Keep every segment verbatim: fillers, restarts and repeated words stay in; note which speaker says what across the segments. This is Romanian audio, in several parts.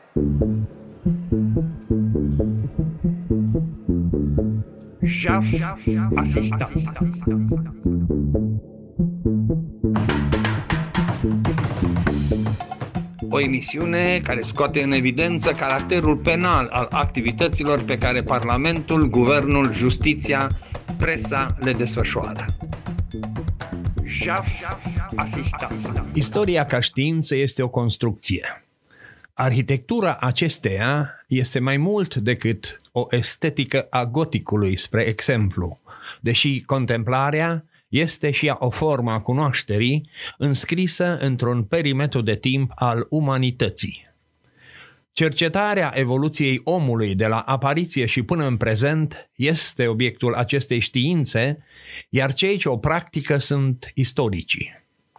Speaker 1: Jaf asistat. O emisiune care scoate în evidență caracterul penal al activităților pe care Parlamentul, Guvernul, Justiția, presa le desfășoară. Jaf asistat.
Speaker 2: Istoria ca știință este o construcție. Arhitectura acesteia este mai mult decât o estetică a goticului, spre exemplu, deși contemplarea este și ea o formă a cunoașterii înscrisă într-un perimetru de timp al umanității. Cercetarea evoluției omului de la apariție și până în prezent este obiectul acestei științe, iar cei ce o practică sunt istoricii.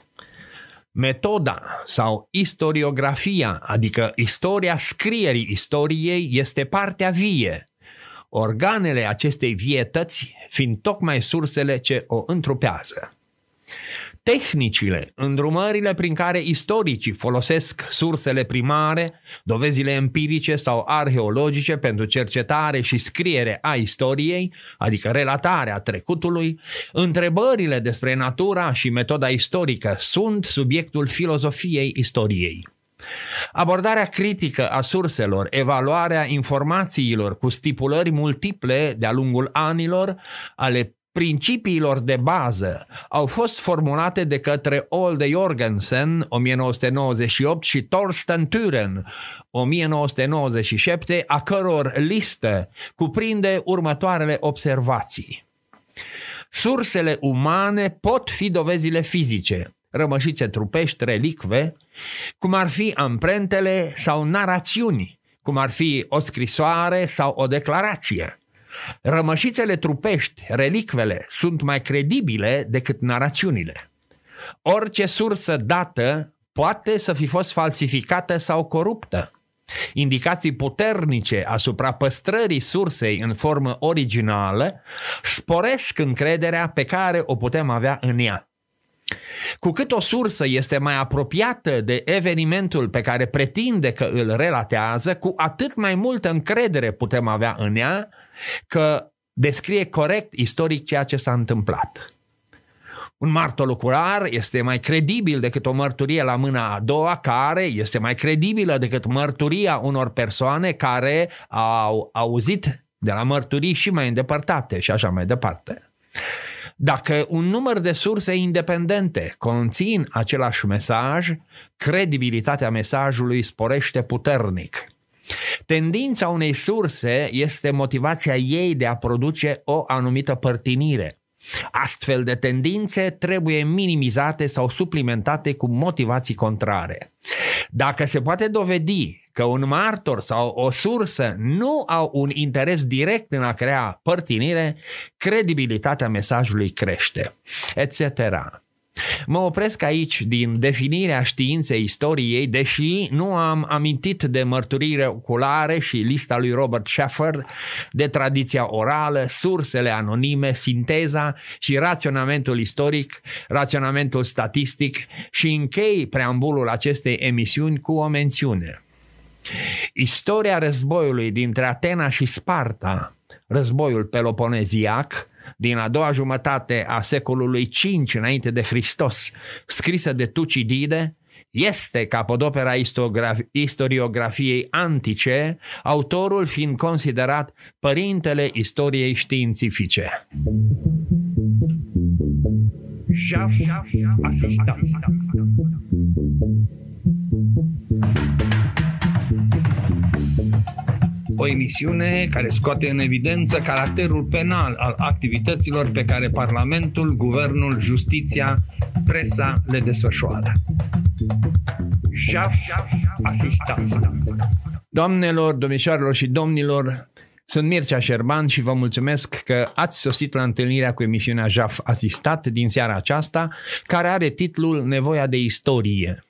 Speaker 2: Metoda sau istoriografia, adică istoria scrierii istoriei, este partea vie, organele acestei vietăți fiind tocmai sursele ce o întrupează. Tehnicile, îndrumările prin care istoricii folosesc sursele primare, dovezile empirice sau arheologice pentru cercetare și scriere a istoriei, adică relatarea trecutului, întrebările despre natura și metoda istorică sunt subiectul filozofiei istoriei. Abordarea critică a surselor, evaluarea informațiilor cu stipulări multiple de-a lungul anilor ale principiilor de bază au fost formulate de către Olde Jorgensen o mie nouă sute nouăzeci și opt și Thorsten Thüren o mie nouă sute nouăzeci și șapte, a căror listă cuprinde următoarele observații. Sursele umane pot fi dovezile fizice, rămășițe trupești, relicve, cum ar fi amprentele sau narațiuni, cum ar fi o scrisoare sau o declarație. Rămășițele trupești, relicvele, sunt mai credibile decât narațiunile. Orice sursă dată poate să fi fost falsificată sau coruptă. Indicații puternice asupra păstrării sursei în formă originală sporesc încrederea pe care o putem avea în ea. Cu cât o sursă este mai apropiată de evenimentul pe care pretinde că îl relatează, cu atât mai multă încredere putem avea în ea că descrie corect istoric ceea ce s-a întâmplat. Un martor ocular este mai credibil decât o mărturie la mâna a doua, care este mai credibilă decât mărturia unor persoane care au auzit de la mărturii și mai îndepărtate și așa mai departe. Dacă un număr de surse independente conțin același mesaj, credibilitatea mesajului sporește puternic. Tendința unei surse este motivația ei de a produce o anumită părtinire. Astfel de tendințe trebuie minimizate sau suplimentate cu motivații contrare. Dacă se poate dovedi că un martor sau o sursă nu au un interes direct în a crea părtinire, credibilitatea mesajului crește, et cetera. Mă opresc aici din definirea științei istoriei, deși nu am amintit de mărturiile oculare și lista lui Robert Shaffer, de tradiția orală, sursele anonime, sinteza și raționamentul istoric, raționamentul statistic, și închei preambulul acestei emisiuni cu o mențiune. Istoria războiului dintre Atena și Sparta, războiul peloponeziac, din a doua jumătate a secolului cinci înainte de Hristos, scrisă de Tucidide, este capodopera istoriografiei antice, autorul fiind considerat părintele istoriei științifice.
Speaker 1: Jaf asistat. O emisiune care scoate în evidență caracterul penal al activităților pe care Parlamentul, Guvernul, Justiția, presa le desfășoară. Jaf asistat.
Speaker 2: Doamnelor, domnișoarelor și domnilor, sunt Mircea Șerban și vă mulțumesc că ați sosit la întâlnirea cu emisiunea Jaf Asistat din seara aceasta, care are titlul Nevoia de istorie.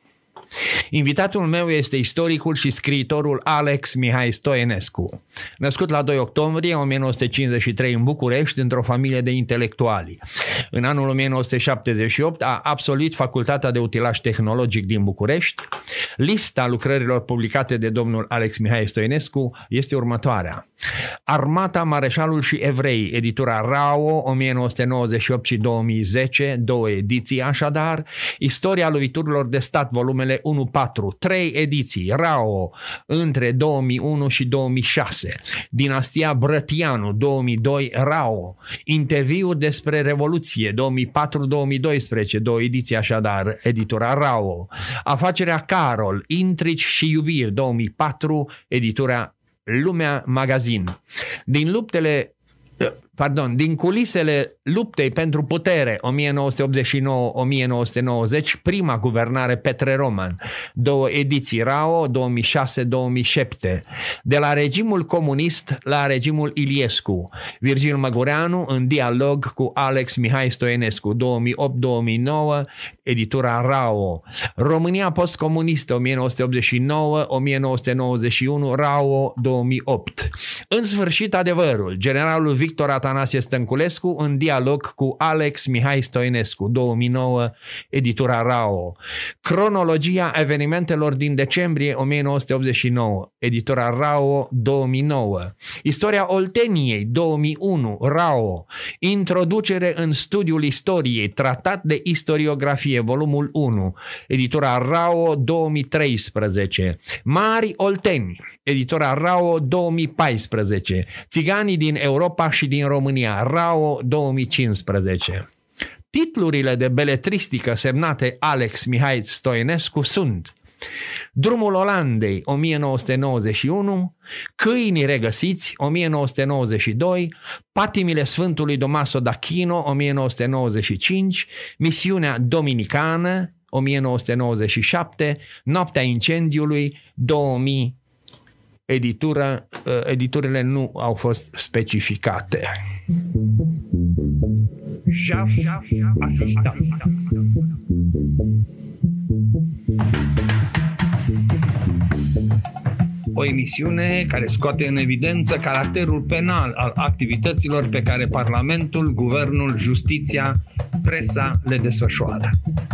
Speaker 2: Invitatul meu este istoricul și scriitorul Alex Mihai Stoienescu. Născut la doi octombrie o mie nouă sute cincizeci și trei în București, într-o familie de intelectuali. În anul o mie nouă sute șaptezeci și opt a absolvit Facultatea de Utilaj Tehnologic din București. Lista lucrărilor publicate de domnul Alex Mihai Stoienescu este următoarea: Armata, Mareșalul și Evrei, editura Rao, o mie nouă sute nouăzeci și opt și două mii zece, două ediții așadar. Istoria loviturilor de stat, volumele unu patru, trei ediții, Rao, între două mii unu și două mii șase. Dinastia Brătianu, două mii doi, Rao. Interviuri despre Revoluție, două mii patru două mii doisprezece, două ediții așadar, editura Rao. Afacerea Carol, Intrici și iubiri, două mii patru, editura Lumea Magazin. Din luptele Pardon, din culisele luptei pentru putere o mie nouă sute optzeci și nouă - o mie nouă sute nouăzeci, prima guvernare Petre Roman, două ediții Rao, două mii șase două mii șapte. De la regimul comunist la regimul Iliescu, Virgil Măgureanu în dialog cu Alex Mihai Stoienescu, două mii opt două mii nouă, editura Rao. România postcomunistă, o mie nouă sute optzeci și nouă - o mie nouă sute nouăzeci și unu, Rao, două mii opt. În sfârșit, adevărul, generalul Victor Atanasie Stănculescu în dialog cu Alex Mihai Stoienescu, două mii nouă, editura Rao. Cronologia evenimentelor din decembrie o mie nouă sute optzeci și nouă, editura Rao, două mii nouă. Istoria Olteniei, două mii unu, Rao. Introducere în studiul istoriei, tratat de istoriografie, volumul unu, editura Rao, două mii treisprezece. Mari Olteni, editura Rao, două mii paisprezece. Țiganii din Europa și din România, Rao, două mii cincisprezece. Titlurile de beletristică semnate Alex Mihai Stoienescu sunt Drumul Olandei, o mie nouă sute nouăzeci și unu, Câinii regăsiți, o mie nouă sute nouăzeci și doi, Patimile Sfântului Domaso d'Achino, o mie nouă sute nouăzeci și cinci, Misiunea Dominicană, o mie nouă sute nouăzeci și șapte, Noaptea Incendiului, două mii. Editura, editurile nu au fost specificate.
Speaker 1: Jaf asistat. O emisiune care scoate în evidență caracterul penal al activităților pe care Parlamentul, Guvernul, Justiția, presa le desfășoară.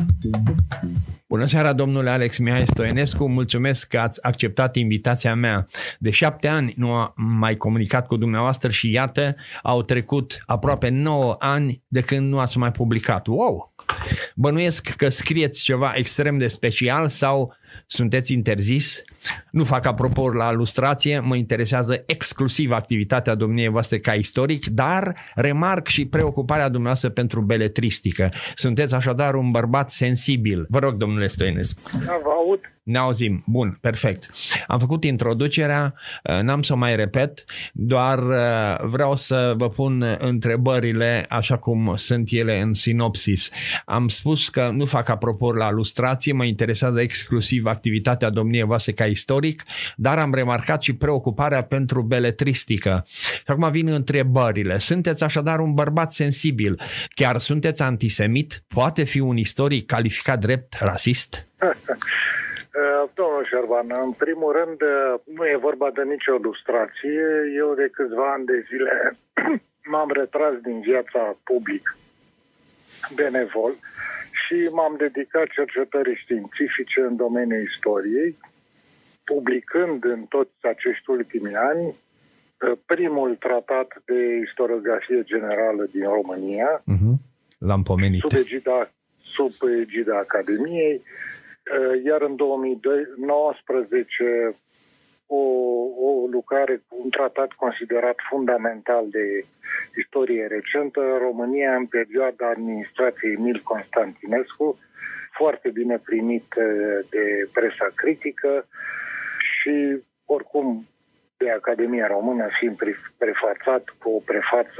Speaker 2: Bună seara, domnule Alex Mihai Stoienescu, mulțumesc că ați acceptat invitația mea. De șapte ani nu am mai comunicat cu dumneavoastră și iată, au trecut aproape nouă ani de când nu ați mai publicat. Wow! Bănuiesc că scrieți ceva extrem de special sau sunteți interzis? Nu fac apropo la ilustrație, mă interesează exclusiv activitatea domniei voastre ca istoric, dar remarc și preocuparea dumneavoastră pentru beletristică. Sunteți așadar un bărbat sensibil. Vă rog, domnule Stoienescu.
Speaker 3: Da, vă aud.
Speaker 2: Ne auzim. Bun, perfect. Am făcut introducerea, n-am să o mai repet, doar vreau să vă pun întrebările așa cum sunt ele în sinopsis. Am spus că nu fac apropo la ilustrație, mă interesează exclusiv activitatea domniei voastre ca istoric, dar am remarcat și preocuparea pentru beletristică. Și acum vin întrebările. Sunteți așadar un bărbat sensibil. Chiar sunteți antisemit? Poate fi un istoric calificat drept rasist?
Speaker 3: Domnul Șerban, în primul rând, nu e vorba de nicio ilustrație. Eu de câțiva ani de zile m-am retras din viața publică benevol și m-am dedicat cercetării științifice în domeniul istoriei, publicând în toți acești ultimi ani primul tratat de istoriografie generală din România,
Speaker 2: uh-huh. L-am pomenit.
Speaker 3: Sub egida, sub egida Academiei, iar în două mii nouăsprezece o, o lucrare, un tratat considerat fundamental de istorie recentă, România în perioada administrației Emil Constantinescu, foarte bine primit de presa critică și oricum de Academia Română fiind prefațat cu o prefață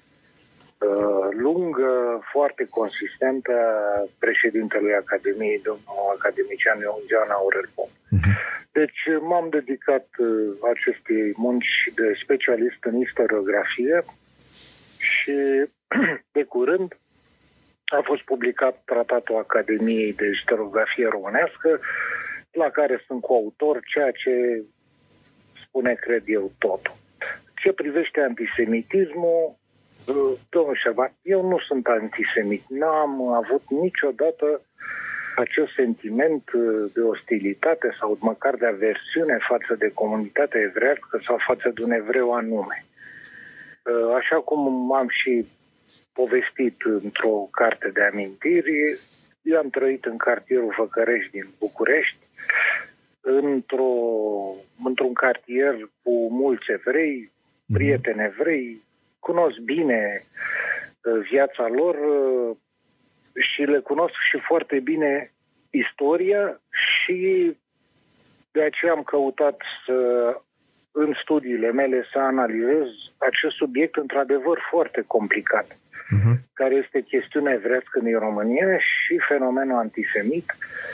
Speaker 3: lungă, foarte consistentă a președintelui Academiei, domnul academician Ioan Aurel Pop. Uh-huh. Deci m-am dedicat acestei munci de specialist în istoriografie și de curând a fost publicat Tratatul Academiei de Istoriografie Românească, la care sunt coautor, ceea ce spune, cred eu, totul. Ce privește antisemitismul, domnul Șerban, eu nu sunt antisemit. N-am avut niciodată acest sentiment de ostilitate sau măcar de aversiune față de comunitatea evrească sau față de un evreu anume. Așa cum am și povestit într-o carte de amintiri, eu am trăit în cartierul Făcărești din București, într-o, într-un cartier cu mulți evrei, prieteni evrei, cunosc bine viața lor și le cunosc și foarte bine istoria și de aceea am căutat să, în studiile mele, să analizez acest subiect într-adevăr foarte complicat, uh-huh. care este chestiunea evrească din România și fenomenul antisemit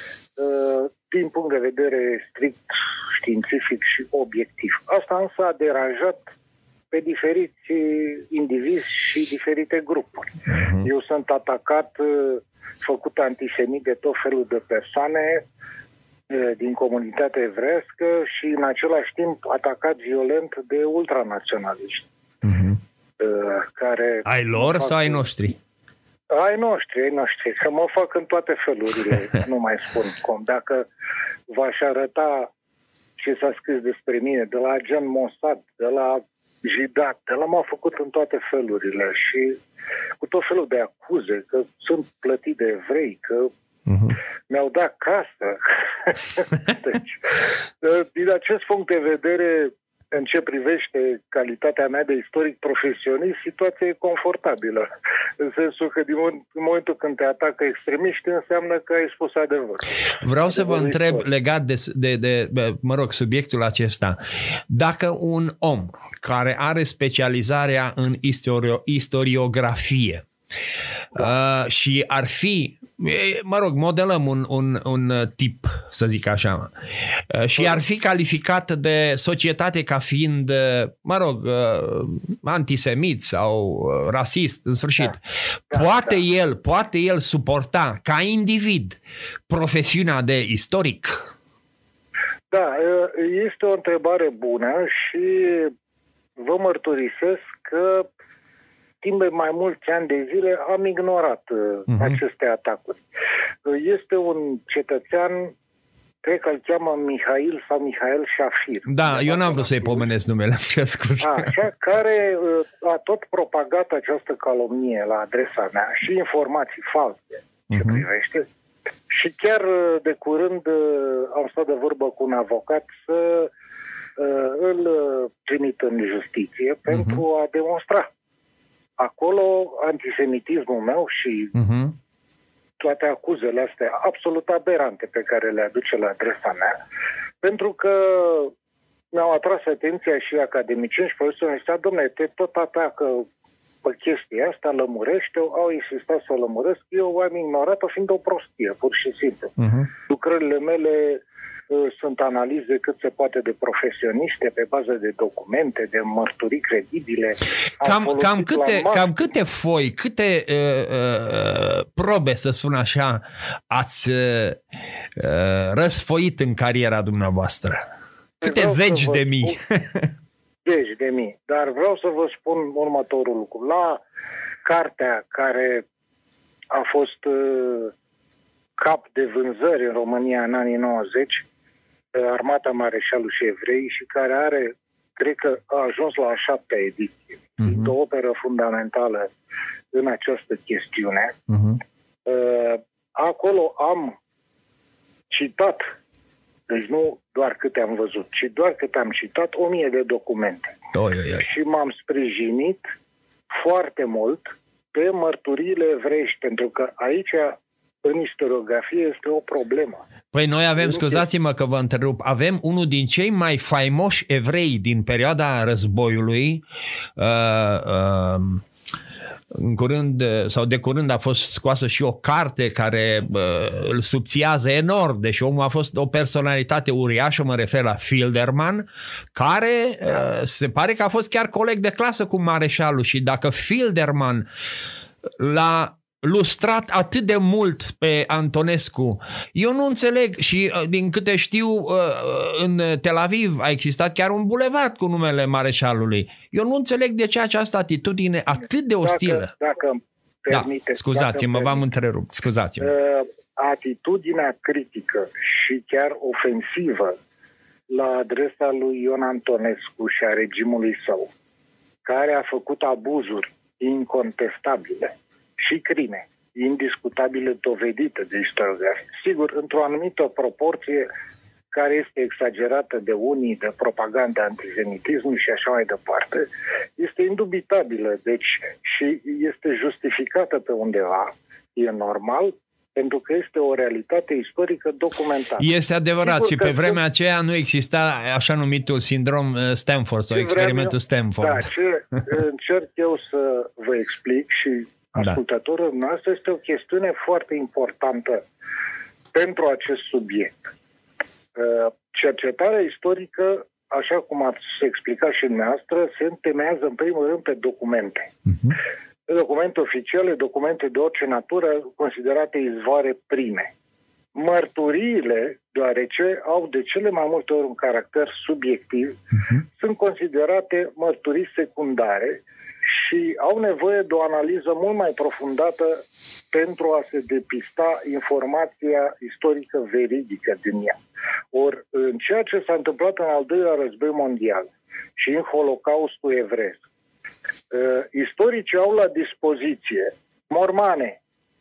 Speaker 3: din punct de vedere strict științific și obiectiv. Asta însă a deranjat pe diferiți indivizi și diferite grupuri. Uh-huh. Eu sunt atacat, făcut antisemit de tot felul de persoane din comunitatea evrească și în același timp atacat violent de ultranaționaliști. Uh-huh. Care
Speaker 2: ai lor sau ai noștri?
Speaker 3: Ai noștri, ai noștri, că mă fac în toate felurile, nu mai spun cum. Dacă v-aș arăta ce s-a scris despre mine, de la agent Mossad, de la jidat, de la m-a făcut în toate felurile și cu tot felul de acuze, că sunt plătit de evrei, că uh-huh. mi-au dat casă. Deci, din acest punct de vedere, în ce privește calitatea mea de istoric profesionist, situația e confortabilă. În sensul că din momentul când te atacă extremiști, înseamnă că ai spus adevăr.
Speaker 2: Vreau să vă întreb legat de, de, de, mă rog, subiectul acesta. Dacă un om care are specializarea în istorio, istoriografie da. uh, și ar fi, mă rog, modelăm un, un, un tip, să zic așa, și ar fi calificat de societate ca fiind, mă rog, antisemit sau rasist, în sfârșit, da, poate da. el, poate el suporta ca individ profesiunea de istoric?
Speaker 3: Da, este o întrebare bună și vă mărturisesc că timp de mai mulți ani de zile am ignorat uh-huh. aceste atacuri. Este un cetățean, cred că îl cheamă Mihail sau Mihail Shafir.
Speaker 2: Da, eu n-am vrut să-i pomenesc numele, ce scuze.
Speaker 3: Așa, care a tot propagat această calomnie la adresa mea și informații false ce uh-huh. privește. Și chiar de curând am stat de vorbă cu un avocat să îl trimit în justiție uh-huh. pentru a demonstra acolo antisemitismul meu și uh-huh. toate acuzele astea absolut aberante pe care le aduce la adresa mea, pentru că mi-au atras atenția și academicieni și profesori, și dom'le, te tot atacă pe chestia asta, lămurește-o, au insistat să o lămuresc, eu am ignorat-o fiind o prostie, pur și simplu. Uh-huh. Lucrările mele sunt analize cât se poate de profesioniste, pe bază de documente, de mărturii credibile.
Speaker 2: Cam, cam, câte, cam câte foi, câte uh, uh, probe, să spun așa, ați uh, răsfoit în cariera dumneavoastră? Câte vreau zeci de mii?
Speaker 3: Zeci de mii. Dar vreau să vă spun următorul lucru. La cartea care a fost uh, cap de vânzări în România în anii nouăzeci, Armata Mareșalul și Evrei, și care are, cred că a ajuns la a șaptea ediție. Uh-huh. O operă fundamentală în această chestiune. Uh-huh. Acolo am citat, deci nu doar câte am văzut, ci doar câte am citat, o mie de documente.
Speaker 2: Oh, oh, oh.
Speaker 3: Și m-am sprijinit foarte mult pe mărturiile evreiești, pentru că aici în istoriografie este o problemă.
Speaker 2: Păi noi avem, scuzați-mă că vă întrerup, avem unul din cei mai faimoși evrei din perioada războiului. Uh, uh, în curând, sau de curând a fost scoasă și o carte care uh, îl subțiază enorm, deci omul a fost o personalitate uriașă, mă refer la Filderman, care uh, se pare că a fost chiar coleg de clasă cu Mareșalul, și dacă Filderman l-a lustrat atât de mult pe Antonescu. Eu nu înțeleg și din câte știu în Tel Aviv a existat chiar un bulevard cu numele mareșalului. Eu nu înțeleg de ce această atitudine atât de ostilă.
Speaker 3: Dacă, dacă îmi permite,
Speaker 2: da, scuzați-mă, v-am întrerupt. Scuzați-mă.
Speaker 3: Atitudinea critică și chiar ofensivă la adresa lui Ion Antonescu și a regimului său, care a făcut abuzuri incontestabile și crime indiscutabile dovedite de istoriografi. Sigur, într-o anumită proporție care este exagerată de unii de propaganda antisemitism și așa mai departe, este indubitabilă, deci și este justificată pe undeva, e normal, pentru că este o realitate istorică documentată.
Speaker 2: Este adevărat. Sigur și pe vremea sunt... aceea nu exista așa numitul sindrom Stanford sau experimentul Stanford.
Speaker 3: Da, ce încerc eu să vă explic și ascultătorul da. noastră este o chestiune foarte importantă pentru acest subiect. Cercetarea istorică, așa cum ați explicat și dumneavoastră, se întemeiază în primul rând pe documente. Uh-huh. Documente oficiale, documente de orice natură, considerate izvoare prime. Mărturiile, deoarece au de cele mai multe ori un caracter subiectiv, uh-huh. sunt considerate mărturii secundare și au nevoie de o analiză mult mai profundată pentru a se depista informația istorică veridică din ea. Ori, în ceea ce s-a întâmplat în al doilea război mondial și în Holocaustul evreiesc, istoricii au la dispoziție mormane,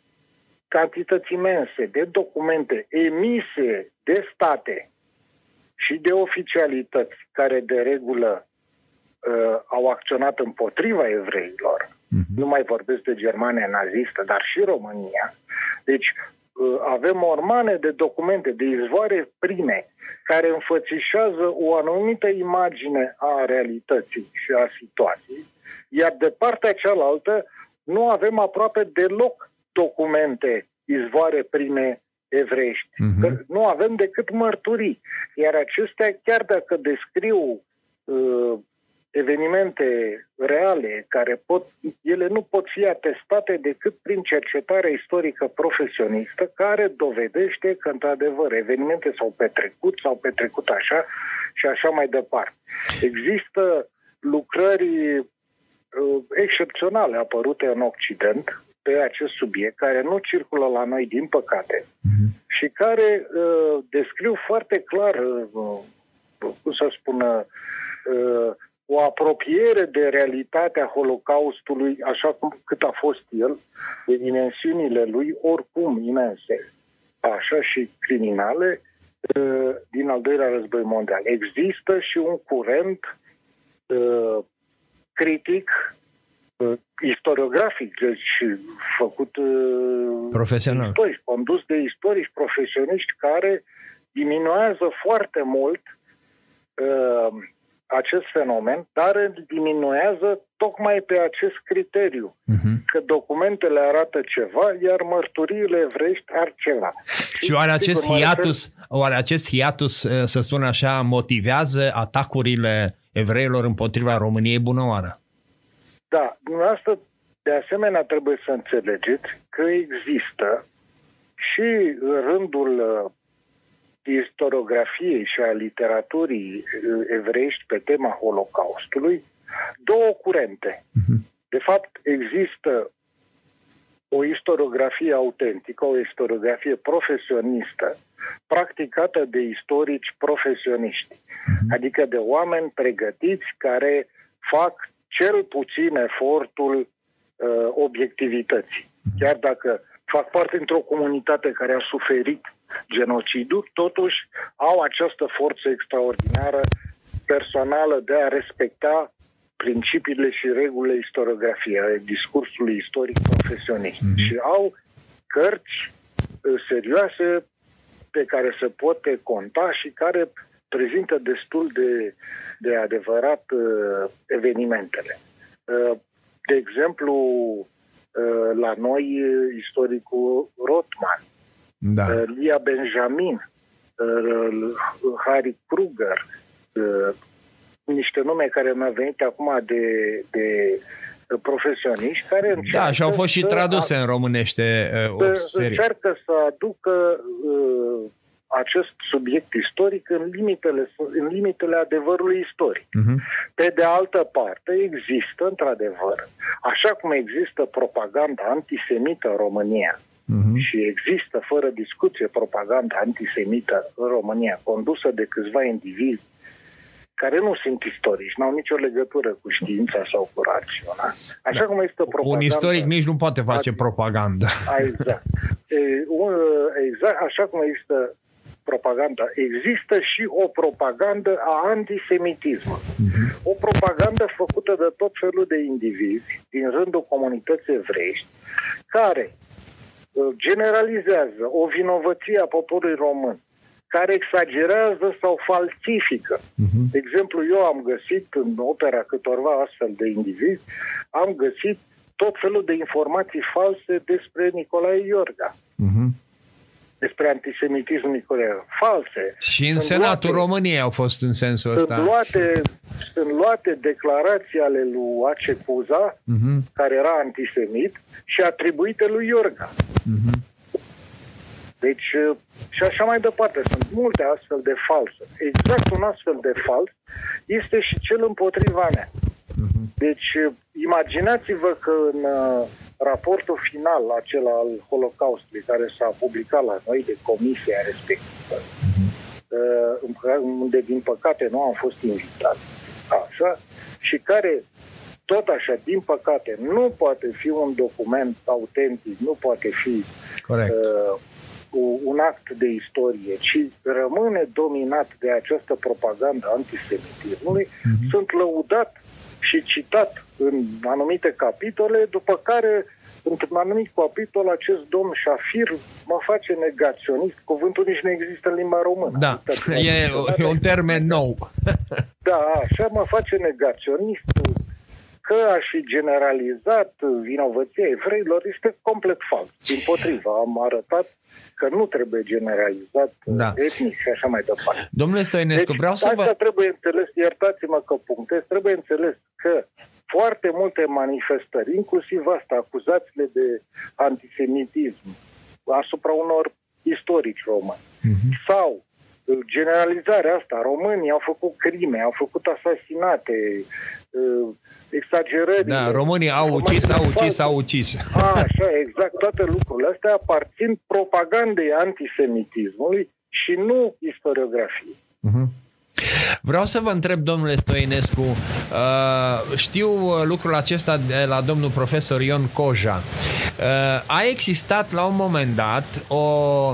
Speaker 3: cantități imense de documente emise de state și de oficialități care de regulă uh, au acționat împotriva evreilor. Uh-huh. Nu mai vorbesc de Germania nazistă, dar și România. Deci uh, avem mormane de documente, de izvoare prime, care înfățișează o anumită imagine a realității și a situației. Iar de partea cealaltă nu avem aproape deloc documente, izvoare prime evreiești. Uh-huh. Nu avem decât mărturii. Iar acestea, chiar dacă descriu uh, evenimente reale, care pot, ele nu pot fi atestate decât prin cercetarea istorică profesionistă, care dovedește că, într-adevăr, evenimente s-au petrecut, s-au petrecut așa și așa mai departe. Există lucrări excepționale apărute în Occident pe acest subiect, care nu circulă la noi, din păcate, uh-huh. și care uh, descriu foarte clar, uh, cum să spună, uh, o apropiere de realitatea Holocaustului, așa cum cât a fost el, de dimensiunile lui, oricum imense, așa și criminale, uh, din al doilea război mondial. Există și un curent uh, critic, uh, istoriografic, deci făcut uh,
Speaker 2: profesional,
Speaker 3: istorici, condus de istorici profesioniști care diminuează foarte mult uh, acest fenomen, dar îl diminuează tocmai pe acest criteriu, uh-huh. că documentele arată ceva, iar mărturiile evreiești ar ceva.
Speaker 2: Și oare acest hiatus, oare acest hiatus, să spun așa, motivează atacurile evreilor împotriva României, bună oară?
Speaker 3: Da, dumneavoastră de asemenea trebuie să înțelegeți că există și în rândul istoriografiei și a literaturii evreiești pe tema Holocaustului două curente. Uh-huh. De fapt, există o istoriografie autentică, o istoriografie profesionistă, practicată de istorici profesioniști, uh-huh. adică de oameni pregătiți care fac cel puțin efortul uh, obiectivității. Uh-huh. Chiar dacă fac parte într-o comunitate care a suferit genocidul, totuși au această forță extraordinară personală de a respecta principiile și regulile istoriografiei, ale discursului istoric profesionist. Mm-hmm. Și au cărți serioase pe care se poate conta și care prezintă destul de, de adevărat uh, evenimentele. Uh, de exemplu, uh, la noi, istoricul Rothman, da. uh, Lia Benjamin, uh, Harry Kruger, uh, niște nume care mi-au venit acum de, de profesioniști care încearcă
Speaker 2: Da, și au fost și traduse a, în românește uh, o serie.
Speaker 3: Încearcă să aducă uh, acest subiect istoric în limitele, în limitele adevărului istoric. Uh-huh. Pe de altă parte, există, într-adevăr, așa cum există propaganda antisemită în România, uh-huh. și există, fără discuție, propaganda antisemită în România, condusă de câțiva indivizi care nu sunt istorici, n-au nicio legătură cu știința sau cu rațiunea. Așa da. cum există propaganda...
Speaker 2: Un istoric nici nu poate face a... propaganda.
Speaker 3: Exact. Exact, așa cum există propaganda, există și o propagandă a antisemitismului. Uh-huh. O propagandă făcută de tot felul de indivizi din rândul comunității evreiești, care generalizează o vinovăție a poporului român, care exagerează sau falsifică. Uh-huh. De exemplu, eu am găsit în opera câtorva astfel de indivizi, am găsit tot felul de informații false despre Nicolae Iorga. Uh-huh. Despre antisemitismul Nicolae Iorga. False.
Speaker 2: Și în sunt Senatul luate, României au fost în sensul ăsta.
Speaker 3: Sunt luate, sunt luate declarații ale lui Ace Cuza, uh-huh. care era antisemit, și atribuite lui Iorga. Uh-huh. Deci, și așa mai departe. Sunt multe astfel de false. Exact un astfel de fals este și cel împotriva mea. Deci, imaginați-vă că în uh, raportul final, acela al Holocaustului, care s-a publicat la noi de comisia respectivă, uh, unde, din păcate, nu am fost invitat, așa, și care, tot așa, din păcate, nu poate fi un document autentic, nu poate fi
Speaker 2: Corect. Uh,
Speaker 3: un act de istorie, ci rămâne dominat de această propagandă antisemitismului, mm-hmm. sunt lăudat și citat în anumite capitole, după care, într-un anumit capitol, acest domn Șafir mă face negaționist. Cuvântul nici nu există în limba română.
Speaker 2: Da, e, e un termen nou.
Speaker 3: Da, așa mă face negaționist, că aș fi generalizat vinovăția evreilor, este complet fals. Dimpotrivă, am arătat că nu trebuie generalizat da. etnic și așa mai departe.
Speaker 2: Domnule Stoinescu, deci, vreau să vă...
Speaker 3: Asta trebuie înțeles, iertați-mă că punctez, trebuie înțeles că foarte multe manifestări, inclusiv asta, acuzațiile de antisemitism asupra unor istorici români, uh-huh. sau generalizarea asta, românii au făcut crime, au făcut asasinate, exagerări.
Speaker 2: Da, românii au ucis, au ucis, au ucis.
Speaker 3: A, așa, exact, toate lucrurile astea aparțin propagandei antisemitismului și nu istoriografiei.
Speaker 2: Uh-huh. Vreau să vă întreb, domnule Stoinescu, uh, știu lucrul acesta de la domnul profesor Ion Koja. Uh, a existat la un moment dat o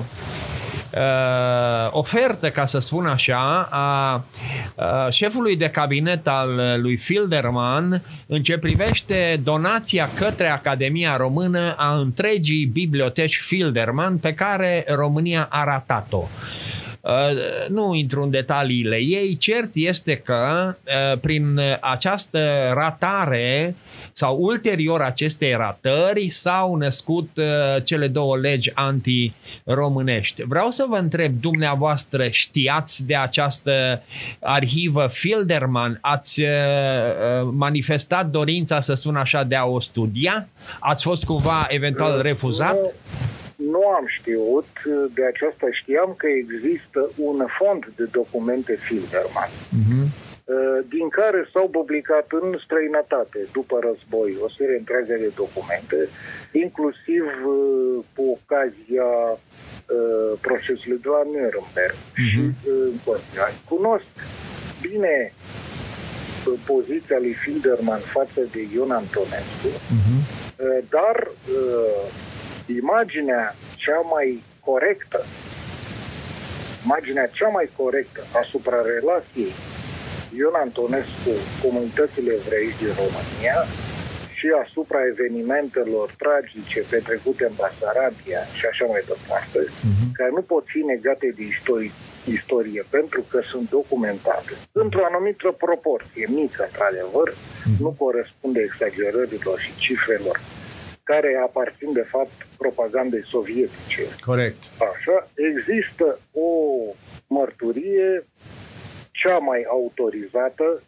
Speaker 2: Uh, ofertă, ca să spun așa, a uh, șefului de cabinet al lui Filderman în ce privește donația către Academia Română a întregii biblioteci Filderman pe care România a ratat-o. Uh, nu intru în detaliile ei, cert este că uh, prin această ratare sau ulterior acestei ratări s-au născut uh, cele două legi anti-românești. Vreau să vă întreb, dumneavoastră știați de această arhivă Filderman? Ați uh, manifestat dorința, să spun așa, de a o studia? Ați fost cumva eventual refuzat?
Speaker 3: Nu. Nu am știut de aceasta, știam că există un fond de documente Filderman, uh-huh. din care s-au publicat în străinătate, după război, o serie întreagă de documente, inclusiv cu ocazia procesului de la Nuremberg. Uh-huh. Și cunosc bine poziția lui Filderman față de Ion Antonescu, uh-huh. dar imaginea cea mai corectă, imaginea cea mai corectă asupra relației Ion Antonescu cu comunitățile evreiești din România și asupra evenimentelor tragice petrecute în Basarabia și așa mai departe, uh-huh. care nu pot fi negate de istorie, istorie pentru că sunt documentate într-o anumită proporție mică, într-adevăr, uh-huh. nu corespunde exagerărilor și cifrelor care aparțin, de fapt, propagandei sovietice.
Speaker 2: Corect.
Speaker 3: Așa, există o mărturie cea mai autorizată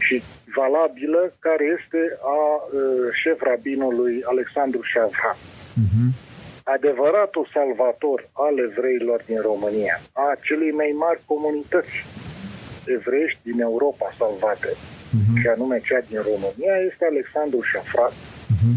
Speaker 3: și valabilă, care este a șef rabinului Alexandru Șavran. Uh-huh. Adevăratul salvator al evreilor din România, a celei mai mari comunități evreiești din Europa salvate, uh-huh. și anume cea din România, este Alexandru Șafran, uh-huh.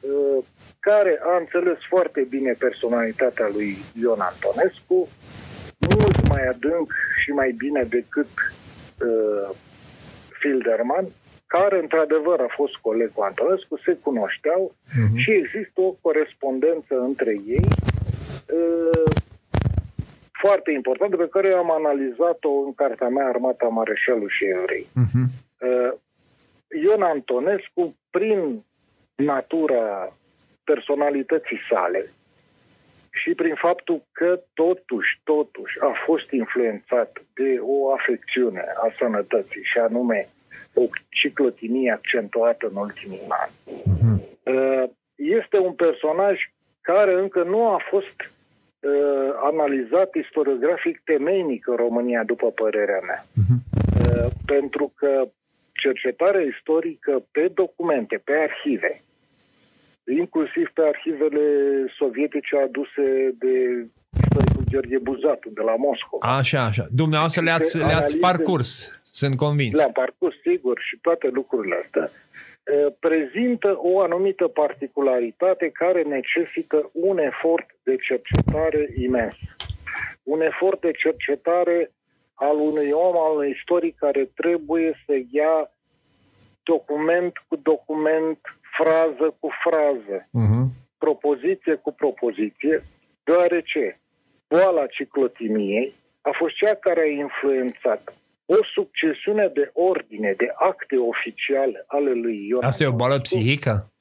Speaker 3: care a înțeles foarte bine personalitatea lui Ion Antonescu, mult mai adânc și mai bine decât uh, Filderman, care într-adevăr a fost coleg cu Antonescu, se cunoșteau, uh-huh. și există o corespondență între ei uh, foarte importantă, pe care am analizat-o în cartea mea Armata Mareșalului și Evrei. Uh-huh. Uh, Ion Antonescu, prin natura personalității sale și prin faptul că totuși, totuși a fost influențat de o afecțiune a sănătății, și anume o ciclotimie accentuată în ultimii ani. Uh-huh. Este un personaj care încă nu a fost uh, analizat istoriografic temeinic în România, după părerea mea. Uh-huh. Uh, pentru că cercetarea istorică pe documente, pe arhive, inclusiv pe arhivele sovietice aduse de istoricul Gheorghe Buzatu de la Moscova.
Speaker 2: Așa, așa. Dumneavoastră le-ați, le-ați parcurs, sunt convins.
Speaker 3: Le-am parcurs, sigur, și toate lucrurile astea prezintă o anumită particularitate care necesită un efort de cercetare imens. Un efort de cercetare al unui om, al unui istoric, care trebuie să ia document cu document, frază cu frază, uh-huh. propoziție cu propoziție, deoarece boala ciclotimiei a fost cea care a influențat o succesiune de ordine, de acte oficiale ale lui Ion.
Speaker 2: Asta e o boală psihică?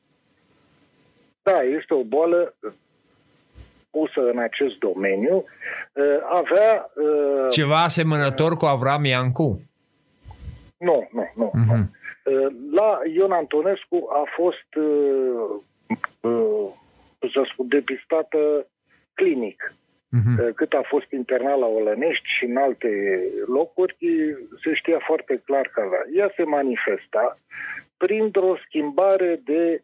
Speaker 3: Da, este o boală pusă în acest domeniu. Avea...
Speaker 2: Ceva asemănător cu Avram Iancu?
Speaker 3: Nu, nu, nu. Uh-huh. La Ion Antonescu a fost, să spun, depistată clinic. Uh-huh. Cât a fost internat la Olănești și în alte locuri, se știa foarte clar că avea. Ea se manifesta printr-o schimbare de...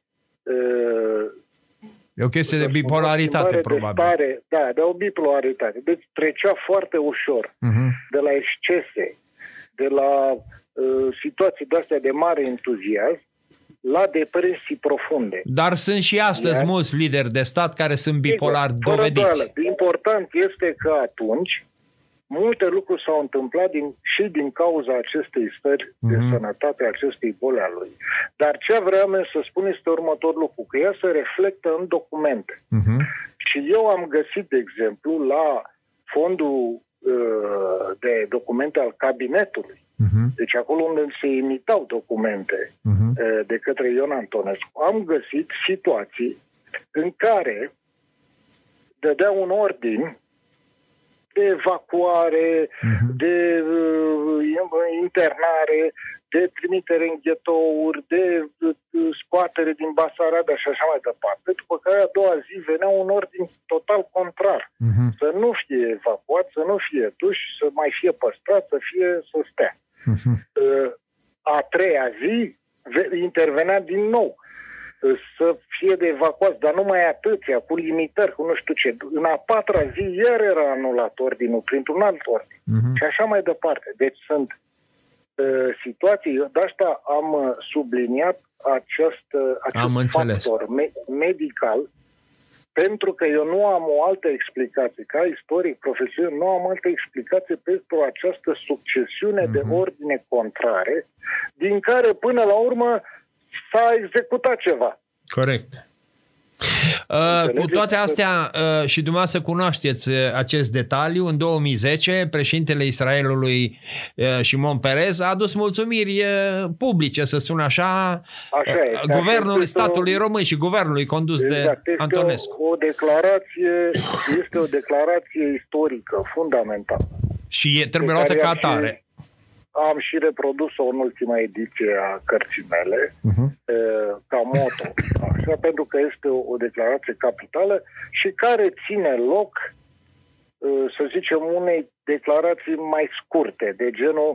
Speaker 2: E o chestie de bipolaritate, probabil.
Speaker 3: De stare, da, de o bipolaritate. Deci trecea foarte ușor uh-huh. de la excese, de la uh, situații de-astea de mare entuziasm, la depresii profunde.
Speaker 2: Dar sunt și astăzi Iar, mulți lideri de stat care sunt bipolari dovediți.
Speaker 3: Important este că atunci multe lucruri s-au întâmplat din, și din cauza acestei stări mm-hmm. de sănătate, acestei boli a lui. Dar ce vreau să spun este următorul lucru, că ea se reflectă în documente. Mm-hmm. Și eu am găsit, de exemplu, la fondul uh, de documente al cabinetului, uh-huh. deci acolo unde se imitau documente uh-huh. de către Ion Antonescu, am găsit situații în care dădea un ordin de evacuare, uh-huh. de uh, internare, de trimitere în ghetouri, de uh, scoatere din Basarabia și așa mai departe. După care a doua zi venea un ordin total contrar. Uh-huh. Să nu fie evacuat, să nu fie duși, să mai fie păstrat, să fie să stea. Uh-huh. Uh, a treia zi intervenea din nou să fie de evacuați, dar numai atâția, cu limitări, cu nu știu ce. În a patra zi iar era anulat ordinul printr-un alt ordin. Uh-huh. Și așa mai departe. Deci sunt uh, situații, de asta am subliniat acest, acest factor me- medical, pentru că eu nu am o altă explicație. Ca istoric profesional, nu am altă explicație pentru această succesiune uh-huh. de ordine contrare, din care până la urmă s-a executat ceva.
Speaker 2: Corect. Uh, cu toate astea, uh, și dumneavoastră cunoașteți uh, acest detaliu, în două mii zece președintele Israelului uh, Shimon Peres a adus mulțumiri uh, publice, să spun așa, așa uh, e, guvernului așa statului o... român și guvernului condus exact, de Antonescu.
Speaker 3: O, o declarație, este o declarație istorică fundamentală.
Speaker 2: Și e, trebuie luată ca atare.
Speaker 3: Am și reprodus-o în ultima ediție a cărții mele, uh-huh. ca moto, așa, pentru că este o, o declarație capitală și care ține loc, să zicem, unei declarații mai scurte, de genul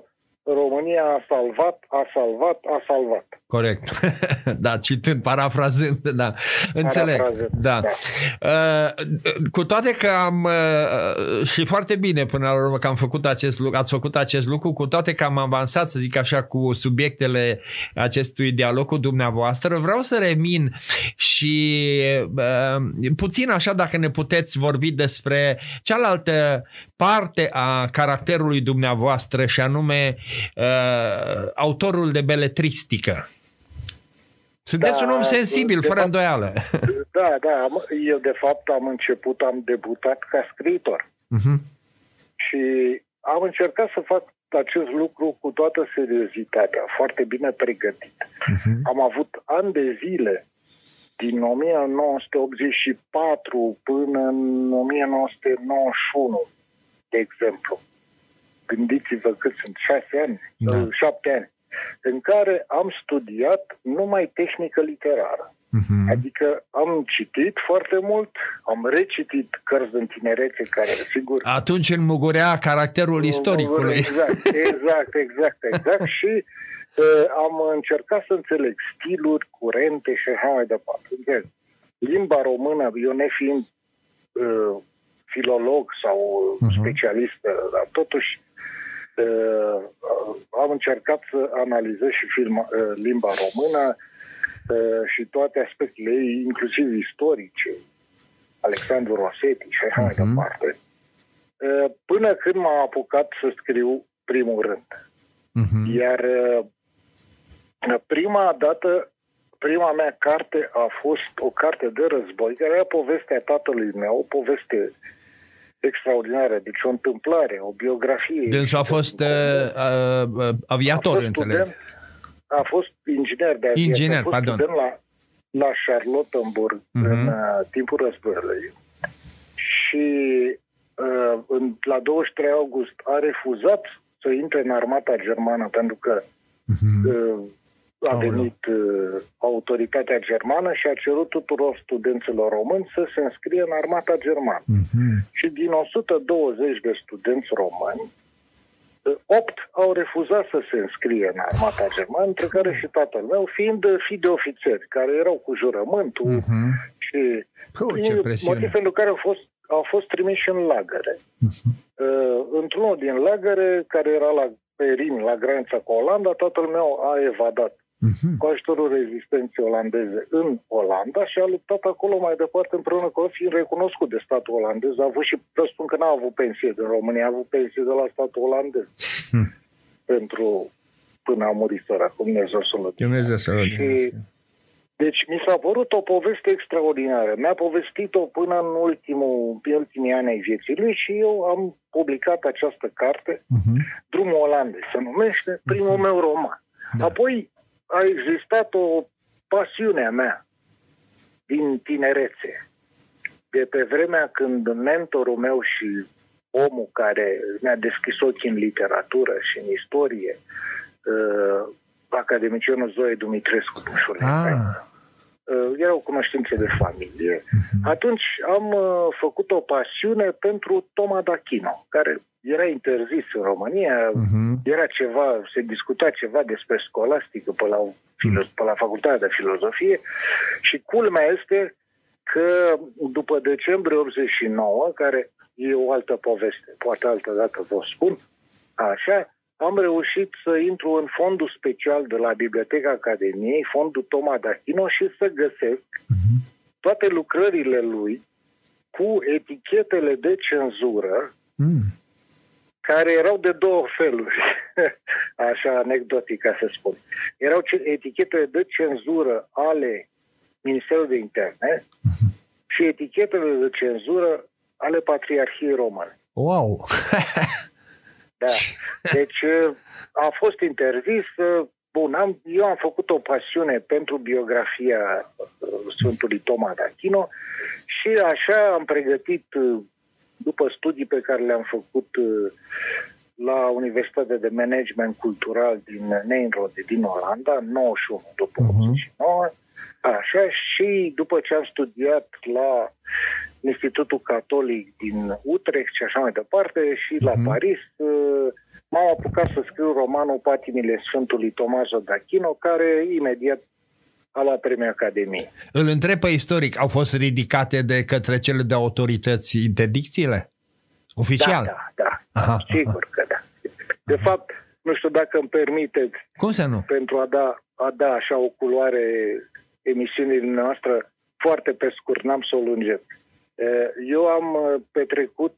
Speaker 3: România a salvat, a salvat, a salvat.
Speaker 2: Corect. Da, citând, parafrazând, da. Înțeleg.
Speaker 3: Parafrazând,
Speaker 2: da.
Speaker 3: da.
Speaker 2: Uh, cu toate că am, uh, și foarte bine până la urmă că am făcut acest lucru, ați făcut acest lucru, cu toate că am avansat, să zic așa, cu subiectele acestui dialog cu dumneavoastră, vreau să remin și uh, puțin așa, dacă ne puteți vorbi despre cealaltă parte a caracterului dumneavoastră și anume uh, autorul de beletristică. Sunteți
Speaker 3: da,
Speaker 2: un om sensibil, fără
Speaker 3: fapt,
Speaker 2: îndoială.
Speaker 3: Da, da. Eu, de fapt, am început, am debutat ca scriitor. Uh-huh. Și am încercat să fac acest lucru cu toată seriozitatea, foarte bine pregătit. Uh-huh. Am avut ani de zile, din o mie nouă sute optzeci și patru până în o mie nouă sute nouăzeci și unu, de exemplu. Gândiți-vă cât sunt, șase ani, da. șapte ani, în care am studiat numai tehnică literară. Uh-huh. Adică am citit foarte mult, am recitit cărți din tinerețe care, sigur...
Speaker 2: Atunci înmugurea caracterul istoricului.
Speaker 3: Exact, exact, exact, exact. Și uh, am încercat să înțeleg stiluri, curente și așa mai departe. Limba română, eu nefiind uh, filolog sau uh-huh. specialist, dar totuși uh, am încercat să analizez și filma, uh, limba română uh, și toate aspectele ei, inclusiv istorice, Alexandru Rosetti și așa uh-huh. mai departe, uh, până când m-am apucat să scriu primul rând. Uh-huh. Iar uh, prima dată, prima mea carte a fost o carte de război, care era povestea tatălui meu, o poveste extraordinară, deci o întâmplare, o biografie.
Speaker 2: Deci a fost uh, uh, aviator, a fost înțeleg. Student,
Speaker 3: a fost inginer de aviație.
Speaker 2: Inginer,
Speaker 3: a fost
Speaker 2: pardon.
Speaker 3: student la, la Charlottenburg uh-huh. în uh, timpul războiului. Și uh, în, la douăzeci și trei august a refuzat să intre în armata germană pentru că uh-huh. uh, a venit uh, autoritatea germană și a cerut tuturor studenților români să se înscrie în armata germană. Uh-huh. Și din o sută douăzeci de studenți români, opt au refuzat să se înscrie în armata germană, între care și tatăl meu, fiind fi de ofițeri, care erau cu jurământul uh-huh. și motiv pentru care au fost, au fost trimiși în lagăre. Uh-huh. Uh, într-unul din lagăre, care era la pe Rin, la granița cu Olanda, tatăl meu a evadat uh-huh. cu ajutorul rezistenței olandeze în Olanda și a luptat acolo mai departe împreună cu fiind recunoscut de statul olandez. A avut și, vă spun că n-a avut pensie din România, a avut pensie de la statul olandez. Uh-huh. Pentru, până a murit săracul, Dumnezeu să-l
Speaker 2: Dumnezeu să-l și,
Speaker 3: deci mi s-a părut o poveste extraordinară. Mi-a povestit-o până în ultimul, în ultimii ani ai vieții lui și eu am publicat această carte, uh-huh. Drumul Olandei se numește, primul uh-huh. meu roman. Da. Apoi a existat o pasiune a mea din tinerețe. De pe vremea când mentorul meu și omul care mi-a deschis ochii în literatură și în istorie, uh, academicianul Zoe Dumitrescu Pușule, ah. erau cunoștințe de familie. Uh-huh. Atunci am uh, făcut o pasiune pentru Toma d'Achino, care era interzis în România, uh-huh. era ceva, se discuta ceva despre scolastică pe la, filo- pe la facultatea de filozofie și culmea este că după decembrie optzeci și nouă, care e o altă poveste, poate altă dată vă spun, așa, am reușit să intru în fondul special de la Biblioteca Academiei, fondul Toma d'Achino, și să găsesc uh-huh. toate lucrările lui cu etichetele de cenzură mm. care erau de două feluri, așa anecdotic ca să spun. Erau etichetele de cenzură ale Ministerului de Interne uh-huh. și etichetele de cenzură ale Patriarhiei Române.
Speaker 2: Wow!
Speaker 3: Da. Deci a fost interzis. Bun, am, eu am făcut o pasiune pentru biografia Sfântului Toma d'Achino și așa am pregătit, după studii pe care le-am făcut la Universitatea de Management Cultural din Nijrode, din Olanda, în nouăzeci și unu, după uh-huh. optzeci și nouă, așa, și după ce am studiat la Institutul Catolic din Utrecht și așa mai departe și la uh-huh. Paris, m-am apucat să scriu romanul Patimile Sfântului Tommaso d'Aquino, care imediat a luat premiul Academiei.
Speaker 2: Îl întreb pe istoric, au fost ridicate de către cele de autorități interdicțiile? Oficial?
Speaker 3: Da, da, da.
Speaker 2: Aha,
Speaker 3: Sigur
Speaker 2: aha.
Speaker 3: că da. De aha. fapt, nu știu dacă îmi permiteți,
Speaker 2: cum să nu?
Speaker 3: Pentru a da, a da așa o culoare emisiunii noastre, foarte pe scurt, n-am să o lungesc. Eu am petrecut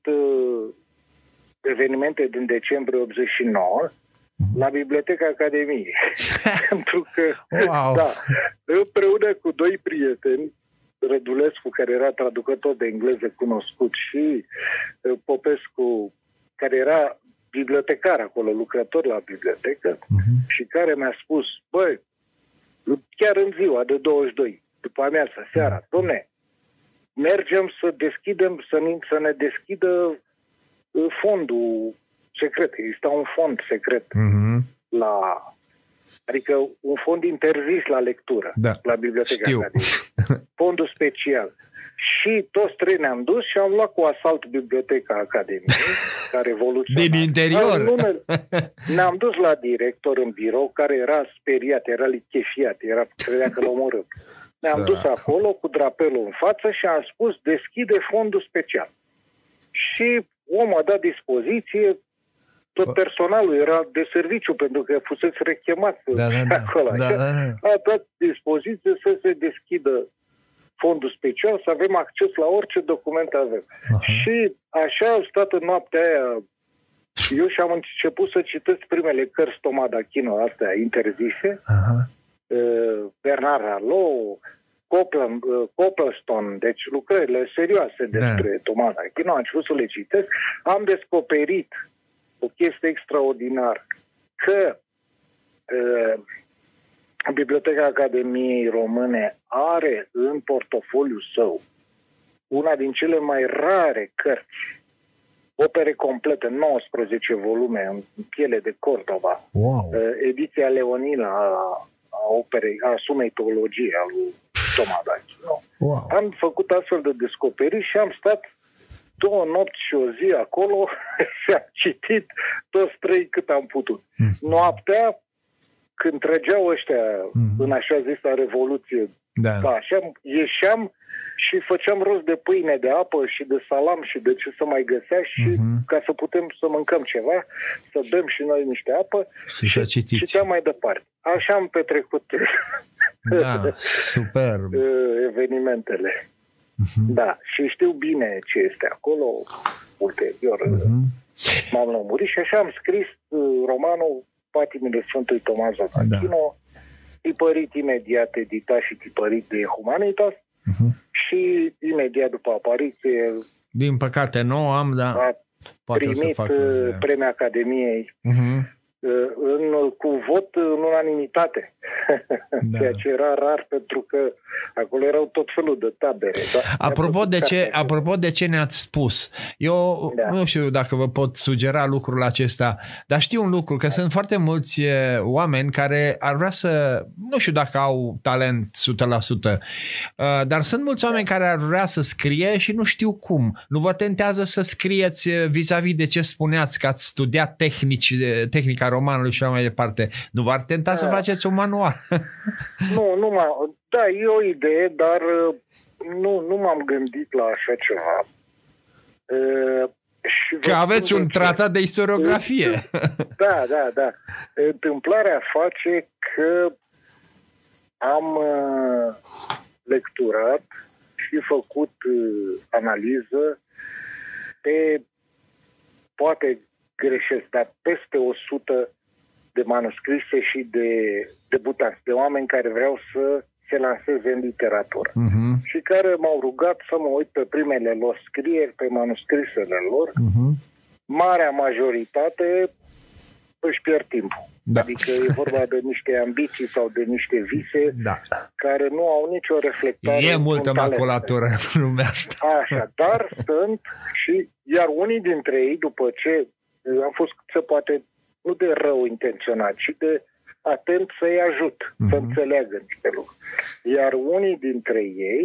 Speaker 3: evenimente din decembrie optzeci și nouă la Biblioteca Academiei. Pentru că,
Speaker 2: wow.
Speaker 3: da, împreună cu doi prieteni, Rădulescu, care era traducător de engleză cunoscut, și Popescu, care era bibliotecar acolo, lucrător la bibliotecă, uh-huh. și care mi-a spus, băi, chiar în ziua de douăzeci și doi, după amiază, seara, dom'le, mergem să deschidem, să ne, să ne deschidă fondul secret. Exista un fond secret uh-huh. la... Adică un fond interzis la lectură,
Speaker 2: da. La
Speaker 3: Biblioteca
Speaker 2: Știu.
Speaker 3: Academiei. Fondul special. Și toți trei ne-am dus și am luat cu asalt Biblioteca Academiei, care evoluționa.
Speaker 2: Din interior?
Speaker 3: Ne-am dus la director în birou, care era speriat, era lichefiat, era, credea că l-a omorât. Ne-am dus acolo cu drapelul în față și am spus, deschide fondul special. Și omul a dat dispoziție, tot personalul era de serviciu, pentru că fusese rechemat
Speaker 2: da, da, da.
Speaker 3: acolo.
Speaker 2: Da, da, da.
Speaker 3: A dat dispoziție să se deschidă fondul special, să avem acces la orice document avem. Uh-huh. Și așa au stat în noaptea aia, eu și am început să citesc primele cărți Tommaso d'Aquino, astea interzise, uh-huh. Bernard Rallo, Copleston, deci lucrările serioase despre da. Tommaso d'Aquino, am început să le citesc, am descoperit o chestie extraordinară, că uh, Biblioteca Academiei Române are în portofoliul său una din cele mai rare cărți, opere complete, nouăsprezece volume în piele de Cordova,
Speaker 2: wow.
Speaker 3: uh, ediția Leonina a, a operei, a Sumei Teologiei a lui Tommaso d'Aquino.
Speaker 2: Wow.
Speaker 3: Am făcut astfel de descoperiri și am stat două nopți și o zi acolo și am citit toți trei cât am putut. Mm. Noaptea, când trăgeau ăștia mm. în așa zisa revoluție,
Speaker 2: da.
Speaker 3: Da, așa, ieșeam și făceam rost de pâine, de apă și de salam și de ce să mai găsea și mm-hmm. ca să putem să mâncăm ceva, să bem și noi niște apă
Speaker 2: și,
Speaker 3: și citeam mai departe. Așa am petrecut
Speaker 2: da, superb.
Speaker 3: evenimentele. Uh-huh. Da, și știu bine ce este acolo, ulterior uh-huh. m-am lămurit și așa am scris uh, romanul Patimile Sfântului Tommaso d'Aquino, da. Tipărit imediat, editat și tipărit de Humanitas uh-huh. și imediat după apariție
Speaker 2: din păcate nu am, dar
Speaker 3: a
Speaker 2: poate
Speaker 3: primit
Speaker 2: să fac
Speaker 3: premiul Academiei
Speaker 2: uh-huh.
Speaker 3: în, cu vot în unanimitate. Da. Ceea ce era rar, pentru că acolo erau tot felul de tabere. Da?
Speaker 2: Apropo, de ce, apropo de ce ne-ați spus, eu da. nu știu dacă vă pot sugera lucrul acesta, dar știu un lucru, că da. sunt foarte mulți oameni care ar vrea să, nu știu dacă au talent o sută la sută, dar sunt mulți oameni care ar vrea să scrie și nu știu cum. Nu vă tentează să scrieți vis-a-vis de ce spuneați, că ați studiat tehnici, tehnica romanului și așa mai departe. Nu v-ar tenta da. să faceți un manual?
Speaker 3: Nu, nu m-a... Da, e o idee, dar nu, nu m-am gândit la așa ceva. Uh, și
Speaker 2: că aveți un tratat de istoriografie.
Speaker 3: Da, da, da. Întâmplarea face că am uh, lecturat și făcut uh, analiză pe, poate greșesc, dar peste o sută de manuscrise și de debutanți, de oameni care vreau să se lanseze în literatură. Uh-huh. Și care m-au rugat să mă uit pe primele lor scrieri, pe manuscrisele lor. Uh-huh. Marea majoritate își pierd timpul. Da. Adică e vorba de niște ambiții sau de niște vise da. care nu au nicio reflectare.
Speaker 2: E multă maculatură în lumea asta.
Speaker 3: Așa, dar sunt și, iar unii dintre ei, după ce am fost cât se poate, nu de rău intenționat, ci de atent să-i ajut, uh-huh. să înțeleagă niște lucruri. Iar unii dintre ei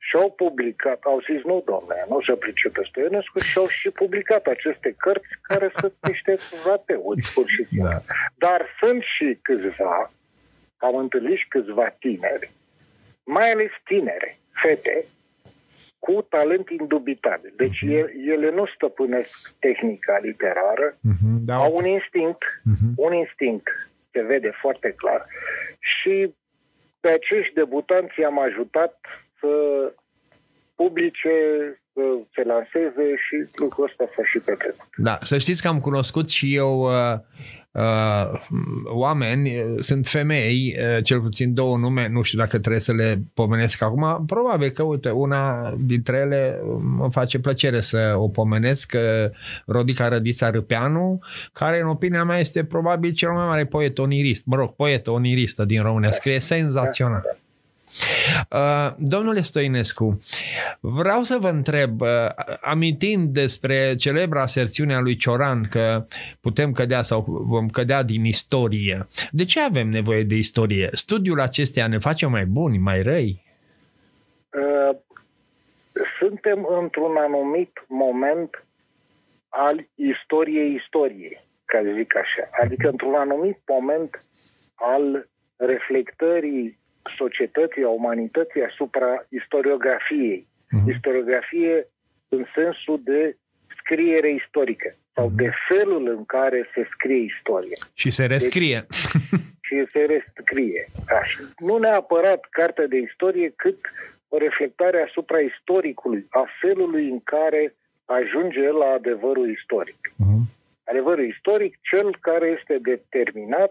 Speaker 3: și au publicat, au zis, nu, domnule, nu se pricepe Stoinescu, și au și publicat aceste cărți care sunt niște rateuri, pur și simplu. Da. Dar sunt și câțiva, am întâlnit și câțiva tineri, mai ales tinere, fete, cu talent indubitabil. Deci uh-huh. ele nu stăpânesc tehnica literară, uh-huh, da. Au un instinct, uh-huh. un instinct, se vede foarte clar, și pe acești debutanți i-am ajutat să publice, să se lanseze și lucrul ăsta s-a și petrecut.
Speaker 2: Da, să știți că am cunoscut și eu uh, uh, oameni, sunt femei, uh, cel puțin două nume, nu știu dacă trebuie să le pomenesc acum, probabil că, uite, una dintre ele îmi face plăcere să o pomenesc, uh, Rodica Rădița Râpeanu, care, în opinia mea, este probabil cel mai mare poet onirist, mă rog, poetă oniristă din România, scrie senzațional. Da, da. Uh, domnule Stoinescu, vreau să vă întreb, uh, amintind despre celebra aserțiune a lui Cioran că putem cădea sau vom cădea din istorie, de ce avem nevoie de istorie? Studiul acesteia ne face mai buni, mai răi?
Speaker 3: Uh, suntem într-un anumit moment al istoriei istoriei, ca să zic așa. Adică într-un anumit moment al reflectării societății, a umanității asupra istoriografiei. Uh-huh. Istoriografie în sensul de scriere istorică sau uh-huh. de felul în care se scrie istoria.
Speaker 2: Și se rescrie.
Speaker 3: Deci, și se rescrie. Așa. Nu neapărat cartea de istorie, cât o reflectare asupra istoricului, a felului în care ajunge la adevărul istoric. Uh-huh. Adevărul istoric, cel care este determinat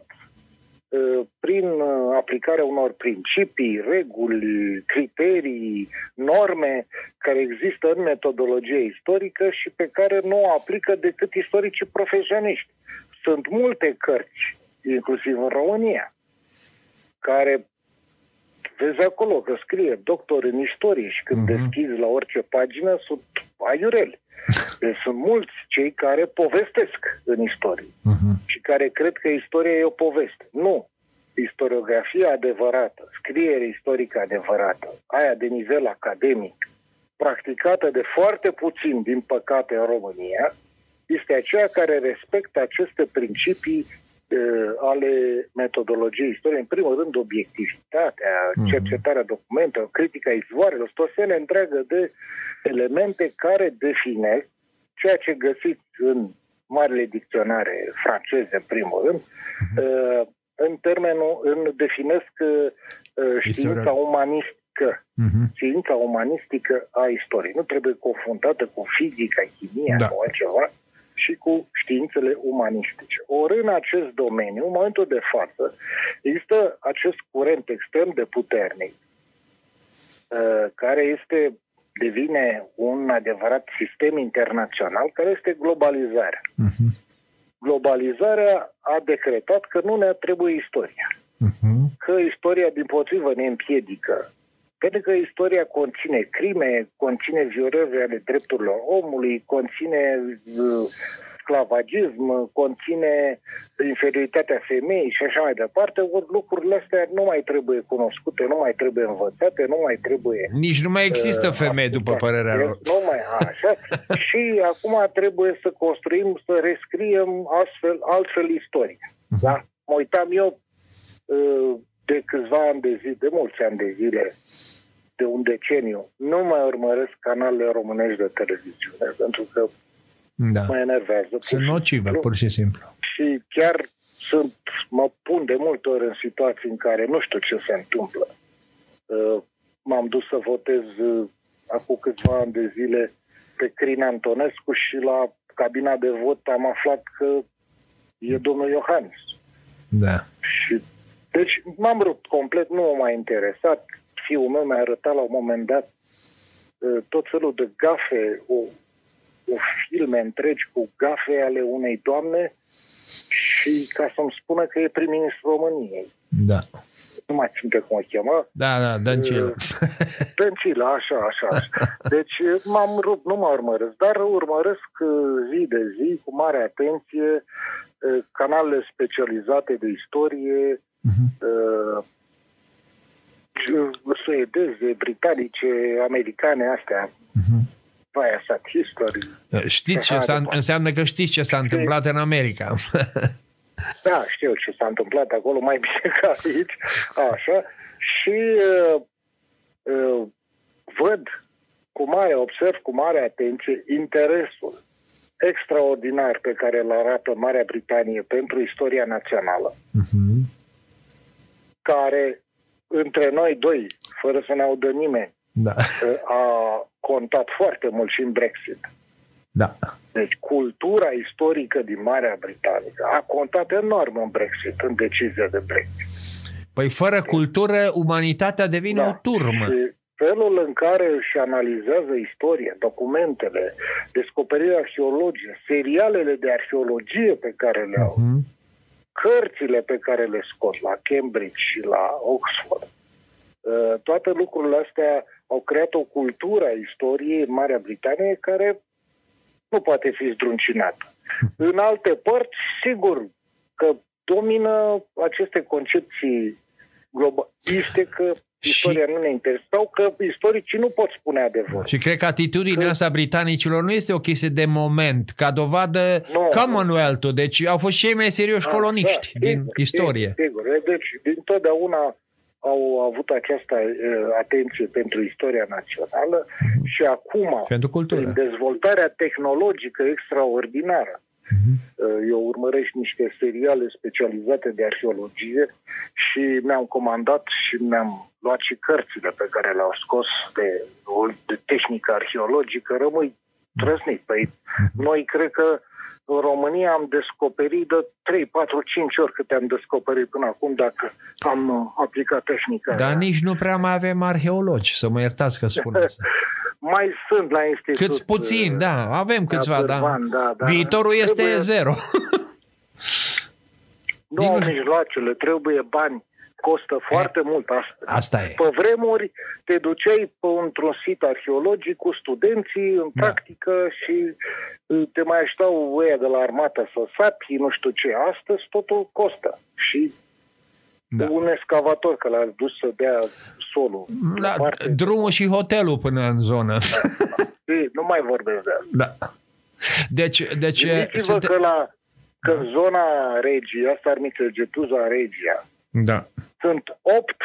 Speaker 3: prin aplicarea unor principii, reguli, criterii, norme care există în metodologia istorică și pe care nu o aplică decât istoricii profesioniști. Sunt multe cărți, inclusiv în România, care vezi acolo că scrie doctor în istorie și când uh-huh. deschizi la orice pagină sunt aiureli. Deci sunt mulți cei care povestesc în istorie uh-huh. și care cred că istoria e o poveste. Nu. Istoriografia adevărată, scriere istorică adevărată, aia de nivel academic, practicată de foarte puțin, din păcate, în România, este aceea care respectă aceste principii uh, ale metodologiei istoriei. În primul rând, obiectivitatea, uh-huh. cercetarea documentelor, critica izvoarelor, o serie întreagă de elemente care definesc ceea ce găsiți în marile dicționare franceze, în primul rând, uh, în termenul, în definesc uh, știința umanistică. Uh-huh. Știința umanistică a istoriei. Nu trebuie confruntată cu fizica, chimia da. sau altceva, și cu științele umanistice. Ori în acest domeniu, în momentul de față, există acest curent extrem de puternic, uh, care este devine un adevărat sistem internațional, care este globalizarea. Uh-huh. Globalizarea a decretat că nu ne trebuie istoria. Uh-huh. Că istoria, dimpotrivă, ne împiedică. Pentru că istoria conține crime, conține violări ale drepturilor omului, conține uh, sclavagism, conține inferioritatea femeii și așa mai departe. Ori lucrurile astea nu mai trebuie cunoscute, nu mai trebuie învățate, nu mai trebuie...
Speaker 2: Nici nu mai există uh, femei, după părerea lor.
Speaker 3: Nu mai așa. Și acum trebuie să construim, să rescriem astfel, altfel istoria. Uh-huh. Da? Mă uitam eu uh, de câțiva ani de zi, de mulți ani de zile, de un deceniu, nu mai urmăresc canalele românești de televiziune, pentru că da. mă enervează.
Speaker 2: Sunt nocive, pur și simplu.
Speaker 3: Și chiar sunt, mă pun de multe ori în situații în care nu știu ce se întâmplă. Uh, m-am dus să votez uh, acum câțiva ani de zile pe Crin Antonescu și la cabina de vot am aflat că e domnul Iohannis.
Speaker 2: Da.
Speaker 3: Și deci m-am rupt complet, nu m-a mai interesat. Fiul meu mi-a arătat la un moment dat uh, tot felul de gafe, o, o filme întregi cu gafe ale unei doamne și ca să-mi spună că e prim-ministrul României.
Speaker 2: Da.
Speaker 3: Nu mai ținte cum o chema.
Speaker 2: Da, da, Dăncilă.
Speaker 3: Dăncilă, așa, așa, așa. Deci m-am rupt, nu mă urmăresc, dar urmăresc zi de zi, cu mare atenție, canalele specializate de istorie, uh-huh. suedeze, britanice, americane, astea. Uh-huh. Viasat History.
Speaker 2: Știți ce s-a, înseamnă că știți ce s-a întâmplat în America.
Speaker 3: Da, știu ce s-a întâmplat acolo mai bine ca aici. Așa. Și uh, uh, văd cu mare, observ cu mare atenție interesul extraordinar pe care îl arată Marea Britanie pentru istoria națională, uh-huh. care între noi doi, fără să ne audă nimeni, da. a contat foarte mult și în Brexit.
Speaker 2: Da.
Speaker 3: Deci cultura istorică din Marea Britanie a contat enorm în Brexit, în decizia de Brexit.
Speaker 2: Păi fără cultură, umanitatea devine da. o turmă.
Speaker 3: Și felul în care își analizează istoria, documentele, descoperirea arheologice, serialele de arheologie pe care le au, uh-huh. cărțile pe care le scot la Cambridge și la Oxford, toate lucrurile astea au creat o cultură a istoriei în Marea Britanie care nu poate fi zdruncinată. În alte părți, sigur că domină aceste concepții globaliste că istoria și... nu ne interesă sau că istoricii nu pot spune adevărul.
Speaker 2: Și cred că atitudinea că... asta britanicilor nu este o chestie de moment, ca dovadă no, Commonwealth-ul, deci au fost cei mai serioși coloniști da, din sigur, istorie.
Speaker 3: Sigur, deci dintotdeauna au avut această uh, atenție pentru istoria națională uh-huh. și acum,
Speaker 2: pentru cultură.
Speaker 3: Prin dezvoltarea tehnologică extraordinară, uh-huh. uh, eu urmăresc niște seriale specializate de arheologie și mi-am comandat și mi-am luat și cărțile pe care le-au scos de, de tehnică arheologică, rămâi trăsnit. Păi, uh-huh. noi cred că în România am descoperit de trei, patru, cinci ori câte am descoperit până acum dacă am aplicat tehnica.
Speaker 2: Dar aia. Nici nu prea mai avem arheologi, să mă iertați că spun asta.
Speaker 3: Mai sunt la institut.
Speaker 2: Câți puțin, da, avem câțiva, da.
Speaker 3: da, da.
Speaker 2: Viitorul este
Speaker 3: trebuie...
Speaker 2: zero.
Speaker 3: Nu au mijloacele, trebuie bani. Costă foarte e, mult asta.
Speaker 2: Asta e.
Speaker 3: Pe vremuri te duceai pe într-un sit arheologic cu studenții în da. practică și te mai așteptau ăia de la armată să sapi, nu știu ce. Astăzi totul costă. Și da. un excavator că l-a dus să dea solul.
Speaker 2: Da, drumul și hotelul până în zonă.
Speaker 3: Da. Nu mai vorbesc de asta.
Speaker 2: Da. Deci, deci
Speaker 3: gândiți-vă că, la, că în zona Regia, asta ar mică Getuza Regia,
Speaker 2: da.
Speaker 3: sunt opt,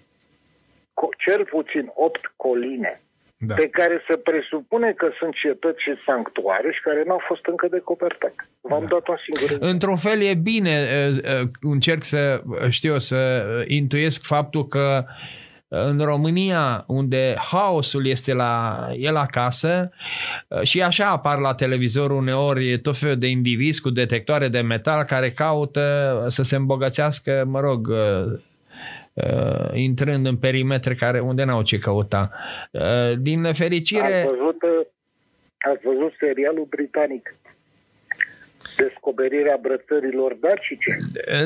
Speaker 3: cel puțin opt coline da. pe care se presupune că sunt cetăți și sanctuare și care n-au fost încă decopertate. V-am da. dat un singur.
Speaker 2: Într-un fel e bine, încerc să știu, să intuiesc faptul că în România, unde haosul este la el acasă și așa apar la televizor uneori tot felul de indivizi cu detectoare de metal care caută să se îmbogățească, mă rog, intrând în perimetre care unde n-au ce căuta. Din fericire...
Speaker 3: Ați văzut, ați văzut serialul britanic? Descoperirea brățărilor dacice?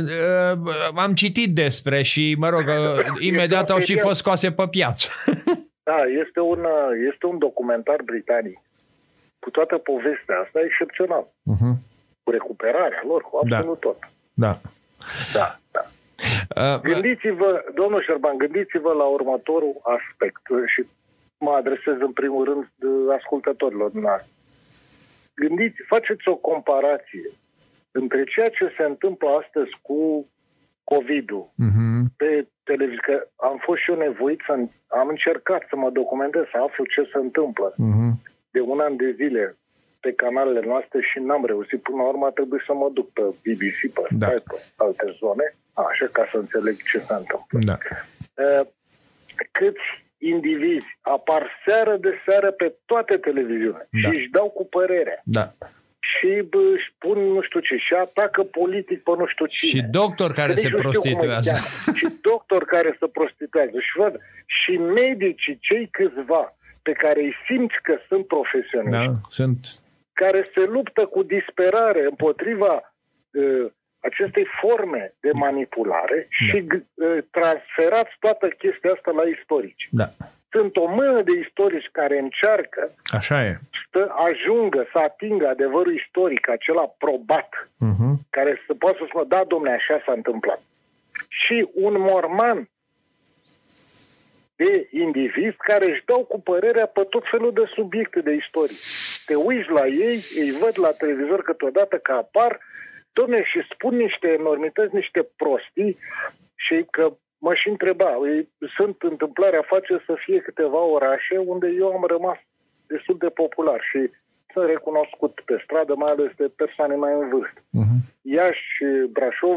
Speaker 2: Am citit despre și, mă rog, imediat au și fost scoase pe piață.
Speaker 3: Da, este un, este un documentar britanic. Cu toată povestea asta, excepțional. Uh-huh. Cu recuperarea lor, cu absolut
Speaker 2: da.
Speaker 3: tot.
Speaker 2: Da.
Speaker 3: Da, da. Uh, gândiți-vă, domnul Șerban, gândiți-vă la următorul aspect și mă adresez în primul rând ascultătorilor noastre. Gândiți, faceți o comparație între ceea ce se întâmplă astăzi cu COVID-ul uh-huh. pe televiziune. Am fost și eu nevoit să am încercat să mă documentez, să aflu ce se întâmplă uh-huh. de un an de zile pe canalele noastre și n-am reușit. Până la urmă trebuie să mă duc pe B B C, pe, da. pe alte zone, așa ca să înțeleg ce se întâmplă. Da. Uh, câți indivizi apar seară de seară pe toate televiziunile da. și își dau cu părerea.
Speaker 2: Da.
Speaker 3: Și bă, își spun nu știu ce și atacă politic pe nu știu cine.
Speaker 2: Și doctor care se prostituează.
Speaker 3: Și doctor care se prostituează. Și, văd, și medicii, cei câțiva pe care îi simți că sunt profesioniști,
Speaker 2: da, sunt...
Speaker 3: care se luptă cu disperare împotriva uh, acestei forme de manipulare da. și uh, transferați toată chestia asta la istorici.
Speaker 2: Da.
Speaker 3: Sunt o mână de istorici care încearcă
Speaker 2: Așa e.
Speaker 3: să ajungă, să atingă adevărul istoric, acela probat, uh-huh. care să poată să spună, da, domne, așa s-a întâmplat. Și un morman de indivizi care își dau cu părerea pe tot felul de subiecte de istorie. Te uiți la ei, îi văd la televizor câteodată că apar, dom'le, și spun niște enormități, niște prostii, și că mă și întreba, sunt întâmplarea face să fie câteva orașe unde eu am rămas destul de popular și sunt recunoscut pe stradă, mai ales de persoane mai în vârstă. Uh-huh. Iași, Brașov,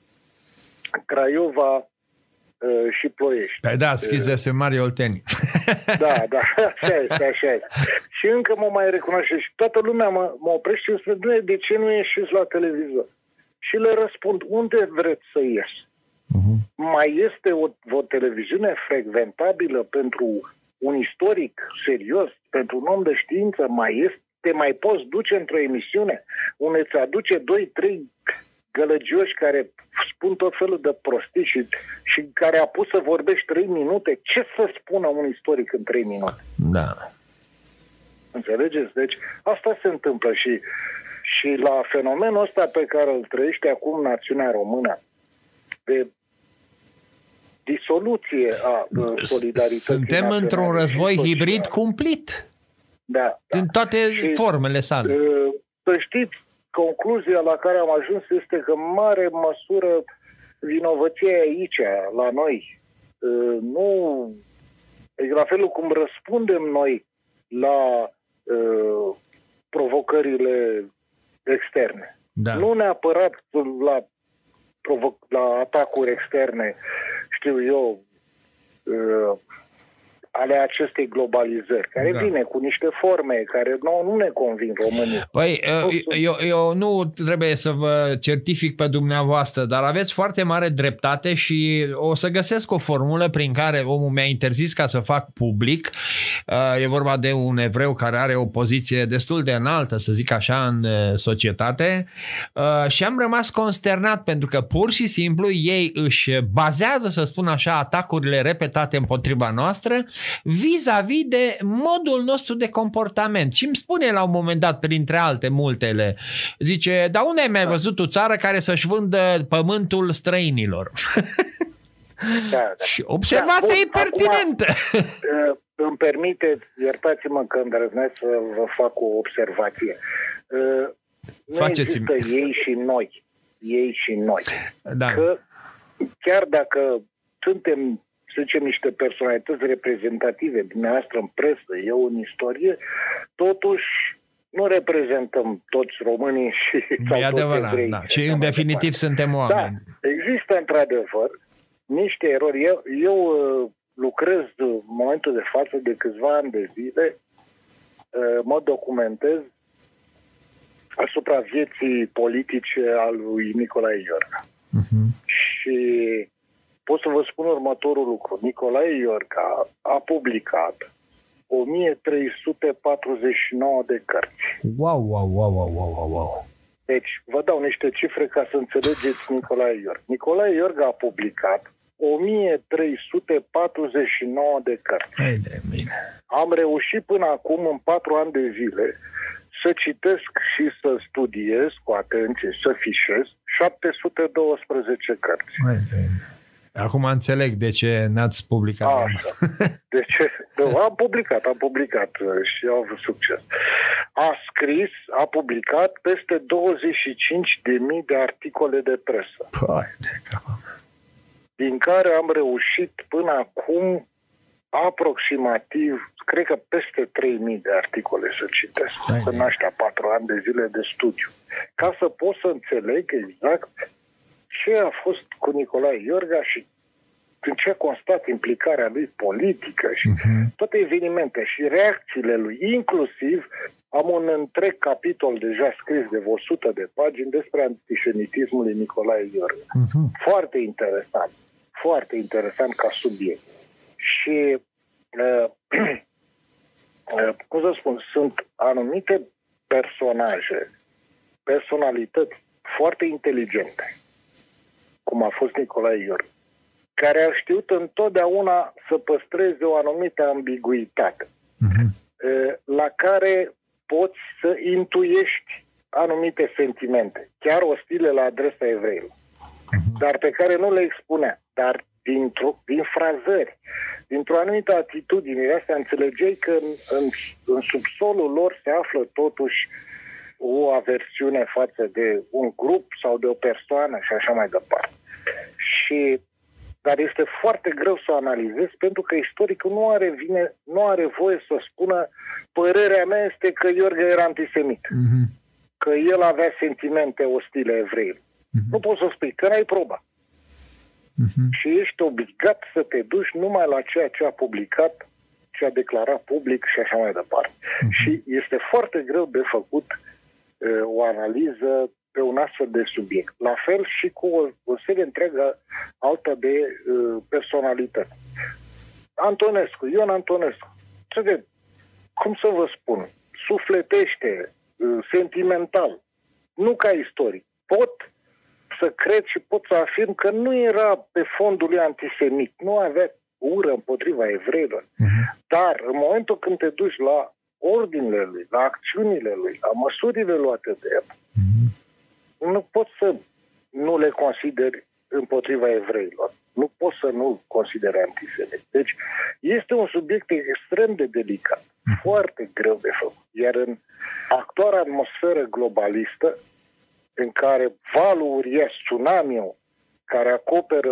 Speaker 3: Craiova uh, și Ploiești.
Speaker 2: Da, da, schizese uh, mari olteni.
Speaker 3: Da, da, așa este, așa este. Și încă mă mai recunoaște și toată lumea mă, mă oprește și îmi spune, de ce nu ieșiți la televizor? Și le răspund, unde vreți să ies? Uh-huh. Mai este o, o televiziune frecventabilă pentru un istoric serios, pentru un om de știință? Mai este? Te mai poți duce într-o emisiune unde îți aduce doi, trei gălăgioși care spun tot felul de prostii și, și care a pus să vorbești trei minute? Ce să spună un istoric în trei minute?
Speaker 2: Da.
Speaker 3: Înțelegeți? Deci asta se întâmplă și, și la fenomenul ăsta pe care îl trăiește acum națiunea română, de disoluție a solidarității.
Speaker 2: Suntem într-un război hibrid cumplit.
Speaker 3: Da, da.
Speaker 2: În toate și, formele sale.
Speaker 3: Să știți, concluzia la care am ajuns este că în mare măsură vinovăția aici, la noi. Nu, la felul cum răspundem noi la uh, provocările externe. Da. Nu neapărat la, provo- la atacuri externe, știu eu, uh, ale acestei globalizări, care da. vine cu niște forme care nu, nu ne convin românii.
Speaker 2: Păi, eu, eu nu trebuie să vă certific pe dumneavoastră, dar aveți foarte mare dreptate și o să găsesc o formulă prin care omul mi-a interzis ca să fac public. E vorba de un evreu care are o poziție destul de înaltă, să zic așa, în societate și am rămas consternat pentru că pur și simplu ei își bazează, să spun așa, atacurile repetate împotriva noastră vis-a-vis de modul nostru de comportament. Și îmi spune la un moment dat, printre alte multele, zice, dar unde ai mai văzut o țară care să-și vândă pământul străinilor?
Speaker 3: Da, da.
Speaker 2: Și observația da, e pertinentă.
Speaker 3: Acum, îmi permiteți, iertați-mă că îndrăznesc să vă fac o observație. Nu
Speaker 2: Faceți-mi.
Speaker 3: există ei și noi. Ei și noi.
Speaker 2: Da.
Speaker 3: Că chiar dacă suntem, să zicem, niște personalități reprezentative dumneavoastră în presă, eu în istorie, totuși nu reprezentăm toți românii și
Speaker 2: e adevărat, toți da. Și în definitiv suntem oameni. Da,
Speaker 3: există într-adevăr niște erori. Eu, eu lucrez în momentul de față de câțiva ani de zile, mă documentez asupra vieții politice a lui Nicolae Iorga. Uh-huh. Și pot să vă spun următorul lucru. Nicolae Iorga a publicat o mie trei sute patruzeci și nouă de cărți.
Speaker 2: Wow, wow, wow, wow, wow, wow.
Speaker 3: Deci, vă dau niște cifre ca să înțelegeți Nicolae Iorga. Nicolae Iorga a publicat o mie trei sute patruzeci și nouă de cărți.
Speaker 2: Hai de mine.
Speaker 3: Am reușit până acum, în patru ani de zile, să citesc și să studiez cu atenție, să fișez șapte sute douăsprezece cărți.
Speaker 2: Hai de mine. Acum înțeleg de ce n-ați publicat.
Speaker 3: Așa. De ce? Am publicat, am publicat și am avut succes. A scris, a publicat peste douăzeci și cinci de mii de articole de presă.
Speaker 2: Păi, de
Speaker 3: din care am reușit până acum aproximativ, cred că peste trei mii de articole să citesc Hai în ăștia patru ani de zile de studiu. Ca să pot să înțeleg exact ce a fost cu Nicolae Iorga și în ce a constat implicarea lui politică și uh-huh. toate evenimente și reacțiile lui. Inclusiv am un întreg capitol deja scris de o sută de pagini despre antisemitismul lui Nicolae Iorga. Uh-huh. Foarte interesant. Foarte interesant ca subiect. Și uh, uh, cum să spun, sunt anumite personaje, personalități foarte inteligente, cum a fost Nicolae Iorga, care au știut întotdeauna să păstreze o anumită ambiguitate, uh-huh. la care poți să intuiești anumite sentimente, chiar ostile la adresa evreilor, uh-huh. dar pe care nu le expunea. Dar dintr-o, din frazări, dintr-o anumită atitudine, asta înțelegeai că în, în, în subsolul lor se află totuși o aversiune față de un grup sau de o persoană și așa mai departe. Și, dar este foarte greu să o analizezi pentru că istoricul nu are, vine, nu are voie să spună părerea mea este că Iorga era antisemit, mm-hmm. că el avea sentimente ostile evreilor. Mm-hmm. Nu poți să spui, că n-ai proba. Mm-hmm. Și ești obligat să te duci numai la ceea ce a publicat, ce a declarat public și așa mai departe. Mm-hmm. Și este foarte greu de făcut uh, o analiză pe un astfel de subiect. La fel și cu o, o serie întreagă altă de uh, personalități. Antonescu, Ion Antonescu, ce de, cum să vă spun, sufletește, uh, sentimental, nu ca istoric. Pot să cred și pot să afirm că nu era pe fondul lui antisemit, nu avea ură împotriva evreilor. Uh-huh. Dar în momentul când te duci la ordinele lui, la acțiunile lui, la măsurile luate de el, uh-huh. nu poți să nu le consideri împotriva evreilor. Nu poți să nu consideri antisemit. Deci este un subiect extrem de delicat, uh-huh. foarte greu de făcut. Iar în actuala atmosferă globalistă, în care valul uriaș, tsunamiul, care acoperă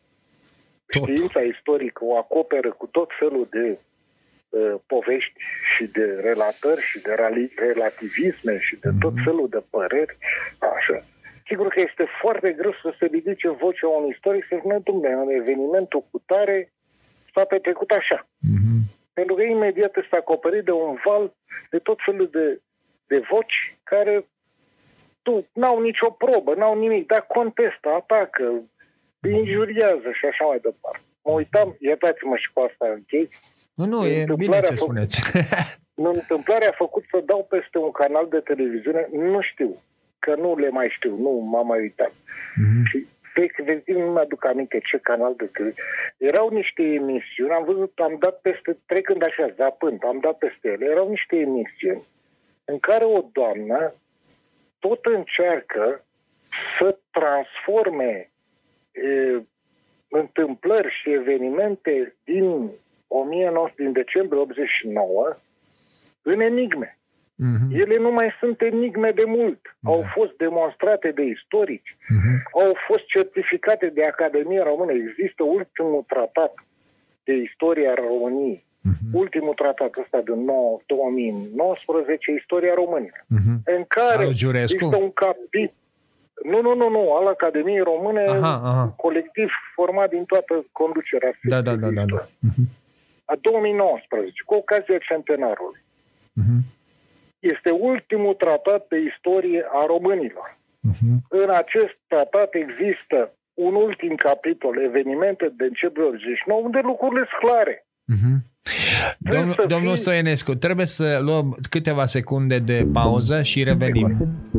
Speaker 3: tot. Știința istorică, o acoperă cu tot felul de uh, povești și de relatări și de relativisme și de tot felul de păreri, așa. Sigur că este foarte greu să se ridice vocea unui istoric să spună, dumne, în evenimentul cu tare s-a petrecut așa. Mm-hmm. Pentru că imediat este acoperit de un val de tot felul de, de voci care tu, n-au nicio probă, n-au nimic, dar contestă, atacă, injuriază și așa mai departe. Mă uitam, iertați-mă și cu asta închei.
Speaker 2: Nu, nu, e bine ce spuneți.
Speaker 3: Întâmplarea a făcut să dau peste un canal de televiziune, nu știu, că nu le mai știu, nu m-am mai uitat. Mm-hmm. Și efectiv nu mi-aduc aminte ce canal de televiziune. Erau niște emisiuni, am văzut, am dat peste, trecând așa, zapând, am dat peste ele, erau niște emisiuni în care o doamnă tot încearcă să transforme e, întâmplări și evenimente din o mie nouă sute, din decembrie optzeci și nouă în enigme. Mm-hmm. Ele nu mai sunt enigme de mult. Da. Au fost demonstrate de istorici, mm-hmm. au fost certificate de Academia Română. Există ultimul tratat de istoria României. Uh-huh. Ultimul tratat ăsta din două mii nouăsprezece, Istoria Românilor, uh-huh. în care există un capitol. Nu, nu, nu, nu, al Academiei Române, aha, aha. colectiv format din toată conducerea.
Speaker 2: Da, da, da, da, da. Uh-huh.
Speaker 3: A două mii nouăsprezece, cu ocazia centenarului. Uh-huh. Este ultimul tratat de istorie a românilor. Uh-huh. În acest tratat există un ultim capitol, evenimente de decembrie optzeci și nouă, unde lucrurile sunt clare. Uh-huh.
Speaker 2: Domnul, domnul Stoienescu, trebuie să luăm câteva secunde de pauză și revenim.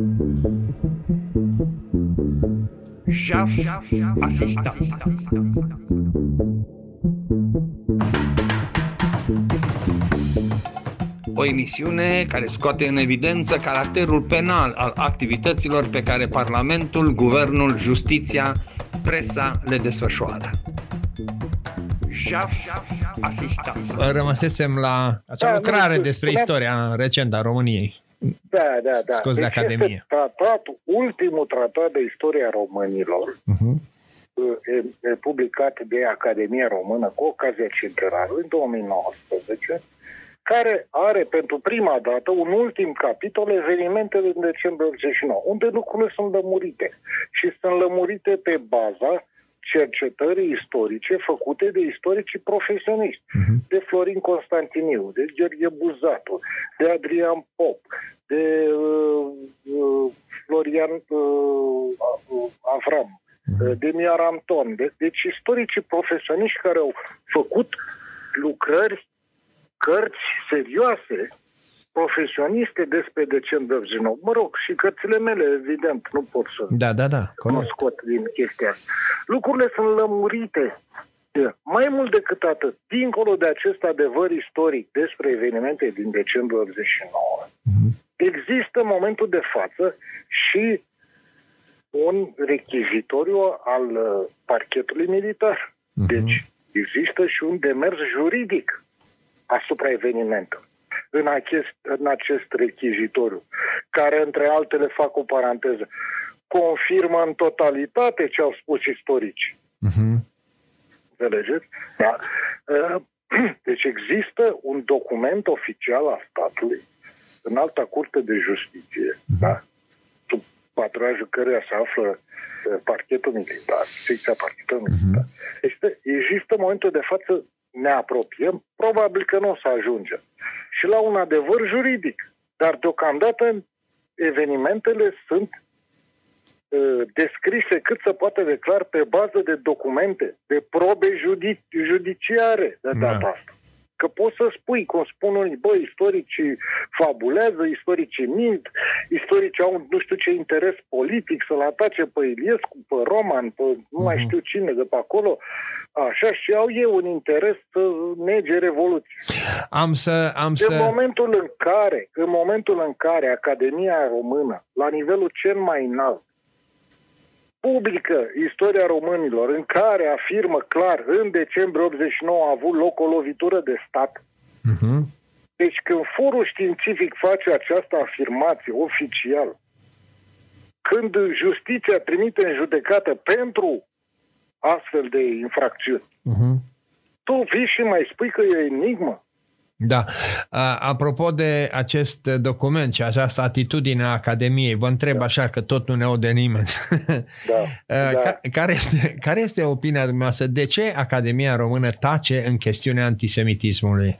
Speaker 1: Jaf asistat. O emisiune care scoate în evidență caracterul penal al activităților pe care Parlamentul, Guvernul, Justiția, presa le desfășoară.
Speaker 2: Rămăsesem la acea da, lucrare nu, despre spunea... istoria recentă a României.
Speaker 3: Da, da, da.
Speaker 2: Scos de
Speaker 3: deci
Speaker 2: Academie.
Speaker 3: Este tratatul, ultimul tratat de istoria românilor, uh-huh. e, e publicat de Academia Română cu ocazia centenarului în două mii nouăsprezece, care are pentru prima dată un ultim capitol, evenimentele din decembrie optzeci și nouă, unde lucrurile sunt lămurite. Și sunt lămurite pe baza cercetării istorice făcute de istoricii profesioniști, uh-huh. de Florin Constantiniu, de Gheorghe Buzatu, de Adrian Pop, de uh, uh, Florian uh, Avram, uh-huh. de Miar Anton. De, deci istoricii profesioniști care au făcut lucrări, cărți serioase, profesioniste despre decembrie optzeci și nouă. Mă rog, și cărțile mele, evident, nu pot să
Speaker 2: da, da, da,
Speaker 3: mă scot din chestia asta. Lucrurile sunt lămurite. Mai mult decât atât, dincolo de acest adevăr istoric despre evenimente din decembrie optzeci și nouă, mm-hmm. există în momentul de față și un rechizitoriu al parchetului militar. Uh-huh. Deci există și un demers juridic asupra evenimentului în acest, în acest rechizitoriu, care, între altele, fac o paranteză, confirmă în totalitate ce au spus istoricii. Uh-huh. Înțelegeți? Da. Deci există un document oficial al statului, în Alta Curte de Justiție, uh-huh. da? Sub patronajul căreia se află parchetul militar, secția parchetului uh-huh. militar. Este, există în momentul de față, ne apropiem, probabil că nu o să ajungem. Și la un adevăr juridic. Dar deocamdată evenimentele sunt uh, descrise cât se poate de clar pe bază de documente, de probe judi- judiciare de data da. asta. Că poți să spui, cum spun unii, bă, istoricii fabulează, istoricii mint, istoricii au nu știu ce interes politic să-l atace pe Iliescu, pe Roman, pe nu mai știu cine de pe acolo, așa, și au ei un interes să nege revoluția.
Speaker 2: Am să... Am
Speaker 3: în
Speaker 2: să...
Speaker 3: momentul în care, în momentul în care Academia Română, la nivelul cel mai înalt, publică istoria românilor, în care afirmă clar, în decembrie optzeci și nouă a avut loc o lovitură de stat. Uh-huh. Deci când forul științific face această afirmație oficial, când justiția trimite în judecată pentru astfel de infracțiuni, uh-huh. tu vii și mai spui că e enigmă.
Speaker 2: Da. Apropo de acest document și această atitudine a Academiei, vă întreb da. așa că tot nu ne aude nimeni. Da. Da. Care este, care este opinia dumneavoastră? De ce Academia Română tace în chestiunea antisemitismului?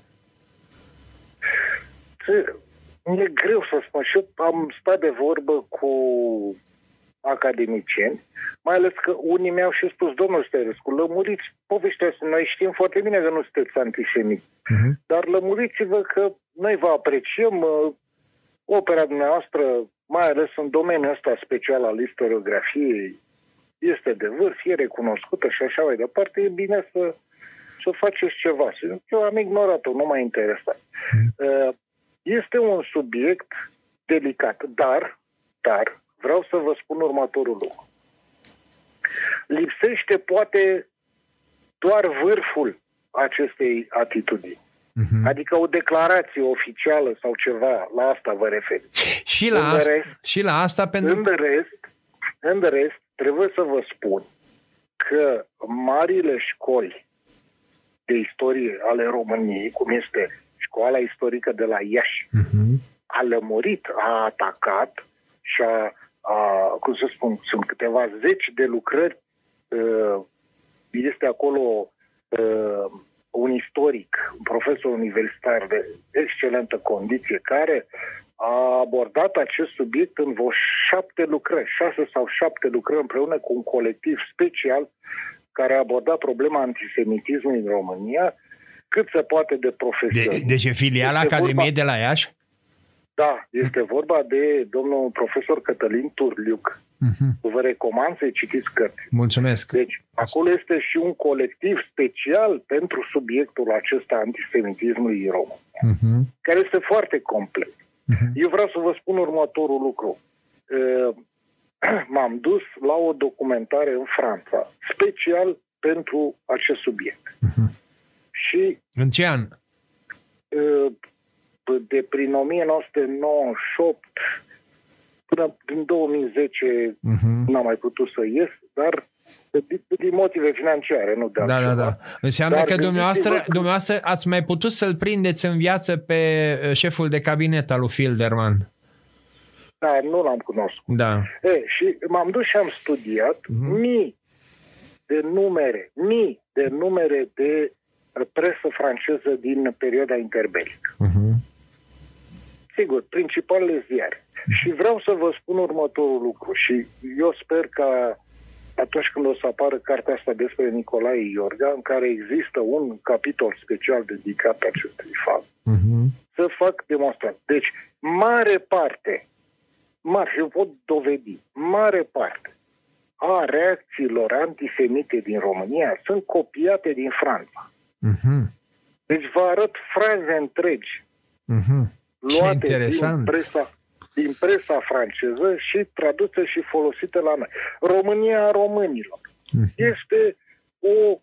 Speaker 3: E greu să spun. Și eu am stat de vorbă cu academicieni, mai ales că unii mi-au și spus, domnul Stărescu, lămuriți povestea asta. Noi știm foarte bine că nu sunteți antisemiți, uh-huh. dar lămuriți-vă că noi vă apreciem uh, opera dumneavoastră, mai ales în domeniul ăsta special al istoriografiei, este de vârf, e recunoscută și așa mai departe, e bine să, să faceți ceva. Eu am ignorat-o, nu m-a interesat. Uh, este un subiect delicat, dar, dar, vreau să vă spun următorul lucru. Lipsește poate doar vârful acestei atitudini. Uh-huh. Adică o declarație oficială sau ceva, la asta vă referiți.
Speaker 2: Și la,
Speaker 3: în
Speaker 2: asta,
Speaker 3: rest,
Speaker 2: și la asta pentru...
Speaker 3: În rest, în rest, trebuie să vă spun că marile școli de istorie ale României, cum este Școala Istorică de la Iași, uh-huh. a lămurit, a atacat și a A, cum să spun, sunt câteva zeci de lucrări, este acolo un istoric, un profesor universitar de excelentă condiție, care a abordat acest subiect în vreo șapte lucrări, șase sau șapte lucrări împreună cu un colectiv special care a abordat problema antisemitismului în România, cât se poate de profesional.
Speaker 2: De, deci e filiala Academiei de la Iași?
Speaker 3: Da, este vorba de domnul profesor Cătălin Turliuc. Uh-huh. Vă recomand să-i citiți cărți.
Speaker 2: Mulțumesc.
Speaker 3: Deci, acolo este și un colectiv special pentru subiectul acesta antisemitismului în România, uh-huh. care este foarte complex. Uh-huh. Eu vreau să vă spun următorul lucru. M-am dus la o documentare în Franța, special pentru acest subiect. Uh-huh. Și
Speaker 2: în ce an?
Speaker 3: De prin o mie nouă sute nouăzeci și opt până în două mii zece uh-huh. n-am mai putut să ies, dar din motive financiare, nu de altceva.
Speaker 2: Da, da, da. Înseamnă
Speaker 3: dar
Speaker 2: că dumneavoastră, dumneavoastră ați mai putut să-l prindeți în viață pe șeful de cabinet al lui Filderman.
Speaker 3: Da, nu l-am cunoscut.
Speaker 2: Da.
Speaker 3: E, și m-am dus și am studiat uh-huh. mii de numere, mii de numere de presă franceză din perioada interbelică. Uh-huh. Sigur, principalele ziare. Și vreau să vă spun următorul lucru și eu sper că atunci când o să apară cartea asta despre Nicolae Iorga, în care există un capitol special dedicat acestui fapt, uh-huh. să fac demonstrat. Deci, mare parte, mare, și eu pot dovedi, mare parte a reacțiilor antisemite din România sunt copiate din Franța. Uh-huh. Deci vă arăt fraze întregi. Uh-huh. Luate din presa, din presa franceză și traduse și folosite la noi. România a românilor. Uh-huh. Este o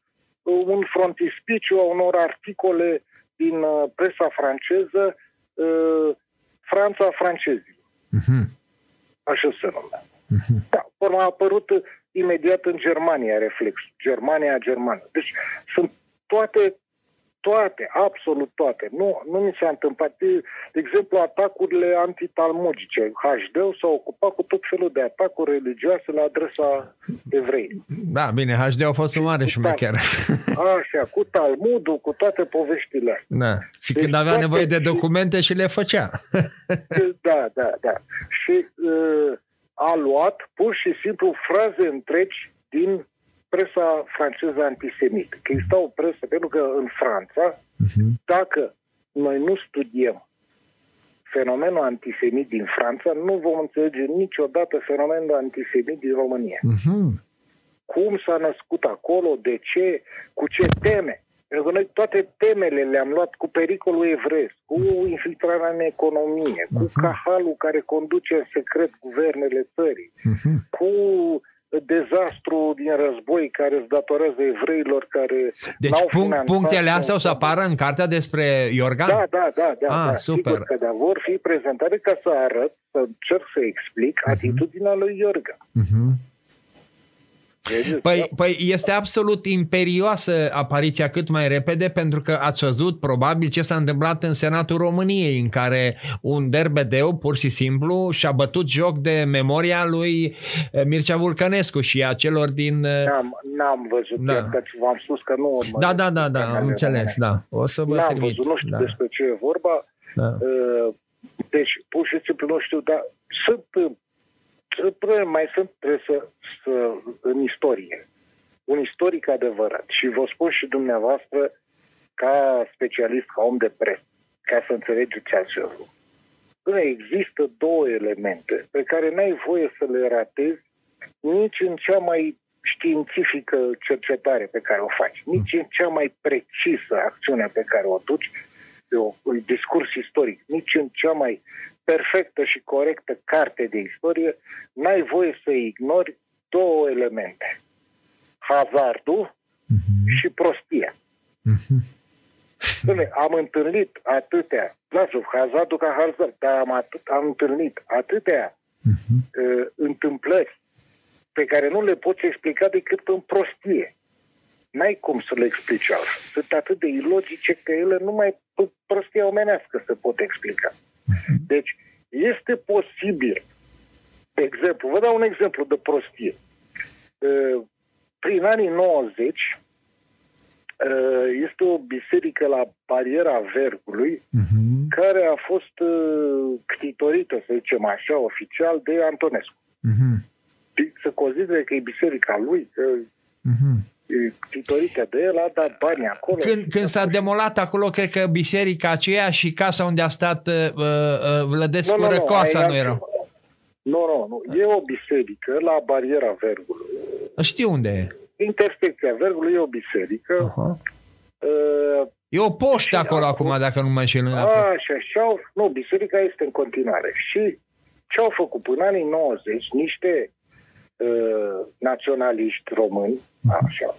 Speaker 3: un frontispiciu a unor articole din uh, presa franceză, uh, Franța francezilor. Uh-huh. Așa se numea. Uh-huh. Da, a apărut imediat în Germania reflex. Germania germană. Deci sunt toate, toate, absolut toate. Nu, nu mi s-a întâmplat. De, de exemplu, atacurile antitalmudice. H D-ul s-a ocupat cu tot felul de atacuri religioase la adresa evrei.
Speaker 2: Da, bine, H D a fost un mare șmecher.
Speaker 3: Așa, cu Talmudul, cu toate poveștile.
Speaker 2: Da. Și deci, când avea
Speaker 3: toate,
Speaker 2: nevoie de documente și le făcea.
Speaker 3: Da, da, da. Și uh, a luat pur și simplu fraze întregi din presa franceză antisemită. Că exista o presă, pentru că în Franța, uh-huh. dacă noi nu studiem fenomenul antisemit din Franța, nu vom înțelege niciodată fenomenul antisemit din România. Uh-huh. Cum s-a născut acolo, de ce, cu ce teme. Pentru că noi toate temele le-am luat cu pericolul evresc, cu infiltrarea în economie, uh-huh. cu cahalul care conduce în secret guvernele țării, uh-huh. cu dezastru din război care îți datorează evreilor care
Speaker 2: deci
Speaker 3: n-au
Speaker 2: punct, punctele astea o să apară în cartea despre Iorgan?
Speaker 3: Da, da, da. da,
Speaker 2: ah,
Speaker 3: da.
Speaker 2: super.
Speaker 3: Sigur că da, vor fi prezentate ca să arăt, să încerc să explic uh-huh. atitudinea lui Iorgan. Uh-huh.
Speaker 2: Păi, păi este absolut imperioasă apariția cât mai repede, pentru că ați văzut probabil ce s-a întâmplat în Senatul României, în care un derbedeu pur și simplu și-a bătut joc de memoria lui Mircea Vulcănescu și a celor din...
Speaker 3: N-am, n-am văzut, da. Că v-am spus că nu...
Speaker 2: Da, da, da, da, am înțeles, da. O să vă
Speaker 3: n-am
Speaker 2: trimit.
Speaker 3: Văzut, nu știu
Speaker 2: da.
Speaker 3: despre ce e vorba. Da. Deci, pur și simplu nu știu, dar sunt... mai sunt, trebuie să, să, în istorie. Un istoric adevărat. Și vă spun și dumneavoastră, ca specialist, ca om de presă, ca să înțelegeți acest lucru. Există două elemente pe care n-ai voie să le ratezi nici în cea mai științifică cercetare pe care o faci, nici în cea mai precisă acțiune pe care o duci, un discurs istoric, nici în cea mai perfectă și corectă carte de istorie, n-ai voie să ignori două elemente. Hazardul uh-huh. și prostia. Uh-huh. Bine, am întâlnit atâtea, lasă, hazardul ca hazard, dar am, atât, am întâlnit atâtea uh-huh. uh, întâmplări pe care nu le poți explica decât în prostie. N-ai cum să le explici altfel. Sunt atât de ilogice că ele numai cu prostia omenească se pot explica. Deci, este posibil, de exemplu, vă dau un exemplu de prostie. Prin anii nouăzeci, este o biserică la Bariera Vergului, uh-huh. care a fost ctitorită, să zicem așa, oficial, de Antonescu. Uh-huh. Să considere că e biserica lui, că uh-huh. ctitorită de el, a dat bani acolo.
Speaker 2: Când, când s-a demolat acolo, cred că biserica aceea și casa unde a stat uh, uh, Vlădescu no, no, Răcoasa nu era.
Speaker 3: Nu, nu, nu. E o biserică la Bariera Vergului.
Speaker 2: Știu unde e.
Speaker 3: Intersecția Vergului e o biserică. Uh-huh. Uh,
Speaker 2: e o poștă acolo acum, acum, dacă nu mă înșel.
Speaker 3: Așa, și-au... Nu, biserica este în continuare. Și ce-au făcut până anii nouăzeci, niște uh, naționaliști români, așa,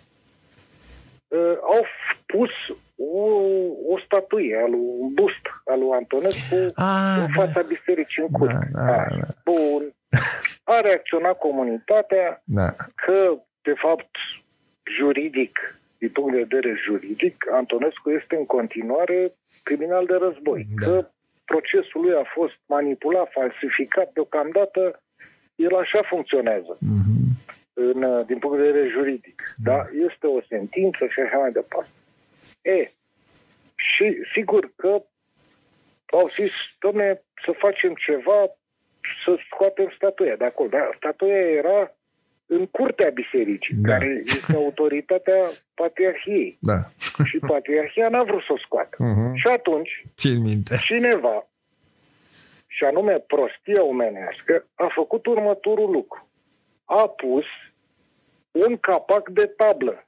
Speaker 3: uh, au pus o, o statuie, al, un bust al lui Antonescu ah, în fața da. bisericii în curte. Da, da, da. Bun. A reacționat comunitatea da. că, de fapt, juridic, din punct de vedere juridic, Antonescu este în continuare criminal de război. Da. Că procesul lui a fost manipulat, falsificat, deocamdată el așa funcționează. Mm-hmm. În, din punct de vedere juridic. Da? Este o sentință și așa mai departe. E, și sigur că au zis, dom'le, să facem ceva, să scoatem statuia de acolo. Dar statuia era în curtea bisericii, da. care este autoritatea patriarhiei. Da. Și patriarhia n-a vrut să o scoată. Uh-huh. Și atunci,
Speaker 2: țin minte.
Speaker 3: cineva, și anume prostia omenească, a făcut următorul lucru. A pus un capac de tablă.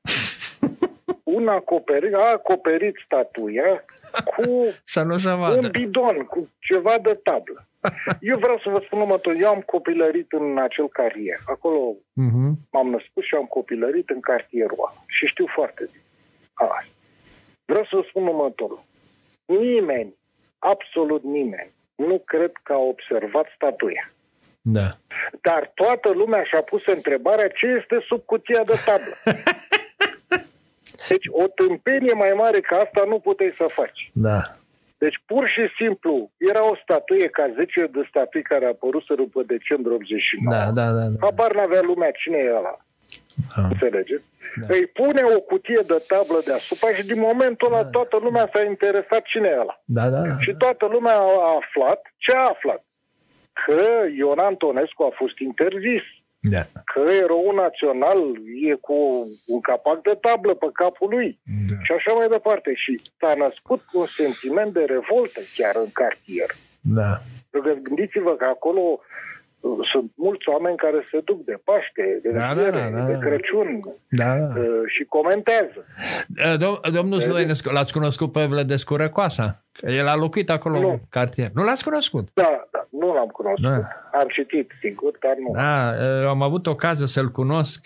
Speaker 3: Un acoperit, a acoperit statuia cu
Speaker 2: să nu se vadă.
Speaker 3: un bidon, cu ceva de tablă. Eu vreau să vă spun următor. Eu am copilărit în acel cartier. Acolo uh-huh. m-am născut și am copilărit în cartierul ăla. Și știu foarte bine. Asta. Vreau să spun următorul. Nimeni, absolut nimeni, nu cred că a observat statuia.
Speaker 2: Da.
Speaker 3: Dar toată lumea și-a pus întrebarea ce este sub cutia de tablă. Deci o tâmpenie mai mare ca asta nu puteai să faci.
Speaker 2: Da.
Speaker 3: Deci pur și simplu era o statuie ca zece de statui care a apărut să după decembrie optzeci și nouă.
Speaker 2: Da, da, da, da.
Speaker 3: Habar n-avea lumea cine e ăla.
Speaker 2: Da.
Speaker 3: Înțelegeți?
Speaker 2: Da.
Speaker 3: Îi pune o cutie de tablă deasupra și din momentul ăla
Speaker 2: Da.
Speaker 3: toată lumea s-a interesat cine e ăla.
Speaker 2: Da, da, da.
Speaker 3: Și toată lumea a aflat. Ce a aflat? Că Ion Antonescu a fost interzis.
Speaker 2: Da.
Speaker 3: Că eroul național e cu un capac de tablă pe capul lui.
Speaker 2: Da.
Speaker 3: Și așa mai departe. Și s-a născut un sentiment de revoltă chiar în cartier.
Speaker 2: Da.
Speaker 3: Pentru că gândiți-vă că acolo uh, sunt mulți oameni care se duc de Paște, de
Speaker 2: Da,
Speaker 3: Înviere,
Speaker 2: da, da, da.
Speaker 3: de Crăciun
Speaker 2: Da, da.
Speaker 3: uh, și comentează.
Speaker 2: Dom- Domnul Slăinescu, l-ați cunoscut pe Vlădescu Răcoasa? Că el a locuit acolo
Speaker 3: Nu.
Speaker 2: în cartier. Nu l-ați cunoscut?
Speaker 3: Da, da, nu l-am cunoscut.
Speaker 2: Da.
Speaker 3: Am citit, sigur, dar nu.
Speaker 2: Da, am avut ocazia să-l cunosc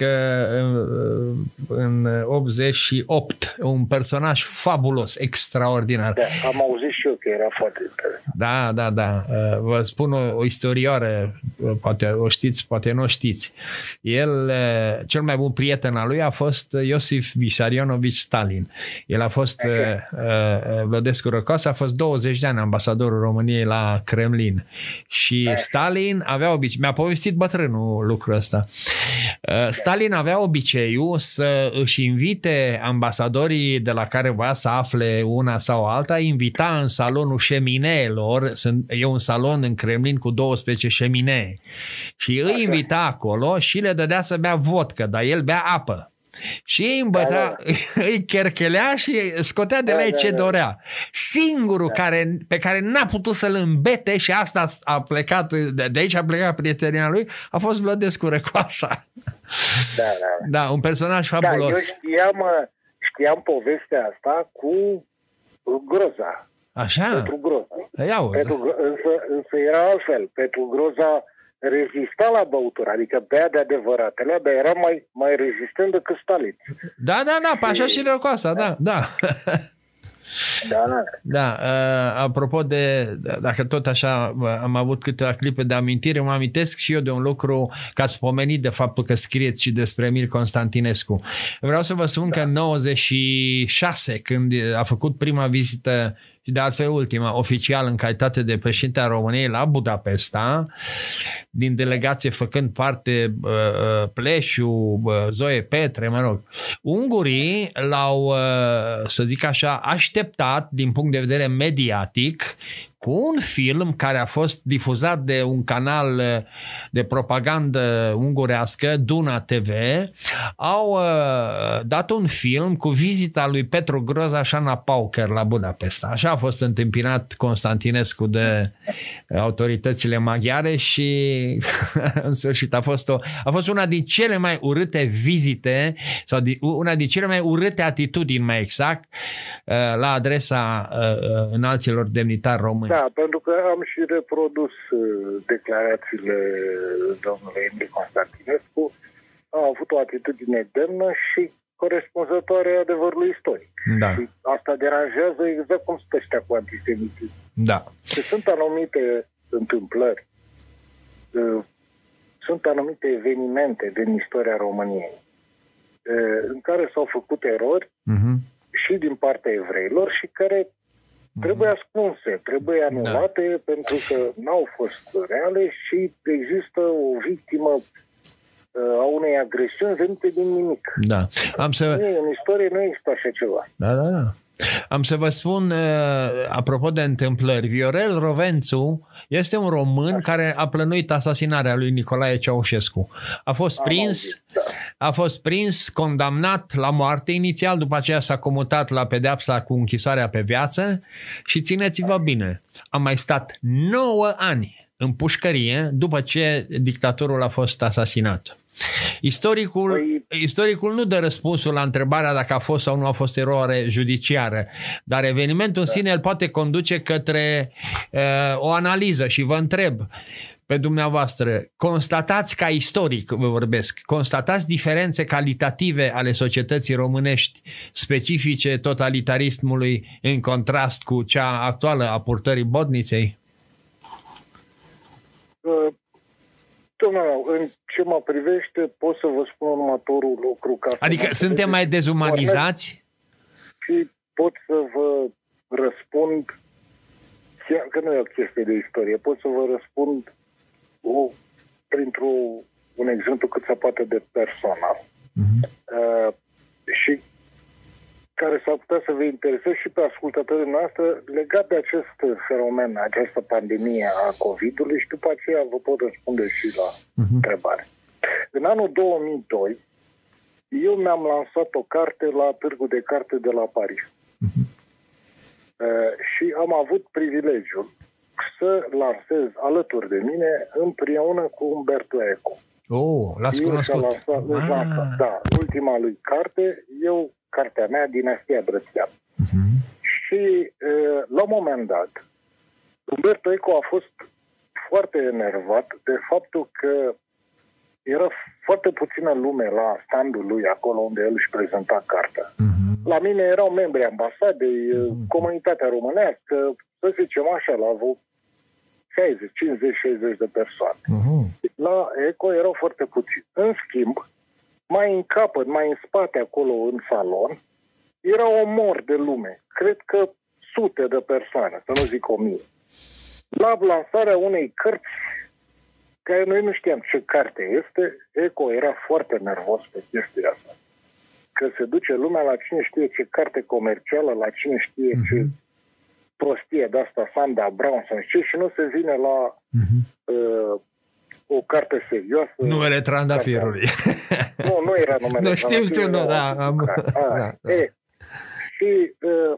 Speaker 2: în optzeci și opt. Un personaj fabulos, extraordinar.
Speaker 3: Da, am auzit și eu că era foarte interesant.
Speaker 2: Da, da, da. Vă spun o, o istorioară, poate o știți, poate nu o știți. El, cel mai bun prieten al lui a fost Iosif Vissarionovici Stalin. El a fost, Vlădescu Răcoasa a fost douăzeci de ani ambasadorul României la Kremlin. Și Stalin avea obicei, mi-a povestit bătrânul lucrul ăsta. Stalin avea obiceiul să își invite ambasadorii de la care voia să afle una sau alta, invita în salonul șemineelor, e un salon în Kremlin cu douăsprezece șeminee, și îi invita acolo și le dădea să bea vodcă, dar el bea apă. Și îi îmbăta, da, da. îi cherchelea și scotea de la ei da, ce da, dorea. Singurul da. care, pe care n-a putut să-l îmbete, și asta a plecat, de aici a plecat prietenia lui, a fost Vlădescu Răcoasa.
Speaker 3: Da, da.
Speaker 2: Da, un personaj fabulos.
Speaker 3: Da, eu știam, știam povestea asta cu Groza.
Speaker 2: Așa?
Speaker 3: Petru Groza.
Speaker 2: Ia
Speaker 3: Petru, însă, însă era altfel. Petru Groza rezista la băutură, adică bea de adevăratele, dar era mai, mai rezistent decât Stalin.
Speaker 2: Da, da, da, pe așa și Răcoasa, da, da.
Speaker 3: Da, da.
Speaker 2: Da, uh, apropo de, dacă tot așa am avut câteva clipe de amintire, mă amintesc și eu de un lucru, că ați pomenit de faptul că scrieți și despre Emil Constantinescu. Vreau să vă spun da. că în nouăzeci și șase, când a făcut prima vizită, și de altfel ultima, oficial în calitate de președinte a României la Budapesta, din delegație făcând parte uh, Pleșu, uh, Zoe Petre, mă rog, ungurii l-au, uh, să zic așa, așteptat din punct de vedere mediatic cu un film care a fost difuzat de un canal de propagandă ungurească, Duna T V. Au uh, dat un film cu vizita lui Petru Groza și Ana Pauker la Budapesta. Așa a fost întâmpinat Constantinescu de autoritățile maghiare și în sfârșit a fost, o, a fost una din cele mai urâte vizite sau di, una din cele mai urâte atitudini, mai exact, uh, la adresa uh, înalților demnitari români.
Speaker 3: Da, pentru că am și reprodus uh, declarațiile domnului Emil Constantinescu. A avut o atitudine demnă și corespunzătoare adevărului istoric.
Speaker 2: Da.
Speaker 3: Și asta deranjează exact cum sunt ăștia cu antisemitism.
Speaker 2: Da.
Speaker 3: Și sunt anumite întâmplări, uh, sunt anumite evenimente din istoria României uh, în care s-au făcut erori uh-huh. și din partea evreilor și care trebuie ascunse, trebuie anulate da. pentru că n-au fost reale și există o victimă uh, a unei agresiuni venite din nimic.
Speaker 2: Da. Am să...
Speaker 3: În istorie nu există așa ceva.
Speaker 2: Da, da, da. Am să vă spun, apropo de întâmplări, Viorel Rovențu este un român care a plănuit asasinarea lui Nicolae Ceaușescu. A fost prins, a fost prins, condamnat la moarte inițial, după aceea s-a comutat la pedeapsa cu închisoarea pe viață și țineți-vă bine, a mai stat nouă ani în pușcărie după ce dictatorul a fost asasinat. Istoricul, păi... istoricul nu dă răspunsul la întrebarea dacă a fost sau nu a fost eroare judiciară, dar evenimentul în sine îl poate conduce către uh, o analiză și vă întreb, pe dumneavoastră. Constatați ca istoric, vă vorbesc, constatați diferențe calitative ale societății românești specifice totalitarismului în contrast cu cea actuală a purtării bodniței?
Speaker 3: Uh, domnule, în ce mă privește, pot să vă spun următorul lucru. Ca
Speaker 2: adică suntem mai dezumanizați?
Speaker 3: Și pot să vă răspund, că nu e o chestie de istorie, pot să vă răspund o, printr-un exemplu cât se poate de personal. Uh-huh. Uh, și care s-ar putea să vă intereseze și pe ascultătorii noastre legat de acest fenomen, această pandemie a COVID-ului și după aceea vă pot răspunde și la uh-huh. întrebare. În anul două mii doi, eu mi-am lansat o carte la Târgul de Carte de la Paris. Uh-huh. Uh, și am avut privilegiul să lansez alături de mine împreună cu Umberto Eco.
Speaker 2: Oh, l-ați cunoscut.
Speaker 3: Lansat, ah. lansat, da, ultima lui carte, eu, cartea mea, Dinastia Brățean. Uh-huh. Și uh, la un moment dat, Umberto Eco a fost foarte enervat de faptul că era foarte puțină lume la standul lui, acolo unde el își prezenta cartea. Uh-huh. La mine erau membri ambasadei, uh-huh. comunitatea românească, să zicem așa, la vreo șaizeci, cincizeci, șaizeci de persoane. Uh-huh. La Eco erau foarte puțini. În schimb, mai în capăt, mai în spate acolo în salon, era o mor de lume. Cred că sute de persoane, să nu zic o mie. La lansarea unei cărți care noi nu știam ce carte este, Eco era foarte nervos pe chestia asta. Că se duce lumea la cine știe ce carte comercială, la cine știe uh-huh. ce prostie de asta, Sandra Brown sau ce, și nu se vine la uh-huh. uh, o carte serioasă.
Speaker 2: Numele Trandafirului.
Speaker 3: Nu, nu era numele
Speaker 2: Nu știu, știu, nu, da. Am...
Speaker 3: da, da. E, și uh,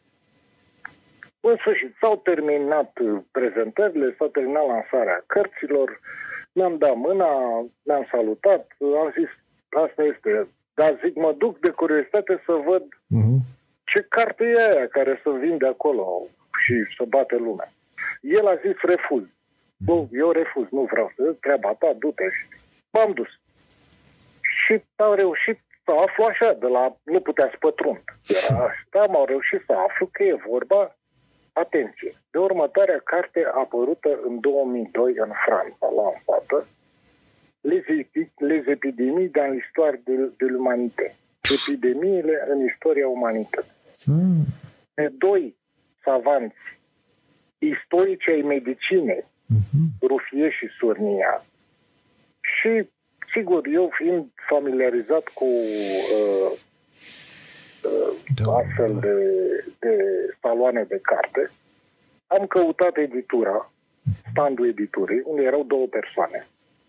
Speaker 3: în sfârșit, s-au terminat prezentările, s-a terminat lansarea cărților, mi-am dat mâna, mi-am salutat, am zis, asta este, dar zic, mă duc de curiozitate să văd uh-huh. ce carte e aia care să vinde acolo și să bate lumea. El a zis refuz. Bă, eu refuz, nu vreau să, treaba ta, du-te. M-am dus. Și am reușit să aflu așa, de la, nu putea să pătrund. Era asta, m-au reușit să aflu că e vorba, atenție, de următoarea carte apărută în două mii doi în Franța, lansată, Les, les épidémies dans l'histoire de, de l'humanité. Epidemiile în istoria umanității. Mm. De doi savanți istorici ai medicinei, mm-hmm. Rufie și Surnia. Și, sigur, eu fiind familiarizat cu uh, uh, astfel de, de saloane de carte, am căutat editura, standul editurii, unde erau două persoane.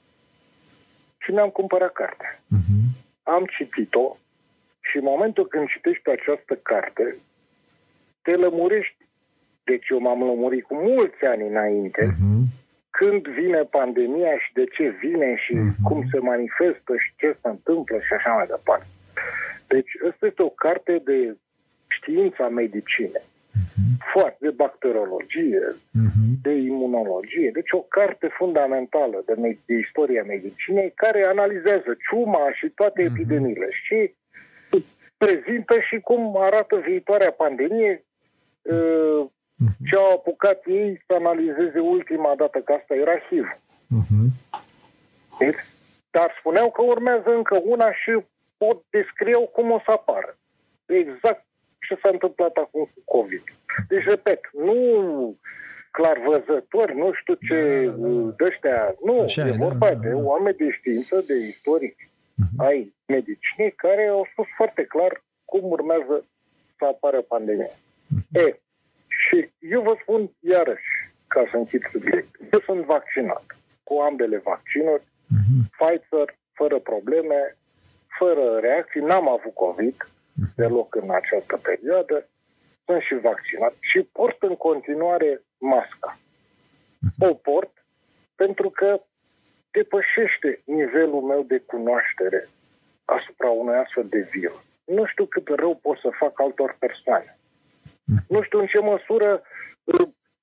Speaker 3: Și mi-am cumpărat cartea. Uh-huh. Am citit-o și în momentul când citești această carte, te lămurești. Deci eu m-am lămurit cu mulți ani înainte, uh-huh. când vine pandemia și de ce vine și uh-huh. cum se manifestă și ce se întâmplă și așa mai departe. Deci asta este o carte de știința medicinei. Uh-huh. Foarte de bacteriologie, uh-huh. de imunologie. Deci o carte fundamentală de, me- de istoria medicinei care analizează ciuma și toate uh-huh. epidemiile și prezintă și cum arată viitoarea pandemie, uh, uh-huh. ce au apucat ei să analizeze ultima dată, că asta era H I V. Uh-huh. Deci, dar spuneau că urmează încă una și o descriau cum o să apară. Exact ce s-a întâmplat acum cu COVID. Deci, repet, nu clar văzători, nu știu ce, de-ăștia, nu, așa, e vorba da, de oameni de știință, de istorici uh-huh. ai medicinei, care au spus foarte clar cum urmează să apară pandemia. Uh-huh. E, și eu vă spun iarăși, ca să închid subiect, eu sunt vaccinat cu ambele vaccinuri, uh-huh. Pfizer, fără probleme, fără reacții, n-am avut COVID deloc în această perioadă, sunt și vaccinat și port în continuare masca. O port pentru că depășește nivelul meu de cunoaștere asupra unui astfel de virus. Nu știu cât rău pot să fac altor persoane. Nu știu în ce măsură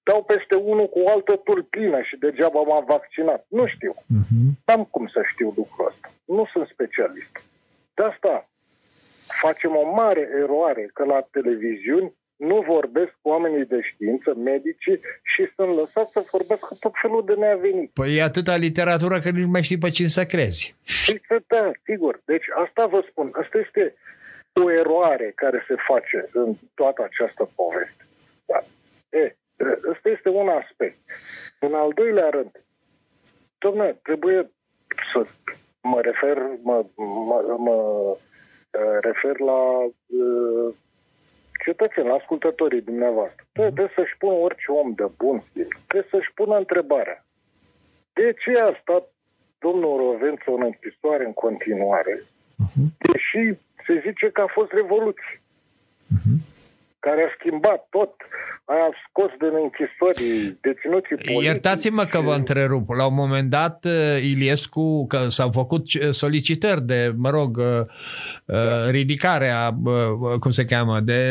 Speaker 3: dau peste unul cu o altă tulpină și degeaba m-am vaccinat. Nu știu. Uh-huh. N-am cum să știu lucrul ăsta. Nu sunt specialist. De asta facem o mare eroare că la televiziuni nu vorbesc cu oamenii de știință, medicii, și sunt lăsați să vorbească tot felul de neavenit.
Speaker 2: Păi e atâta literatură că nici mai știi pe cine să crezi.
Speaker 3: Da, sigur. Deci asta vă spun. Asta este o eroare care se face în toată această poveste. Da. E, ăsta este un aspect. În al doilea rând, dom'le, trebuie să mă refer, mă, mă, mă refer la uh, cetățeni, la ascultătorii dumneavoastră. Trebuie să-și pună orice om de bun simț. Trebuie să-și pună întrebarea. De ce a stat domnul Rovență în închisoare în continuare, uh-huh. deși se zice că a fost revoluție, uh-huh. care a schimbat tot, a scos din închisori deținuții politici.
Speaker 2: Iertați-mă că vă întrerup. La un moment dat, Iliescu, că s-au făcut solicitări de, mă rog, da. ridicarea, cum se cheamă, de,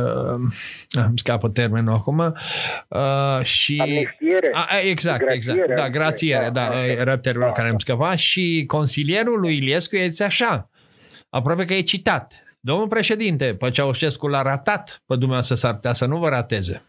Speaker 2: îmi scapă termenul acum, și...
Speaker 3: Amnistiere.
Speaker 2: A, exact, exact. Da, grațiere, da, da, era termenul da, care îmi scăpa. Și consilierul lui Iliescu este așa, aproape că e citat. Domnul președinte, pe Ceaușescu l-a ratat, pe dumneavoastră s-ar putea să nu vă rateze.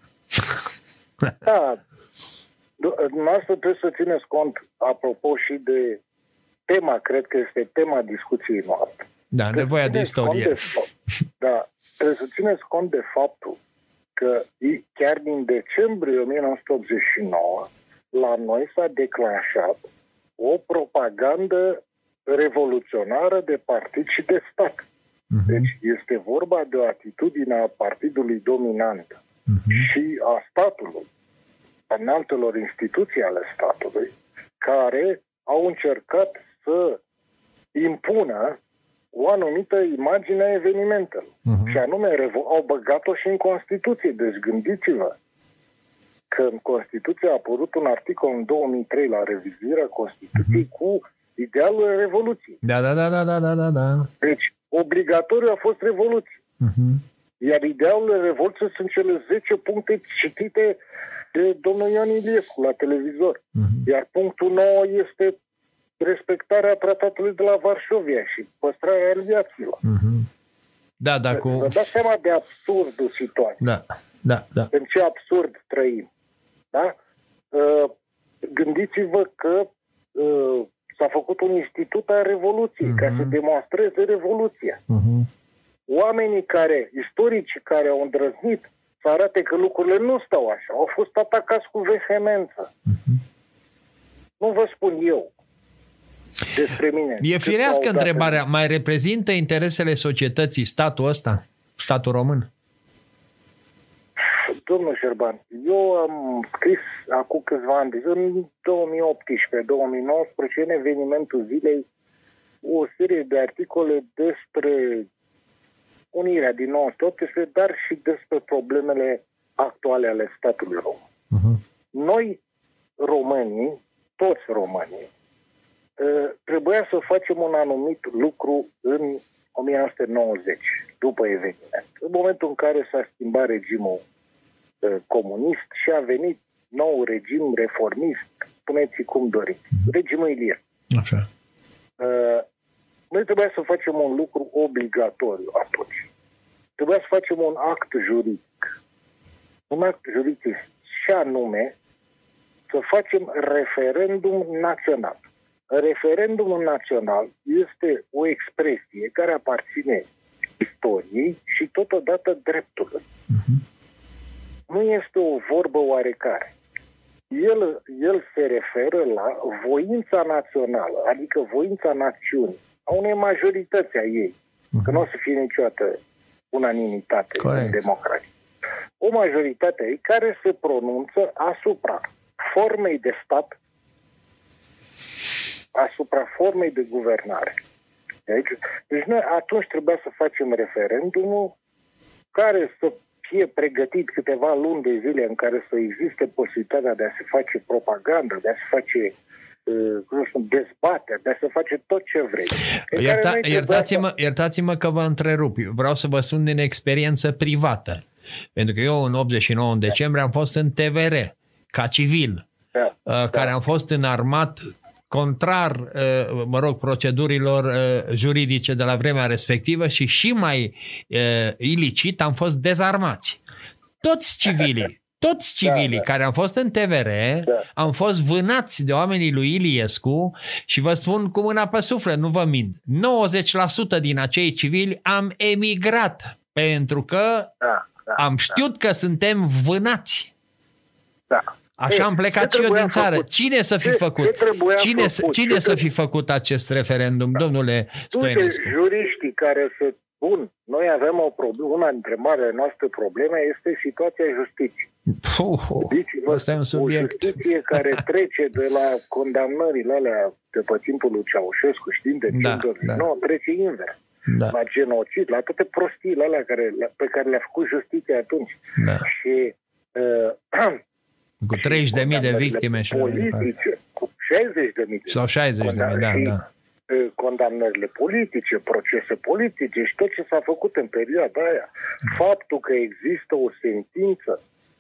Speaker 3: Da. Dumneavoastră trebuie să țineți cont, apropo și de tema, cred că este tema discuției noastre.
Speaker 2: Da, nevoia de istorie.
Speaker 3: De, da, trebuie să țineți cont de faptul că chiar din decembrie o mie nouă sute optzeci și nouă la noi s-a declanșat o propagandă revoluționară de partid și de stat. Deci este vorba de o atitudine a partidului dominant uh-huh. și a statului, a înaltelor instituții ale statului, care au încercat să impună o anumită imagine a evenimentelor. Uh-huh. Și anume, au băgat-o și în Constituție. Deci gândiți-vă că în Constituție a apărut un articol în două mii trei la revizuirea Constituției uh-huh. cu idealul Revoluției.
Speaker 2: Da, da, da, da, da, da, da.
Speaker 3: Deci, obligatoriu a fost Revoluție. Uh-huh. Iar idealurile Revoluției sunt cele zece puncte citite de domnul Ion Iliescu la televizor. Uh-huh. Iar punctul nouă este respectarea tratatului de la Varșovia și păstrarea aliaților. Uh-huh.
Speaker 2: Da, da, cu...
Speaker 3: Vă dați seama de absurdul situației.
Speaker 2: Da, da, da.
Speaker 3: În ce absurd trăim. Da? Uh, gândiți-vă că uh, s-a făcut un institut al Revoluției, uh-huh. ca să demonstreze Revoluția. Uh-huh. Oamenii care, istoricii care au îndrăznit să arate că lucrurile nu stau așa, au fost atacați cu vehemență. Uh-huh. Nu vă spun eu despre mine.
Speaker 2: E firească întrebarea, mai reprezintă interesele societății statul ăsta, statul român?
Speaker 3: Domnul Șerban, eu am scris acum câțiva ani, în două mii optsprezece două mii nouăsprezece, în evenimentul zilei, o serie de articole despre unirea din nouă sute optsprezece, dar și despre problemele actuale ale statului român. Uh-huh. Noi, românii, toți românii, trebuia să facem un anumit lucru în o mie nouă sute nouăzeci, după eveniment. În momentul în care s-a schimbat regimul comunist și a venit nou regim reformist, spuneți cum doriți, regimul Iliescu.
Speaker 2: Okay.
Speaker 3: Uh, noi trebuia să facem un lucru obligatoriu atunci. Trebuia să facem un act juridic. Un act juridic și anume să facem referendum național. Referendumul național este o expresie care aparține istoriei și totodată dreptului. Uh-huh. Nu este o vorbă oarecare. El, el se referă la voința națională, adică voința națiunii, a unei majorități a ei, uh-huh. că nu o să fie niciodată unanimitate Corect. În democrație. O majoritate a ei care se pronunță asupra formei de stat, asupra formei de guvernare. Deci, deci noi atunci trebuia să facem referendumul care să fie pregătit câteva luni de zile în care să existe posibilitatea de a se face propagandă, de a se face uh, dezbatere, de a se face tot ce vrei.
Speaker 2: Ierta, iertați-mă, iertați-mă că vă întrerup. Vreau să vă spun din experiență privată. Pentru că eu în optzeci și nouă, în decembrie, am fost în T V R, ca civil,
Speaker 3: Da.
Speaker 2: care
Speaker 3: Da.
Speaker 2: am fost înarmat contrar, mă rog, procedurilor juridice de la vremea respectivă și și mai ilicit am fost dezarmați. Toți civilii, toți civilii
Speaker 3: da, da.
Speaker 2: care am fost în T V R,
Speaker 3: Da.
Speaker 2: am fost vânați de oamenii lui Iliescu și vă spun cu mâna pe suflet, nu vă mint, nouăzeci la sută din acei civili am emigrat pentru că
Speaker 3: Da, da,
Speaker 2: am știut că suntem vânați.
Speaker 3: Da.
Speaker 2: Așa am plecat și eu din țară.
Speaker 3: Făcut?
Speaker 2: Cine să fi
Speaker 3: Ce,
Speaker 2: făcut?
Speaker 3: Ce trebuia
Speaker 2: Cine,
Speaker 3: făcut?
Speaker 2: cine
Speaker 3: ce
Speaker 2: să fi făcut acest referendum, da. domnule Stoinescu?
Speaker 3: Uite, juriștii care se... Bun, noi avem o problemă, una dintre marile noastre probleme este situația justiției.
Speaker 2: Puh,
Speaker 3: Gândiți-vă,
Speaker 2: ăsta e un subiect.
Speaker 3: O justiție care trece de la condamnările alea de pe timpul lui Ceaușescu, știm, de
Speaker 2: Da,
Speaker 3: da,
Speaker 2: da.
Speaker 3: nu, trece invers.
Speaker 2: Da.
Speaker 3: La genocid, la toate prostiile alea care, pe care le-a făcut justiția atunci.
Speaker 2: Da.
Speaker 3: Și... Uh,
Speaker 2: Cu treizeci de mii de victime și
Speaker 3: politice, cu șaizeci de mii
Speaker 2: sau șaizeci de mii, da, da.
Speaker 3: Condamnările politice, procese politice și tot ce s-a făcut în perioada aia. Faptul că există o sentință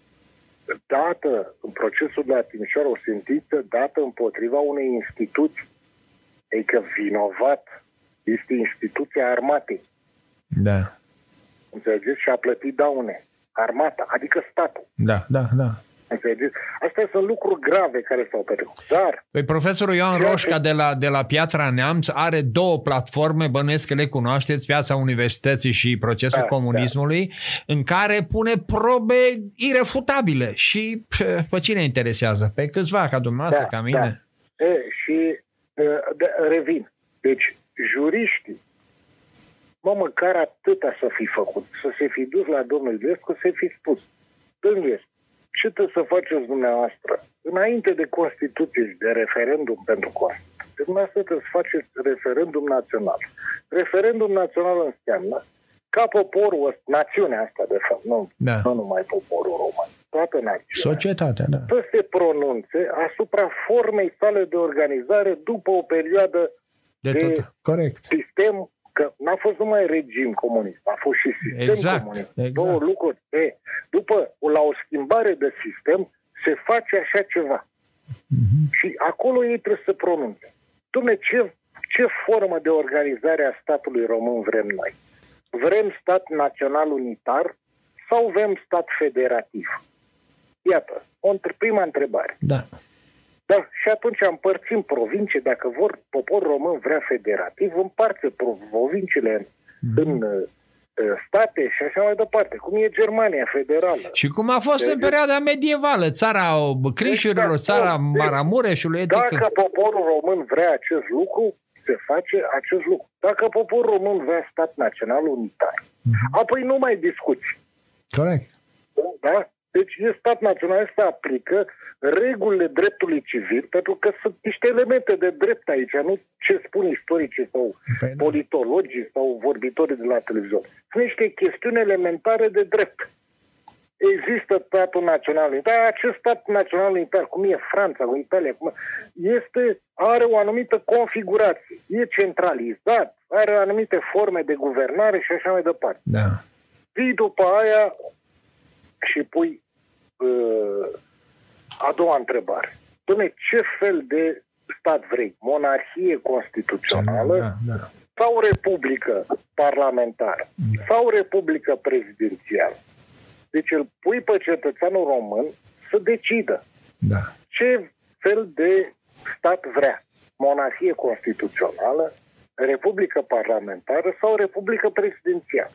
Speaker 3: dată în procesul de la Timișoara, o sentință dată împotriva unei instituții, adică vinovat este instituția armatei.
Speaker 2: Da.
Speaker 3: Înțelegeți? Și a plătit daune. Armata, adică statul.
Speaker 2: Da, da, da.
Speaker 3: Înțelegeți? Astea sunt lucruri grave care s-au petrecut. Dar...
Speaker 2: Păi profesorul Ioan Roșca de la, de la Piatra Neamț are două platforme, bănuiesc că le cunoașteți, Piața Universității și Procesul
Speaker 3: da,
Speaker 2: Comunismului, da. în care pune probe irefutabile. Și pe, pe cine interesează? Pe câțiva, ca dumneavoastră,
Speaker 3: da,
Speaker 2: ca mine.
Speaker 3: Da. E, și de, revin. Deci, juriștii, mă, măcar atâta să fi făcut, să se fi dus la domnul Iliescu, să fi spus, domnul Iliescu, ce trebuie să faceți dumneavoastră? Înainte de Constituție și de referendum pentru Constituție, dumneavoastră trebuie să faceți referendum național. Referendum național înseamnă ca poporul, națiunea asta, de fapt, nu,
Speaker 2: da.
Speaker 3: nu numai poporul român, toată națiunea,
Speaker 2: societatea, da.
Speaker 3: să se pronunțe asupra formei sale de organizare după o perioadă
Speaker 2: de, de tot. Corect.
Speaker 3: Sistem, că n-a fost numai regim comunist, a fost și sistem
Speaker 2: exact,
Speaker 3: comunist.
Speaker 2: Exact.
Speaker 3: Două lucruri. E, după, la o schimbare de sistem, se face așa ceva.
Speaker 2: Mm-hmm.
Speaker 3: Și acolo ei trebuie să pronunțe. Dom'le, ce, ce formă de organizare a statului român vrem noi? Vrem stat național unitar sau vrem stat federativ? Iată, o prima întrebare.
Speaker 2: Da.
Speaker 3: Da, și atunci împărțim provincii, dacă vor, poporul român vrea federativ, împarte provinciile în, mm. în state și așa mai departe, cum e Germania federală.
Speaker 2: Și cum a fost de în perioada medievală, țara Crișurilor, exact, țara Maramureșului.
Speaker 3: Dacă
Speaker 2: adică...
Speaker 3: poporul român vrea acest lucru, se face acest lucru. Dacă poporul român vrea stat național unitar, mm-hmm. apoi nu mai discuți.
Speaker 2: Corect.
Speaker 3: Da? Deci e stat național, se aplică regulile dreptului civil, pentru că sunt niște elemente de drept aici, nu ce spun istoricii sau păi politologii sau vorbitorii de la televizor. Sunt niște chestiuni elementare de drept. Există statul național unitar, acest stat național unitar, cum e Franța, cum Italia, cum este, are o anumită configurație, e centralizat, are anumite forme de guvernare și așa mai departe.
Speaker 2: Da.
Speaker 3: Vii după aia și pui uh, a doua întrebare. Dom'le, ce fel de stat vrei? Monarhie constituțională
Speaker 2: da, da.
Speaker 3: sau republică parlamentară da. sau republică prezidențială? Deci îl pui pe cetățeanul român să decidă
Speaker 2: da.
Speaker 3: ce fel de stat vrea. Monarhie constituțională, republică parlamentară sau republică prezidențială.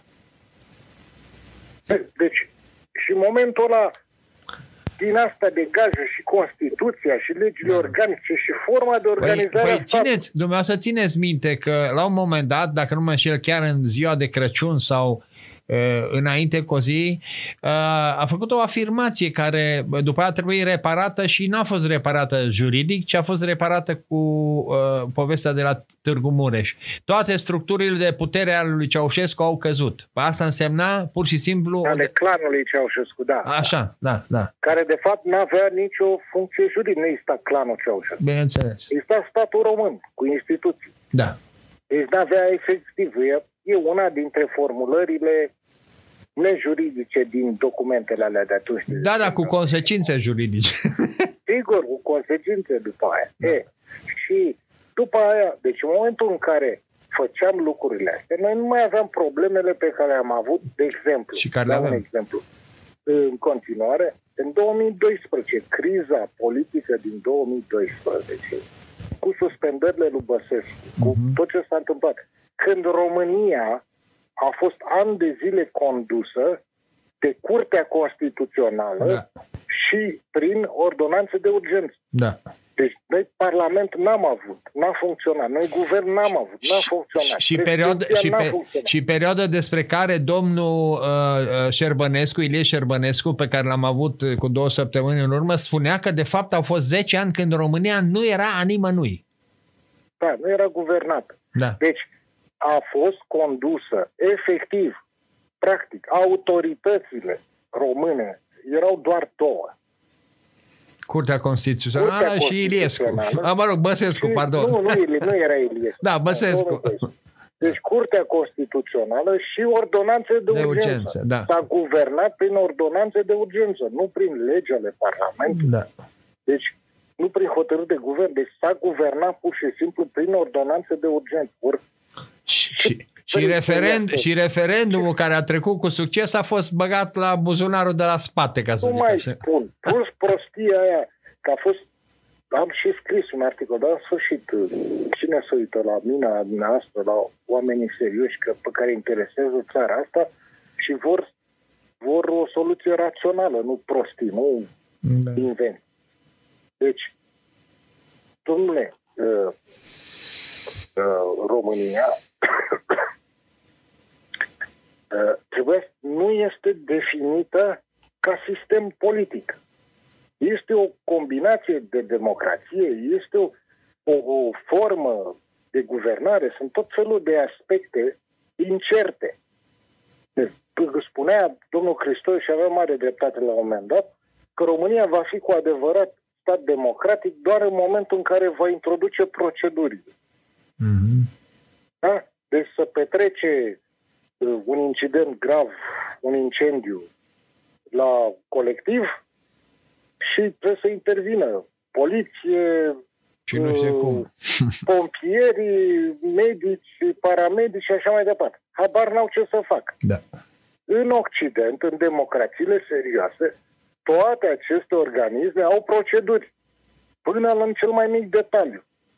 Speaker 3: Deci, și în momentul ăla, din asta degajă și Constituția și legile da. organice și forma de organizare
Speaker 2: păi, păi țineți, dumneavoastră țineți minte că la un moment dat, dacă nu mă înșel, chiar în ziua de Crăciun sau uh, înainte cu o zi, uh, a făcut o afirmație care după aia trebuie reparată și n-a fost reparată juridic, ci a fost reparată cu uh, povestea de la Târgu Mureș. Toate structurile de putere ale lui Ceaușescu au căzut. Asta însemna pur și simplu...
Speaker 3: Ale clanului Ceaușescu, da.
Speaker 2: Așa, da, da.
Speaker 3: Care de fapt n-avea nicio funcție juridică. Nu exista clanul Ceaușescu.
Speaker 2: Bineînțeles.
Speaker 3: Exista statul român, cu instituții.
Speaker 2: Da.
Speaker 3: Deci n-avea efectiv. E, e una dintre formulările nejuridice din documentele alea de atunci.
Speaker 2: Da, da, cu consecințe juridice.
Speaker 3: Sigur, cu consecințe după aia. Da. E, și după aia, deci în momentul în care făceam lucrurile astea, noi nu mai aveam problemele pe care am avut, de exemplu.
Speaker 2: Și care
Speaker 3: le
Speaker 2: avem.
Speaker 3: Un exemplu. În continuare, în două mii doisprezece, criza politică din două mii doisprezece, cu suspendările lui Băsescu, uh-huh. cu tot ce s-a întâmplat, când România a fost ani de zile condusă de Curtea Constituțională da. și prin ordonanțe de urgență.
Speaker 2: Da.
Speaker 3: Deci noi Parlament n-am avut, n-a funcționat, noi Guvern n-am avut, n-a funcționat.
Speaker 2: Și, perioadă, și, pe, și perioada despre care domnul uh, Șerbănescu, Ilie Șerbănescu, pe care l-am avut cu două săptămâni în urmă, spunea că de fapt au fost zece ani când România nu era a nimănui.
Speaker 3: Da, nu era guvernată.
Speaker 2: Da.
Speaker 3: Deci a fost condusă efectiv, practic, autoritățile române erau doar două.
Speaker 2: Curtea Constituțională Curtea și Iliescu. A, mă rog, Băsescu,
Speaker 3: și,
Speaker 2: pardon.
Speaker 3: Nu, nu, nu era Iliescu.
Speaker 2: Da, Băsescu.
Speaker 3: Deci Curtea Constituțională și ordonanțe de, de urgență. urgență
Speaker 2: da.
Speaker 3: S-a guvernat prin ordonanțe de urgență, nu prin legile Parlamentului.
Speaker 2: Da.
Speaker 3: Deci nu prin hotărâri de guvern. Deci s-a guvernat pur și simplu prin ordonanțe de urgență. Or,
Speaker 2: și, și, și, referend, și referendumul care a trecut cu succes a fost băgat la buzunarul de la spate, ca să
Speaker 3: nu
Speaker 2: zic
Speaker 3: mai
Speaker 2: așa.
Speaker 3: spun. Plus prostia aia, că a fost, am și scris un articol, dar în sfârșit, cine se uită la mina dumneavoastră, la oamenii serioși că, pe care interesează țara asta și vor, vor o soluție rațională, nu prostii, nu da. invent. Deci, domnule, uh, uh, România uh, trebuie, nu este definită ca sistem politic. Este o combinație de democrație, este o, o, o formă de guvernare, sunt tot felul de aspecte incerte. Spunea domnul Hristos și avea mare dreptate la un moment dat că România va fi cu adevărat stat democratic doar în momentul în care va introduce procedurile.
Speaker 2: Mm-hmm.
Speaker 3: Da? Deci să petrece un incident grav, un incendiu la colectiv și trebuie să intervină poliție,
Speaker 2: și nu știu cum.
Speaker 3: pompieri, medici, paramedici și așa mai departe. Habar n-au ce să facă.
Speaker 2: Da.
Speaker 3: În Occident, în democrațiile serioase, toate aceste organisme au proceduri, până la cel mai mic detaliu.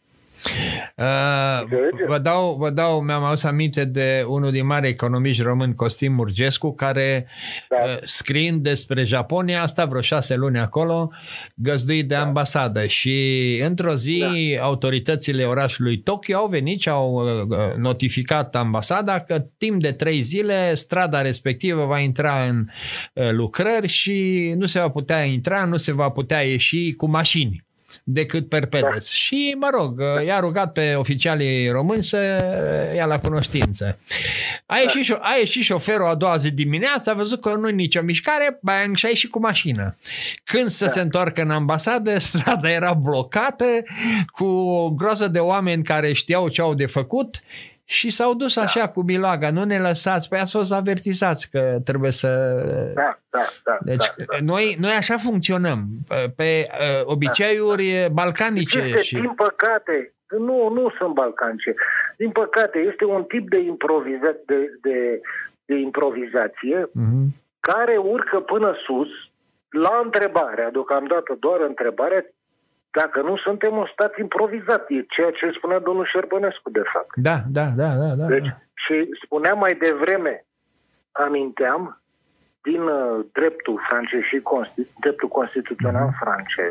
Speaker 2: Uh, vă dau, vă dau, mi-am adus aminte de unul din mari economiști români, Costin Murgescu, care da. uh, scriind despre Japonia, a stat vreo șase luni acolo, găzduit de da. ambasadă și într-o zi da. autoritățile orașului Tokyo au venit și au uh, notificat ambasada că timp de trei zile strada respectivă va intra în uh, lucrări și nu se va putea intra, nu se va putea ieși cu mașini decât perpedes. Da. Și, mă rog, da. i-a rugat pe oficialii români să ia la cunoștință. A ieșit, da. a ieșit șoferul a doua zi dimineața, a văzut că nu-i nicio mișcare, bang, și a ieșit cu mașină. Când să da. se întoarcă în ambasadă, strada era blocată, cu o groază de oameni care știau ce au de făcut și s-au dus da. așa cu miloaga, nu ne lăsați, păi ați fost avertizați că trebuie să...
Speaker 3: Da, da, da.
Speaker 2: Deci
Speaker 3: da, da.
Speaker 2: Noi, noi așa funcționăm, pe uh, obiceiuri da. balcanice.
Speaker 3: Este,
Speaker 2: și...
Speaker 3: Din păcate, nu, nu sunt balcanice, din păcate este un tip de, improviza- de, de, de improvizație uh-huh. care urcă până sus la întrebarea, deocamdată doar întrebarea, dacă nu suntem un stat improvizat. E ceea ce spunea domnul Șerbănescu, de fapt.
Speaker 2: Da, da, da. da, da.
Speaker 3: Deci, și spunea mai devreme, aminteam, din uh, dreptul francez și constitu- dreptul constituțional uh-huh. francez,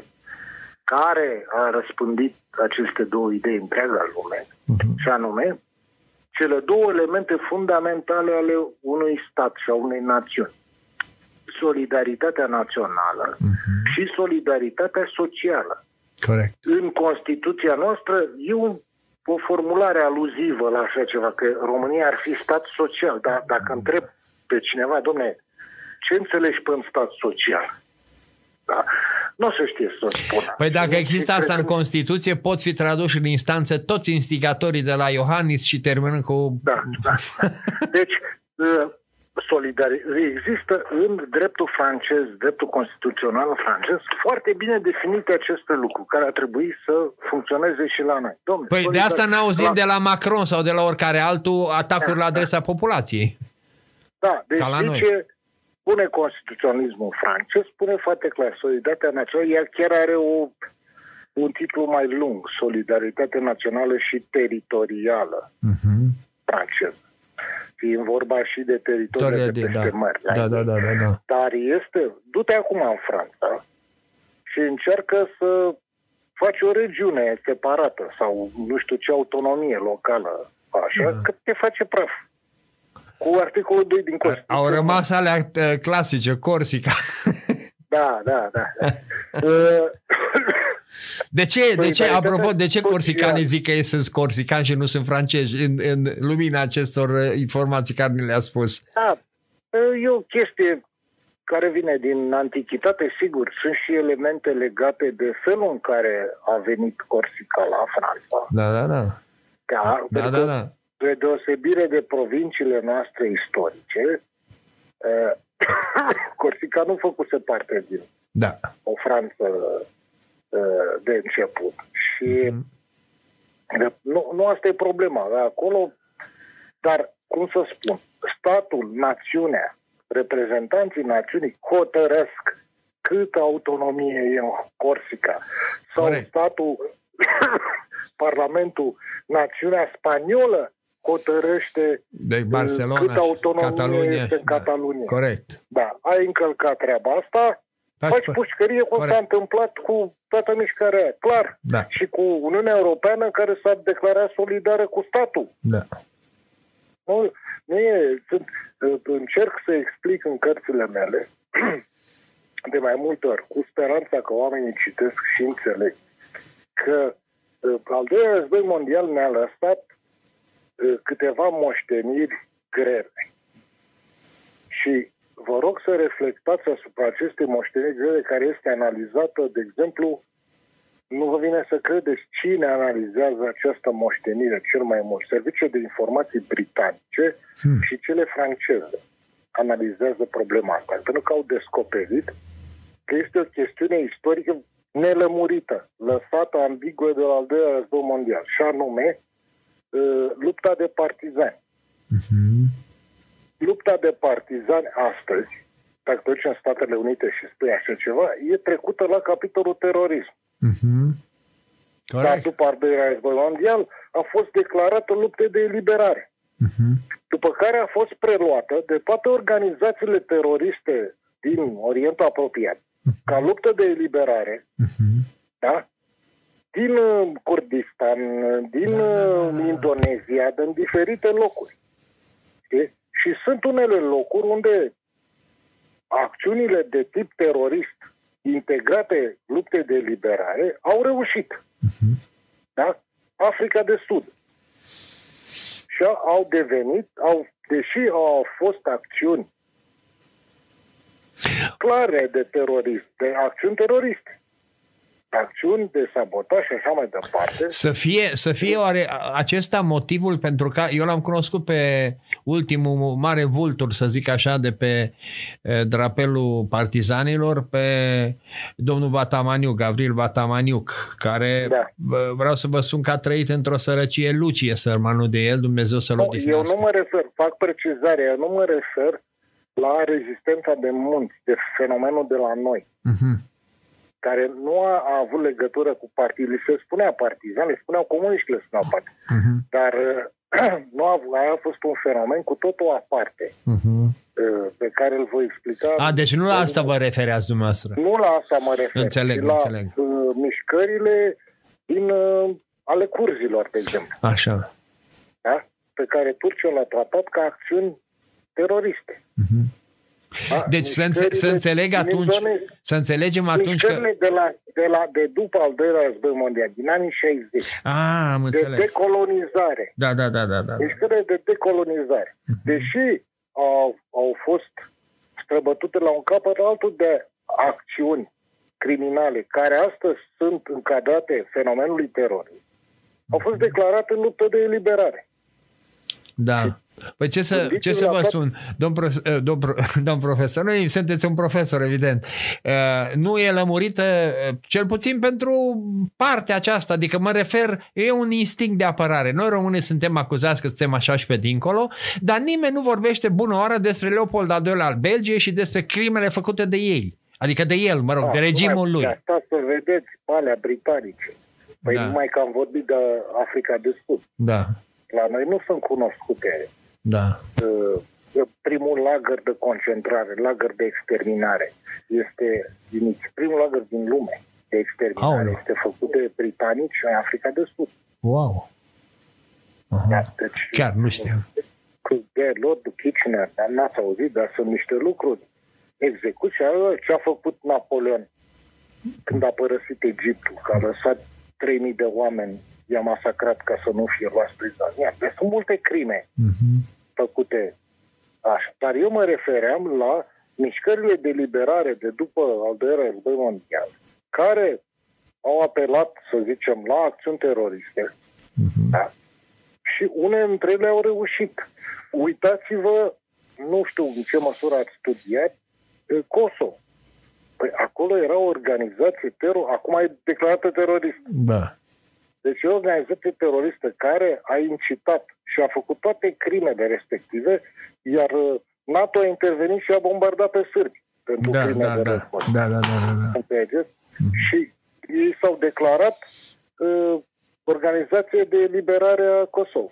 Speaker 3: care a răspândit aceste două idei întreaga lume, uh-huh. și anume, cele două elemente fundamentale ale unui stat și a unei națiuni. Solidaritatea națională uh-huh. și solidaritatea socială.
Speaker 2: Corect.
Speaker 3: În Constituția noastră e un, o formulare aluzivă la așa ceva, că România ar fi stat social. Dar dacă întreb pe cineva, dom'le, ce înțelegi pe un stat social? Da? Nu o să știe să spună.
Speaker 2: Păi dacă există asta în Constituție, pot fi traduși în instanță toți instigatorii de la Iohannis și terminând cu...
Speaker 3: Da, da. Deci, solidari- există în dreptul francez, dreptul constituțional francez, foarte bine definite aceste lucruri, care ar trebui să funcționeze și la noi. Dom'le,
Speaker 2: păi de asta n-auzim
Speaker 3: la...
Speaker 2: de la Macron sau de la oricare altul atacuri
Speaker 3: da,
Speaker 2: la adresa
Speaker 3: da.
Speaker 2: populației.
Speaker 3: Da, deci
Speaker 2: Ca la noi.
Speaker 3: zice, spune constituționalismul francez, spune foarte clar, solidaritatea națională, ea chiar are o, un titlu mai lung, solidaritate națională și teritorială
Speaker 2: Uh-huh.
Speaker 3: franceză. Fiind vorba și de teritoriile de peste
Speaker 2: da.
Speaker 3: mări.
Speaker 2: Da, da, da, da, da.
Speaker 3: Dar este, du-te acum în Franța și încearcă să faci o regiune separată sau nu știu ce autonomie locală, așa, da. Că te face praf. Cu articolul doi din Constituție.
Speaker 2: Au rămas alea uh, clasice, Corsica.
Speaker 3: Da, da, da.
Speaker 2: De ce, de ce, apropo, de ce corsicanii zic că ei sunt corsicani și nu sunt francezi în, în lumina acestor informații care ni le-a spus?
Speaker 3: Da, e o chestie care vine din antichitate, sigur. Sunt și elemente legate de felul în care a venit Corsica la Franța.
Speaker 2: Da, da, da.
Speaker 3: Da,
Speaker 2: da, da, da.
Speaker 3: De deosebire de provinciile noastre istorice, Corsica nu făcuse parte din
Speaker 2: da.
Speaker 3: o Franță de început. Și mm-hmm. nu, nu asta e problema. Acolo, dar, cum să spun, statul, națiunea, reprezentanții națiunii hotărăsc câtă autonomie e în Corsica. Sau Corect. Statul, Parlamentul, națiunea spaniolă hotărăște
Speaker 2: de Barcelona,
Speaker 3: câtă autonomie
Speaker 2: Catalunia.
Speaker 3: este în Catalunia.
Speaker 2: Da. Corect.
Speaker 3: Da, ai încălcat treaba asta, faci, faci pușcărie cum Corect. S-a întâmplat cu toată mișcarea aia, clar.
Speaker 2: Da.
Speaker 3: Și cu Uniunea Europeană care s-a declarat solidară cu statul.
Speaker 2: Da.
Speaker 3: Nu, nu e, sunt, încerc să explic în cărțile mele de mai multe ori, cu speranța că oamenii citesc și înțeleg, că al doilea război mondial ne-a lăsat câteva moșteniri grele. Și vă rog să reflectați asupra acestei moșteniri grele care este analizată, de exemplu, nu vă vine să credeți cine analizează această moștenire cel mai mult. Serviciul de informații britanice hmm. și cele franceze analizează problema asta. Pentru că au descoperit că este o chestiune istorică nelămurită, lăsată ambiguă de la al doilea război mondial, și anume lupta de partizani.
Speaker 2: Uh-huh.
Speaker 3: Lupta de partizani astăzi, dacă te duci în Statele Unite și spui așa ceva, e trecută la capitolul terorism.
Speaker 2: Uh-huh.
Speaker 3: Dar după al doilea război mondial a fost declarată luptă de eliberare.
Speaker 2: Uh-huh.
Speaker 3: După care a fost preluată de toate organizațiile teroriste din Orientul apropiat, uh-huh. ca luptă de eliberare, uh-huh. da? Din Kurdistan, din da, da, da, da. Indonezia, din diferite locuri. Okay? Și sunt unele locuri unde acțiunile de tip terorist integrate lupte de eliberare au reușit. Uh-huh. Da? Africa de Sud. Și au devenit, au, deși au fost acțiuni clare de terorism, de acțiuni teroriste, acțiuni de sabotaj și așa mai departe.
Speaker 2: Să fie, să fie oare acesta motivul pentru că eu l-am cunoscut pe ultimul mare vultur, să zic așa, de pe drapelul partizanilor, pe domnul Vatamaniuc, Gavril Vatamaniuc, care da. vreau să vă spun că a trăit într-o sărăcie lucie, sărmanul de el, Dumnezeu să-l odihnească.
Speaker 3: Eu nu mă refer, fac precizare, eu nu mă refer la rezistența de munți, de fenomenul de la noi. Uh-huh. Care nu a, a avut legătură cu partidele. Se spunea partizani, le spuneau comuniști, le spuneau partizani. Uh-huh. Dar nu a, a fost un fenomen cu totul aparte, uh-huh. pe care îl voi explica.
Speaker 2: A, deci nu la asta vă refereați dumneavoastră.
Speaker 3: Nu la asta mă refer.
Speaker 2: Înțeleg,
Speaker 3: la
Speaker 2: înțeleg.
Speaker 3: Uh, mișcările din, uh, ale curzilor, de exemplu.
Speaker 2: Așa.
Speaker 3: Da? Pe care Turcia l-a tratat ca acțiuni teroriste. Uh-huh.
Speaker 2: Da? Deci să, înțe- să înțeleg atunci, să înțelegem atunci că...
Speaker 3: de, la, de, la, de după al doilea război mondial, din anii șaizeci.
Speaker 2: Ah, am înțeles.
Speaker 3: De decolonizare.
Speaker 2: Da, da, da, da, da.
Speaker 3: Mișcările de decolonizare. Uh-huh. Deși au, au fost străbătute la un capăt altul de acțiuni criminale, care astăzi sunt încadrate fenomenului terorism, au fost declarate în luptă de eliberare.
Speaker 2: Da. Păi ce să, ce să vă sun, domn, prof, domn, domn profesor? Nu, sunteți un profesor, evident. Nu e lămurită, cel puțin pentru partea aceasta, adică mă refer, e un instinct de apărare. Noi românii suntem acuzați că suntem așa și pe dincolo, dar nimeni nu vorbește bună oară despre Leopold al doilea al Belgiei și despre crimele făcute de ei. Adică de el, mă rog, da, de regimul lui.
Speaker 3: Asta să vedeți, alea britanice. Păi da. Numai că am vorbit de Africa de Sud.
Speaker 2: Da.
Speaker 3: La noi nu sunt cunoscute.
Speaker 2: Da.
Speaker 3: Primul lagăr de concentrare, lagăr de exterminare, este primul lagăr din lume de exterminare. Aoleu. Este făcut de britanici în Africa de Sud.
Speaker 2: Wow! Uh-huh. Da, deci, chiar nu știam.
Speaker 3: Cu Lord Kitchener, n-ați auzit, dar sunt niște lucruri. Execuția, ce a făcut Napoleon când a părăsit Egiptul, că a lăsat trei mii de oameni, i-a masacrat ca să nu fie luați prizonieri. Deci sunt multe crime uh-huh. făcute așa. Dar eu mă refeream la mișcările de liberare de după al doilea război mondial, care au apelat, să zicem, la acțiuni teroriste. Uh-huh. Da? Și unele dintre ele au reușit. Uitați-vă, nu știu în ce măsură ați studiat, Kosovo. Păi acolo era o organizație teror, acum e declarată teroristă.
Speaker 2: Da.
Speaker 3: Deci e o organizație teroristă care a incitat și a făcut toate crimele respective, iar NATO a intervenit și a bombardat pe sârbi pentru
Speaker 2: da,
Speaker 3: crime
Speaker 2: da,
Speaker 3: de
Speaker 2: da.
Speaker 3: război.
Speaker 2: Da, da, da, da, da.
Speaker 3: Mm-hmm. Și ei s-au declarat uh, organizație de eliberare a Kosovo.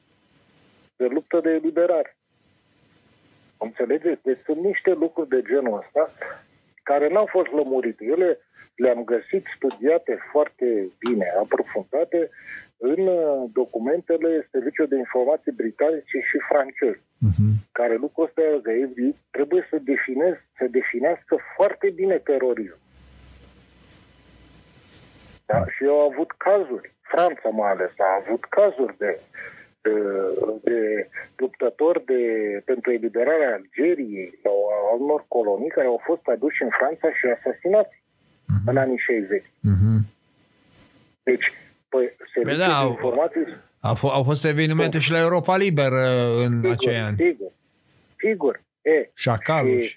Speaker 3: De luptă de eliberare. Înțelegeți? Deci sunt niște lucruri de genul ăsta care n-au fost lămurite. Ele le-am găsit studiate foarte bine, aprofundate, în documentele Serviciului de Informații britanice și franceze, uh-huh. care lucrul ăsta trebuie să, definez, să definească foarte bine terorism. Da? Și eu au avut cazuri, Franța mai ales, a avut cazuri de, de, de luptători de, pentru eliberarea Algeriei sau a unor colonii care au fost aduși în Franța și asasinați uh-huh. în anii șaizeci. Uh-huh. Deci, păi, serviciul da, de informații...
Speaker 2: Au, f- au fost evenimente și la Europa Liberă în sigur, acei ani.
Speaker 3: Sigur, sigur. E,
Speaker 2: Șacalul.
Speaker 3: Și,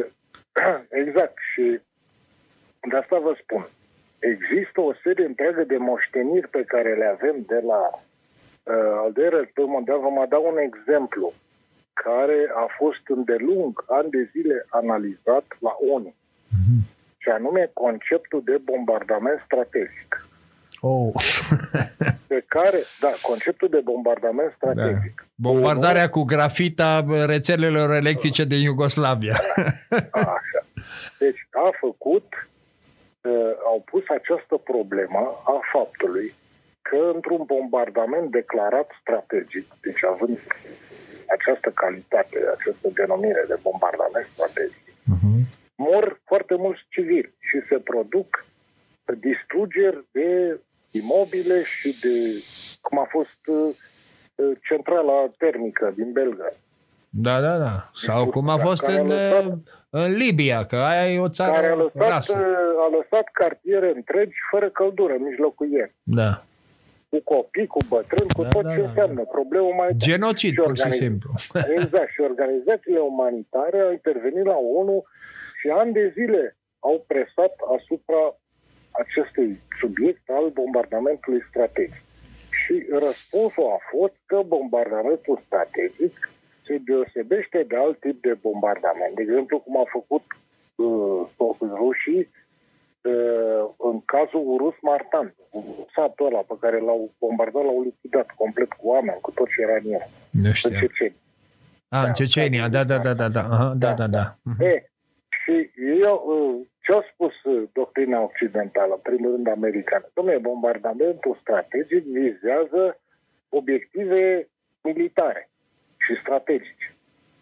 Speaker 3: exact. Și de asta vă spun. Există o serie întreagă de moșteniri pe care le avem de la uh, al doilea război mondial. Vă mai dau un exemplu care a fost îndelung, ani de zile, analizat la ONU. Mm-hmm. Și anume conceptul de bombardament strategic.
Speaker 2: Oh.
Speaker 3: Pe care, da, conceptul de bombardament strategic.
Speaker 2: Da. Bombardarea ONU, cu grafita rețelelor electrice din Iugoslavia.
Speaker 3: Așa. Deci a făcut, uh, au pus această problemă a faptului că într-un bombardament declarat strategic, deci având această calitate, această denumire de bombardament strategic, uh-huh. mor foarte mulți civili și se produc distrugeri de imobile și de, cum a fost uh, centrala termică din Belgrad.
Speaker 2: Da, da, da. Sau cum a fost în, lăsat, în Libia, că aia e o țară
Speaker 3: care a lăsat,
Speaker 2: rasă.
Speaker 3: a lăsat cartiere întregi fără căldură, în mijlocul ei.
Speaker 2: Da.
Speaker 3: Cu copii, cu bătrâni, cu da, tot da, ce da. înseamnă. Problemă mai
Speaker 2: genocid, și pur și simplu.
Speaker 3: Exact. Și organizațiile umanitare au intervenit la ONU și ani de zile au presat asupra acestui subiect al bombardamentului strategic. Și răspunsul a fost că bombardamentul strategic se deosebește de alt tip de bombardament. De exemplu, cum a făcut uh, rușii uh, în cazul Urus Martan, satul ăla pe care l-au bombardat, l-au lichidat complet cu oameni, cu tot ce era în el.
Speaker 2: Nu știu.
Speaker 3: În Cecenia.
Speaker 2: A, da, în Cecenia, da, da, da, da, da, Aha, da, da, da. da. Uh-huh.
Speaker 3: E, și eu, ce au spus doctrina occidentală, în primul rând americană? Dom'le, bombardamentul strategic vizează obiective militare și strategice.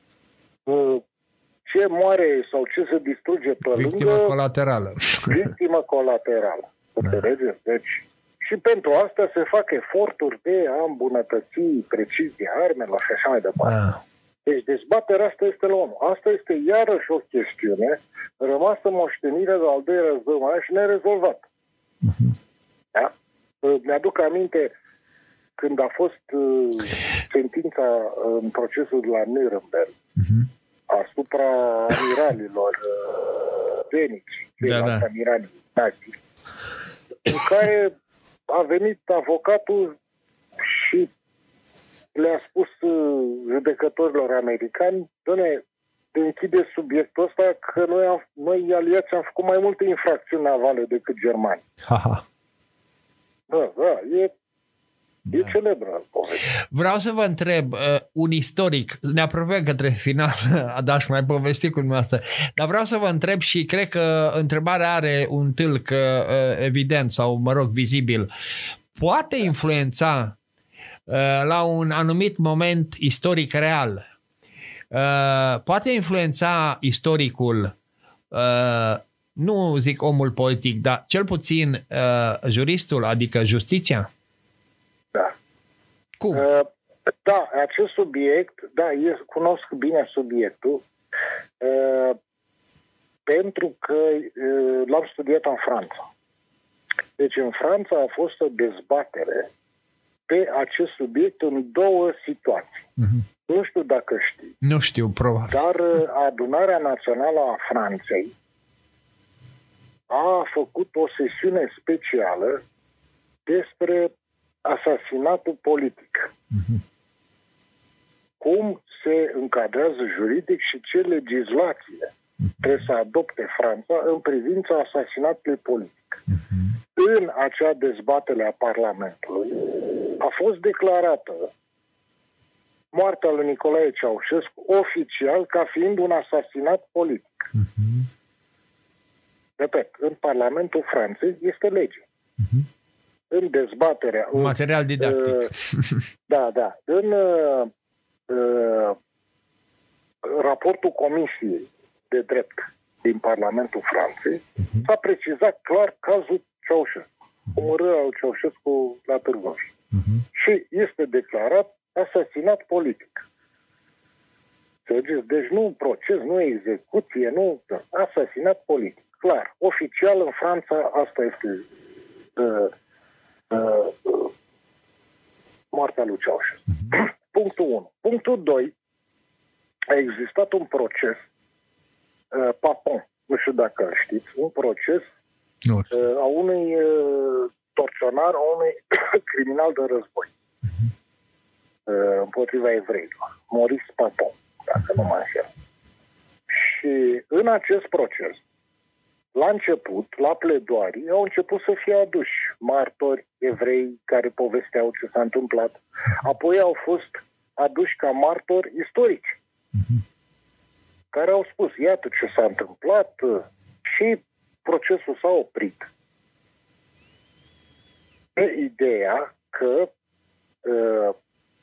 Speaker 3: Ce moare sau ce se distruge pe lângă...
Speaker 2: Victimă colaterală.
Speaker 3: Victimă colaterală. Înțelegeți? Deci, și pentru asta se fac eforturi de a îmbunătăți precizia armelor și așa mai departe. Ah. Deci dezbaterea asta este la ONU. Asta este iarăși o chestiune rămasă moștenire de al doilea război mondial și nerezolvată. Uh-huh. Da? Mi-aduc aminte când a fost... sentința în procesul de la Nuremberg uh-huh. asupra amiralilor benici,
Speaker 2: da, da.
Speaker 3: amiralii nazi, în care a venit avocatul și le-a spus judecătorilor americani, doamne, închide subiectul ăsta că noi, am, noi aliați am făcut mai multe infracțiuni navale decât germani.
Speaker 2: Ha-ha.
Speaker 3: Da, da, e, da. e celebră povestea.
Speaker 2: Vreau să vă întreb, uh, un istoric, ne apropiem către final, Adaș mai povesti cu dumneavoastră, dar vreau să vă întreb și cred că întrebarea are un tâlc uh, evident sau, mă rog, vizibil. Poate influența uh, la un anumit moment istoric real, Uh, poate influența istoricul, uh, nu zic omul politic, dar cel puțin uh, juristul, adică justiția?
Speaker 3: Da.
Speaker 2: Cum?
Speaker 3: Uh, da, acest subiect, da, eu cunosc bine subiectul, uh, pentru că uh, l-am studiat în Franța. Deci în Franța a fost o dezbatere pe acest subiect în două situații. Uh-huh. Nu știu dacă știi.
Speaker 2: Nu știu, probabil.
Speaker 3: Dar Adunarea Națională a Franței a făcut o sesiune specială despre asasinatul politic. Uh-huh. Cum se încadrează juridic și ce legislație uh-huh. trebuie să adopte Franța în privința asasinatului politic. Uh-huh. În acea dezbatere a Parlamentului a fost declarată moartea lui Nicolae Ceaușescu oficial ca fiind un asasinat politic. Uh-huh. Repet, în Parlamentul Franței este lege. Uh-huh. În dezbaterea...
Speaker 2: Material didactic.
Speaker 3: Uh, da, da. În uh, uh, raportul Comisiei de Drept din Parlamentul Franței uh-huh. s-a precizat clar cazul Ceaușescu. Omorârea lui Ceaușescu la Târgu Mureș. Uh-huh. Și este declarat asasinat politic. Deci nu proces, nu execuție, nu... Asasinat politic. Clar. Oficial în Franța asta este uh, uh, uh, moartea lui Ceaușescu. Uh-huh. Punctul unu. Punctul doi. A existat un proces uh, Papon. Nu știu dacă îl știți. Un proces uh, a unui uh, torționar, a unui criminal de război. Uh-huh. Împotriva evreilor. Maurice Papon, dacă nu mă înșel. Și în acest proces, la început, la pledoarii, au început să fie aduși martori evrei care povesteau ce s-a întâmplat. Apoi au fost aduși ca martori istorici, uh-huh. care au spus, iată ce s-a întâmplat și procesul s-a oprit. Pe ideea că uh,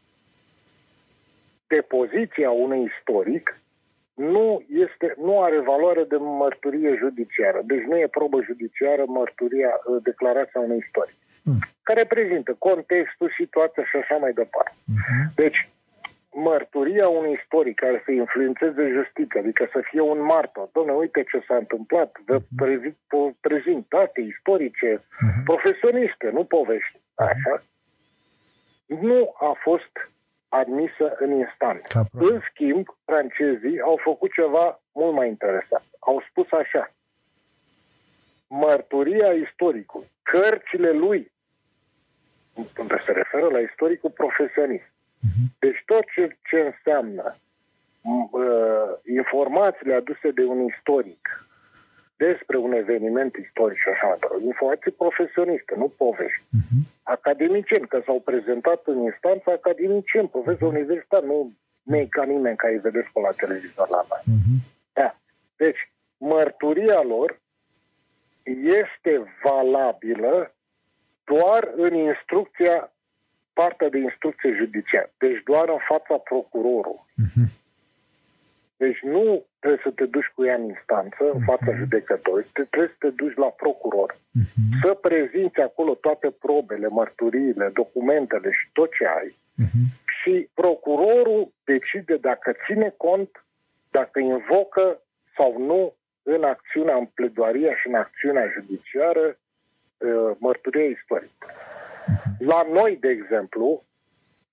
Speaker 3: depoziția unui istoric nu, este, nu are valoare de mărturie judiciară. Deci nu e probă judiciară mărturia, declarația unui istoric. Mm. Care prezintă contextul, situația și așa mai departe. Mm-hmm. Deci, mărturia unui istoric care să influențeze justiția, adică să fie un martor. Doamne, uite ce s-a întâmplat, vă prezint, prezint date istorice, mm-hmm. profesioniste, nu povești. Așa. Nu a fost admisă în instanță. În schimb, francezii au făcut ceva mult mai interesant. Au spus așa: mărturia istoricului, cărțile lui, unde se referă la istoricul profesionist. Uh-huh. Deci tot ce, ce înseamnă uh, informațiile aduse de un istoric despre un eveniment istoric și așa mai departe, informații profesioniste, nu povești. Uh-huh. Academicieni, că s-au prezentat în instanță academicieni, povesti de universitate, nu nu e ca nimeni care îi vedeți pe la televizor la noi. Uh-huh. Da. Deci, mărturia lor este valabilă doar în instrucția, partea de instrucție judiciară. Deci doar în fața procurorului. Uh-huh. Deci nu trebuie să te duci cu ea în instanță, în fața judecătorului, trebuie să te duci la procuror, uh-huh. să prezinți acolo toate probele, mărturiile, documentele și tot ce ai. Uh-huh. Și procurorul decide dacă ține cont, dacă invocă sau nu în acțiunea, în pledoaria și în acțiunea judiciară mărturia istorică. Uh-huh. La noi, de exemplu,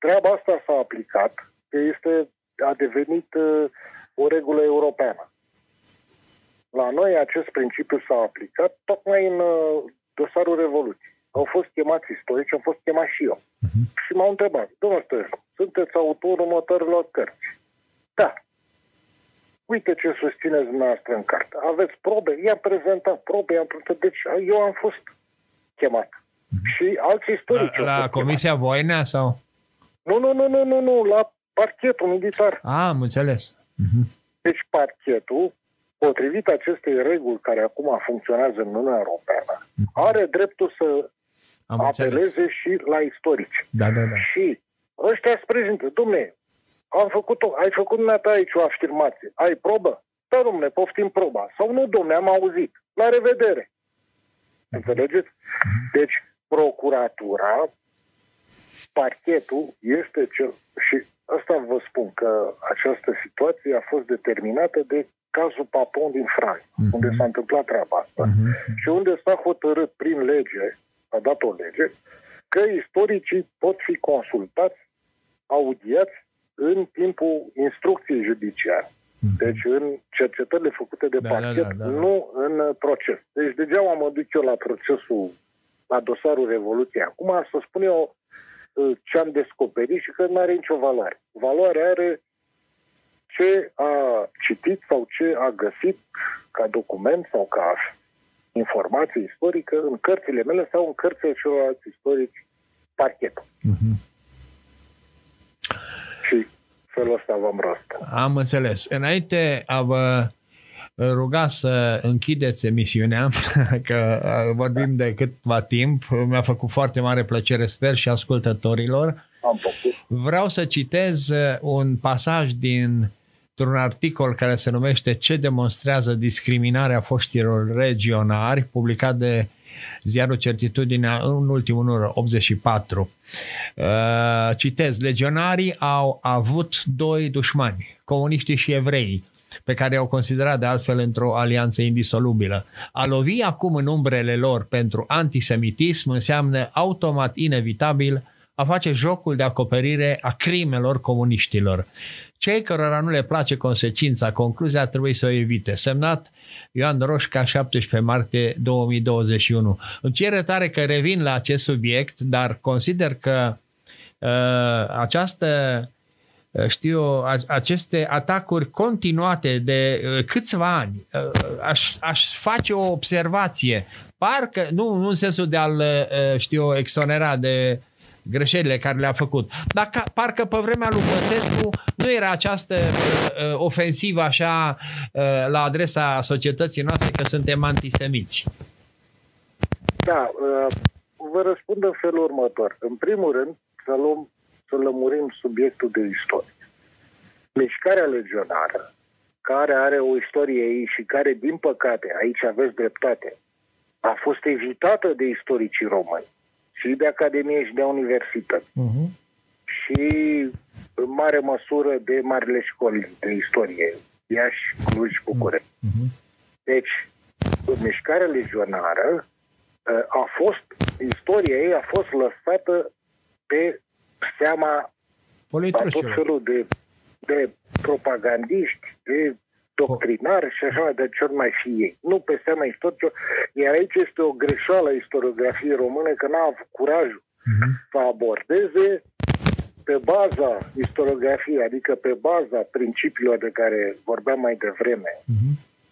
Speaker 3: treaba asta s-a aplicat, că este, a devenit uh, o regulă europeană. La noi acest principiu s-a aplicat tocmai în uh, dosarul Revoluției. Au fost chemați istorici, am fost chemat și eu. Uh-huh. Și m-au întrebat, domnul Stănescu, sunteți autorul următoarelor cărți? Da. Uite ce susțineți dumneavoastră în carte. Aveți probe? I-am prezentat probe, i-am prezentat. Deci eu am fost chemat. Uh-huh. Și alți istorici.
Speaker 2: La, la Comisia chemat. Voinea sau?
Speaker 3: Nu, nu, nu, nu, nu, nu, la parchetul militar.
Speaker 2: Ah, am înțeles. Uh-huh.
Speaker 3: Deci parchetul, potrivit acestei reguli care acum funcționează în Uniunea Europeană, uh-huh. are dreptul să am apeleze înțeles. Și la istorici.
Speaker 2: Da, da, da.
Speaker 3: Și ăștia îți prezintă, dom'le, am făcut-o, ai făcut dumneata aici o afirmație, ai probă? Da, dom'le, poftim proba. Sau nu, dom'le, am auzit. La revedere. Înțelegeți? Deci, procuratura, parchetul este cel... Și asta vă spun că această situație a fost determinată de cazul Papon din Franța, uh-huh. unde s-a întâmplat treaba asta. Uh-huh. Și unde s-a hotărât prin lege, a dat o lege, că istoricii pot fi consultați, audiați în timpul instrucției judiciare. Uh-huh. Deci în cercetările făcute de da, parchet, da, da, da. Nu în proces. Deci degeaba mă duc eu la procesul, la dosarul Revoluției. Acum să spun eu ce am descoperit și că nu are nicio valoare. Valoarea are ce a citit sau ce a găsit ca document sau ca informație istorică în cărțile mele sau în cărțile celorlalți istorici parchet. Uh-huh. Și felul ăsta v-am rost.
Speaker 2: Am înțeles. Înainte a vă ruga să închideți emisiunea, că vorbim de câtva timp, mi-a făcut foarte mare plăcere, sper, și ascultătorilor.
Speaker 3: Am făcut.
Speaker 2: Vreau să citez un pasaj din un articol care se numește Ce demonstrează discriminarea foștilor regionari, publicat de ziarul Certitudinea în ultimul număr, optzeci și patru. Citez: legionarii au avut doi dușmani, comuniștii și evreii, pe care i-au considerat de altfel într-o alianță indisolubilă. A lovi acum în umbrele lor pentru antisemitism înseamnă automat inevitabil a face jocul de acoperire a crimelor comuniștilor. Cei cărora nu le place consecința, concluzia ar trebui să o evite. Semnat Ioan Roșca, șaptesprezece martie două mii douăzeci și unu. Îmi cer tare că revin la acest subiect, dar consider că uh, această știu, aceste atacuri continuate de câțiva ani, aș, aș face o observație, parcă, nu, nu în sensul de a-l, știu, exonera de greșelile care le-a făcut, dar ca, parcă pe vremea lui Băsescu nu era această uh, ofensivă așa uh, la adresa societății noastre că suntem antisemiți.
Speaker 3: Da, uh, vă răspund în felul următor. În primul rând, să luăm să lămurim subiectul de istorie. Mișcarea legionară, care are o istorie ei și care, din păcate, aici aveți dreptate, a fost evitată de istoricii români, și de academie și de universități, uh-huh. și în mare măsură de marile școli de istorie, Iași, Cluj, București. Uh-huh. Deci, mișcarea legionară a fost, istoria ei a fost lăsată pe seama a tot felul de, de propagandiști, de doctrinari și așa de ce mai fi ei. Nu pe seama istoricilor. Iar aici este o greșeală a istoriografiei române, că n-a avut curajul uh-huh. să abordeze pe baza istoriografiei, adică pe baza principiilor de care vorbeam mai devreme, uh-huh.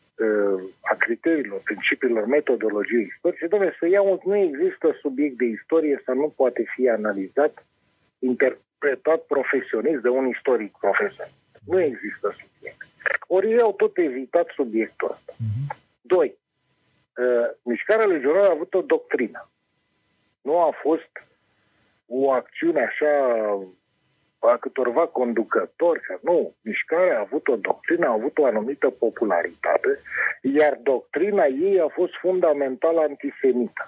Speaker 3: a criteriilor, principiilor, metodologiei istorice. Dom'le, să iau, nu există subiect de istorie să nu poate fi analizat, interpretat profesionist de un istoric profesionist. Nu există subiect. Ori ei au tot evitat subiectul ăsta. Uh-huh. Doi, uh, mișcarea legionară a avut o doctrină. Nu a fost o acțiune așa a câtorva conducători. Nu, mișcarea a avut o doctrină, a avut o anumită popularitate, iar doctrina ei a fost fundamental antisemită.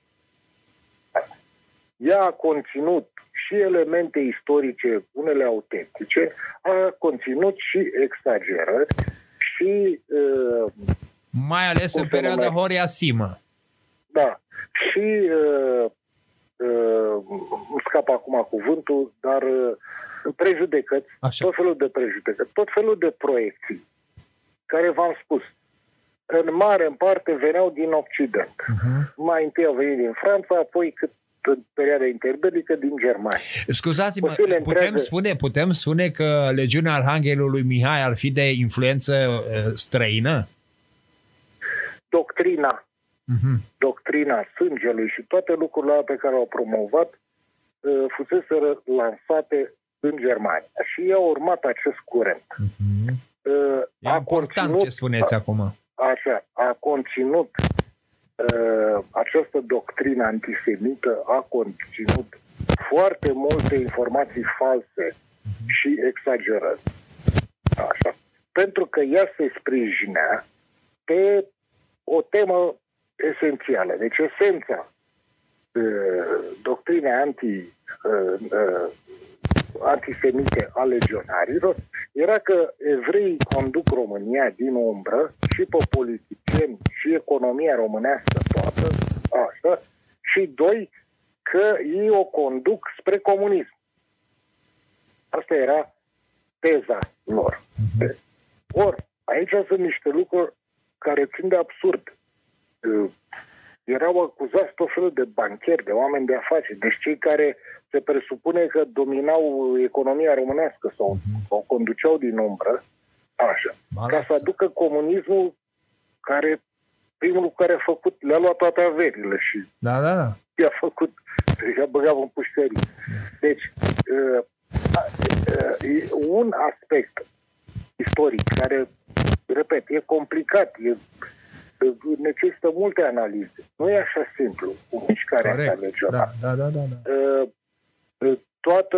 Speaker 3: Ea a conținut și elemente istorice, unele autentice, a conținut și exagerări și... Uh,
Speaker 2: mai ales în perioada Horia Simă.
Speaker 3: Da. Și uh, îmi scapă acum cuvântul, dar prejudecăți,
Speaker 2: Așa.
Speaker 3: tot felul de prejudecăți, tot felul de proiecții, care v-am spus, în mare în parte veneau din Occident. Uh-huh. Mai întâi au venit din Franța, apoi cât în perioada interbelică din Germania.
Speaker 2: Scuzați-mă, putem întreagă... spune, putem spune că legiunea Arhanghelului Mihai ar fi de influență uh, străină?
Speaker 3: Doctrina, uh-huh. doctrina sângelui și toate lucrurile pe care au promovat uh, fusese lansate în Germania. Și ei au urmat acest curent.
Speaker 2: Uh-huh.
Speaker 3: Uh,
Speaker 2: e a important conținut, ce spuneți a, acum.
Speaker 3: Așa, a conținut uh, această doctrină antisemită, a conținut foarte multe informații false uh-huh. și exagerări. Așa. Pentru că ea se sprijinea pe o temă esențială. Deci esența uh, doctrinei anti, uh, uh, antisemite a legionarilor era că evreii conduc România din umbră și pe politicieni și economia românească toată, așa, și doi, că ei o conduc spre comunism. Asta era teza lor. Uh-huh. Ori, aici sunt niște lucruri care țin de absurd. Uh, erau acuzați tot felul de bancheri, de oameni de afaceri, deci cei care se presupune că dominau economia românească sau uh-huh. o conduceau din umbră, așa, Malasă. Ca să aducă comunismul care, primul lucru care a făcut, le-a luat toate averile și
Speaker 2: da, da, da.
Speaker 3: i-a făcut, i-a băgat în pușcării. Deci, uh, uh, un aspect istoric care, repet, e complicat, e, necesită multe analize. Nu e așa simplu cu mișcarea asta legionară.
Speaker 2: Da, da, da, da, da.
Speaker 3: Uh, toată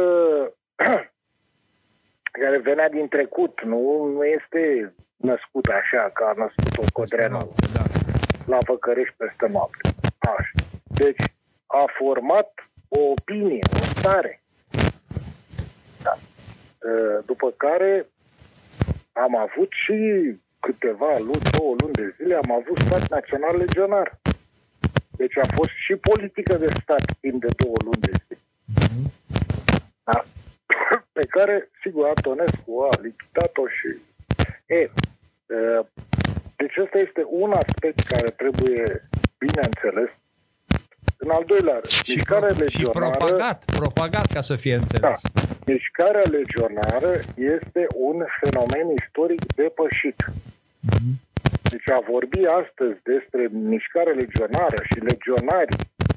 Speaker 3: care venea din trecut, nu, nu este născută așa, ca a născut-o Codreanu
Speaker 2: da.
Speaker 3: la Văcărești peste noapte. Așa. Deci a format o opinie, o stare. Da. După care am avut și câteva luni, două luni de zile, am avut stat național legionar. Deci a fost și politică de stat timp de două luni de zile. Mm-hmm. Da. Pe care, sigur, Antonescu a lichidat-o și... E, deci ăsta este un aspect care trebuie bine înțeles. În al doilea rând,
Speaker 2: și,
Speaker 3: mișcarea
Speaker 2: pro-
Speaker 3: legionară...
Speaker 2: Și propagat, propagat ca să fie înțeles.
Speaker 3: Da, mișcarea legionară este un fenomen istoric depășit. Mm-hmm. Deci a vorbi astăzi despre mișcarea legionară și legionari,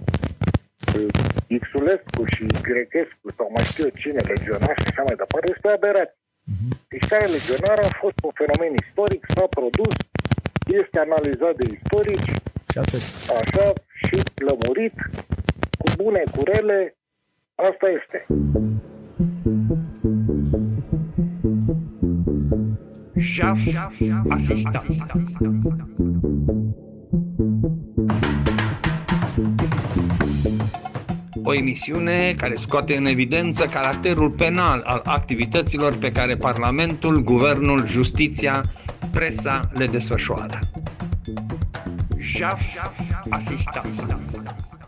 Speaker 3: Xulescu și Grechescu sau mai știu eu cine, legionari și așa mai departe, este aberat. Mm-hmm. Mișcarea legionară a fost un fenomen istoric, s-a produs, este analizat de istorici, așa, și lămurit, cu bune, cu rele, asta este.
Speaker 1: Jaf asistat. O emisiune care scoate în evidență caracterul penal al activităților pe care Parlamentul, Guvernul, Justiția, presa le desfășoară. Jaf asistat.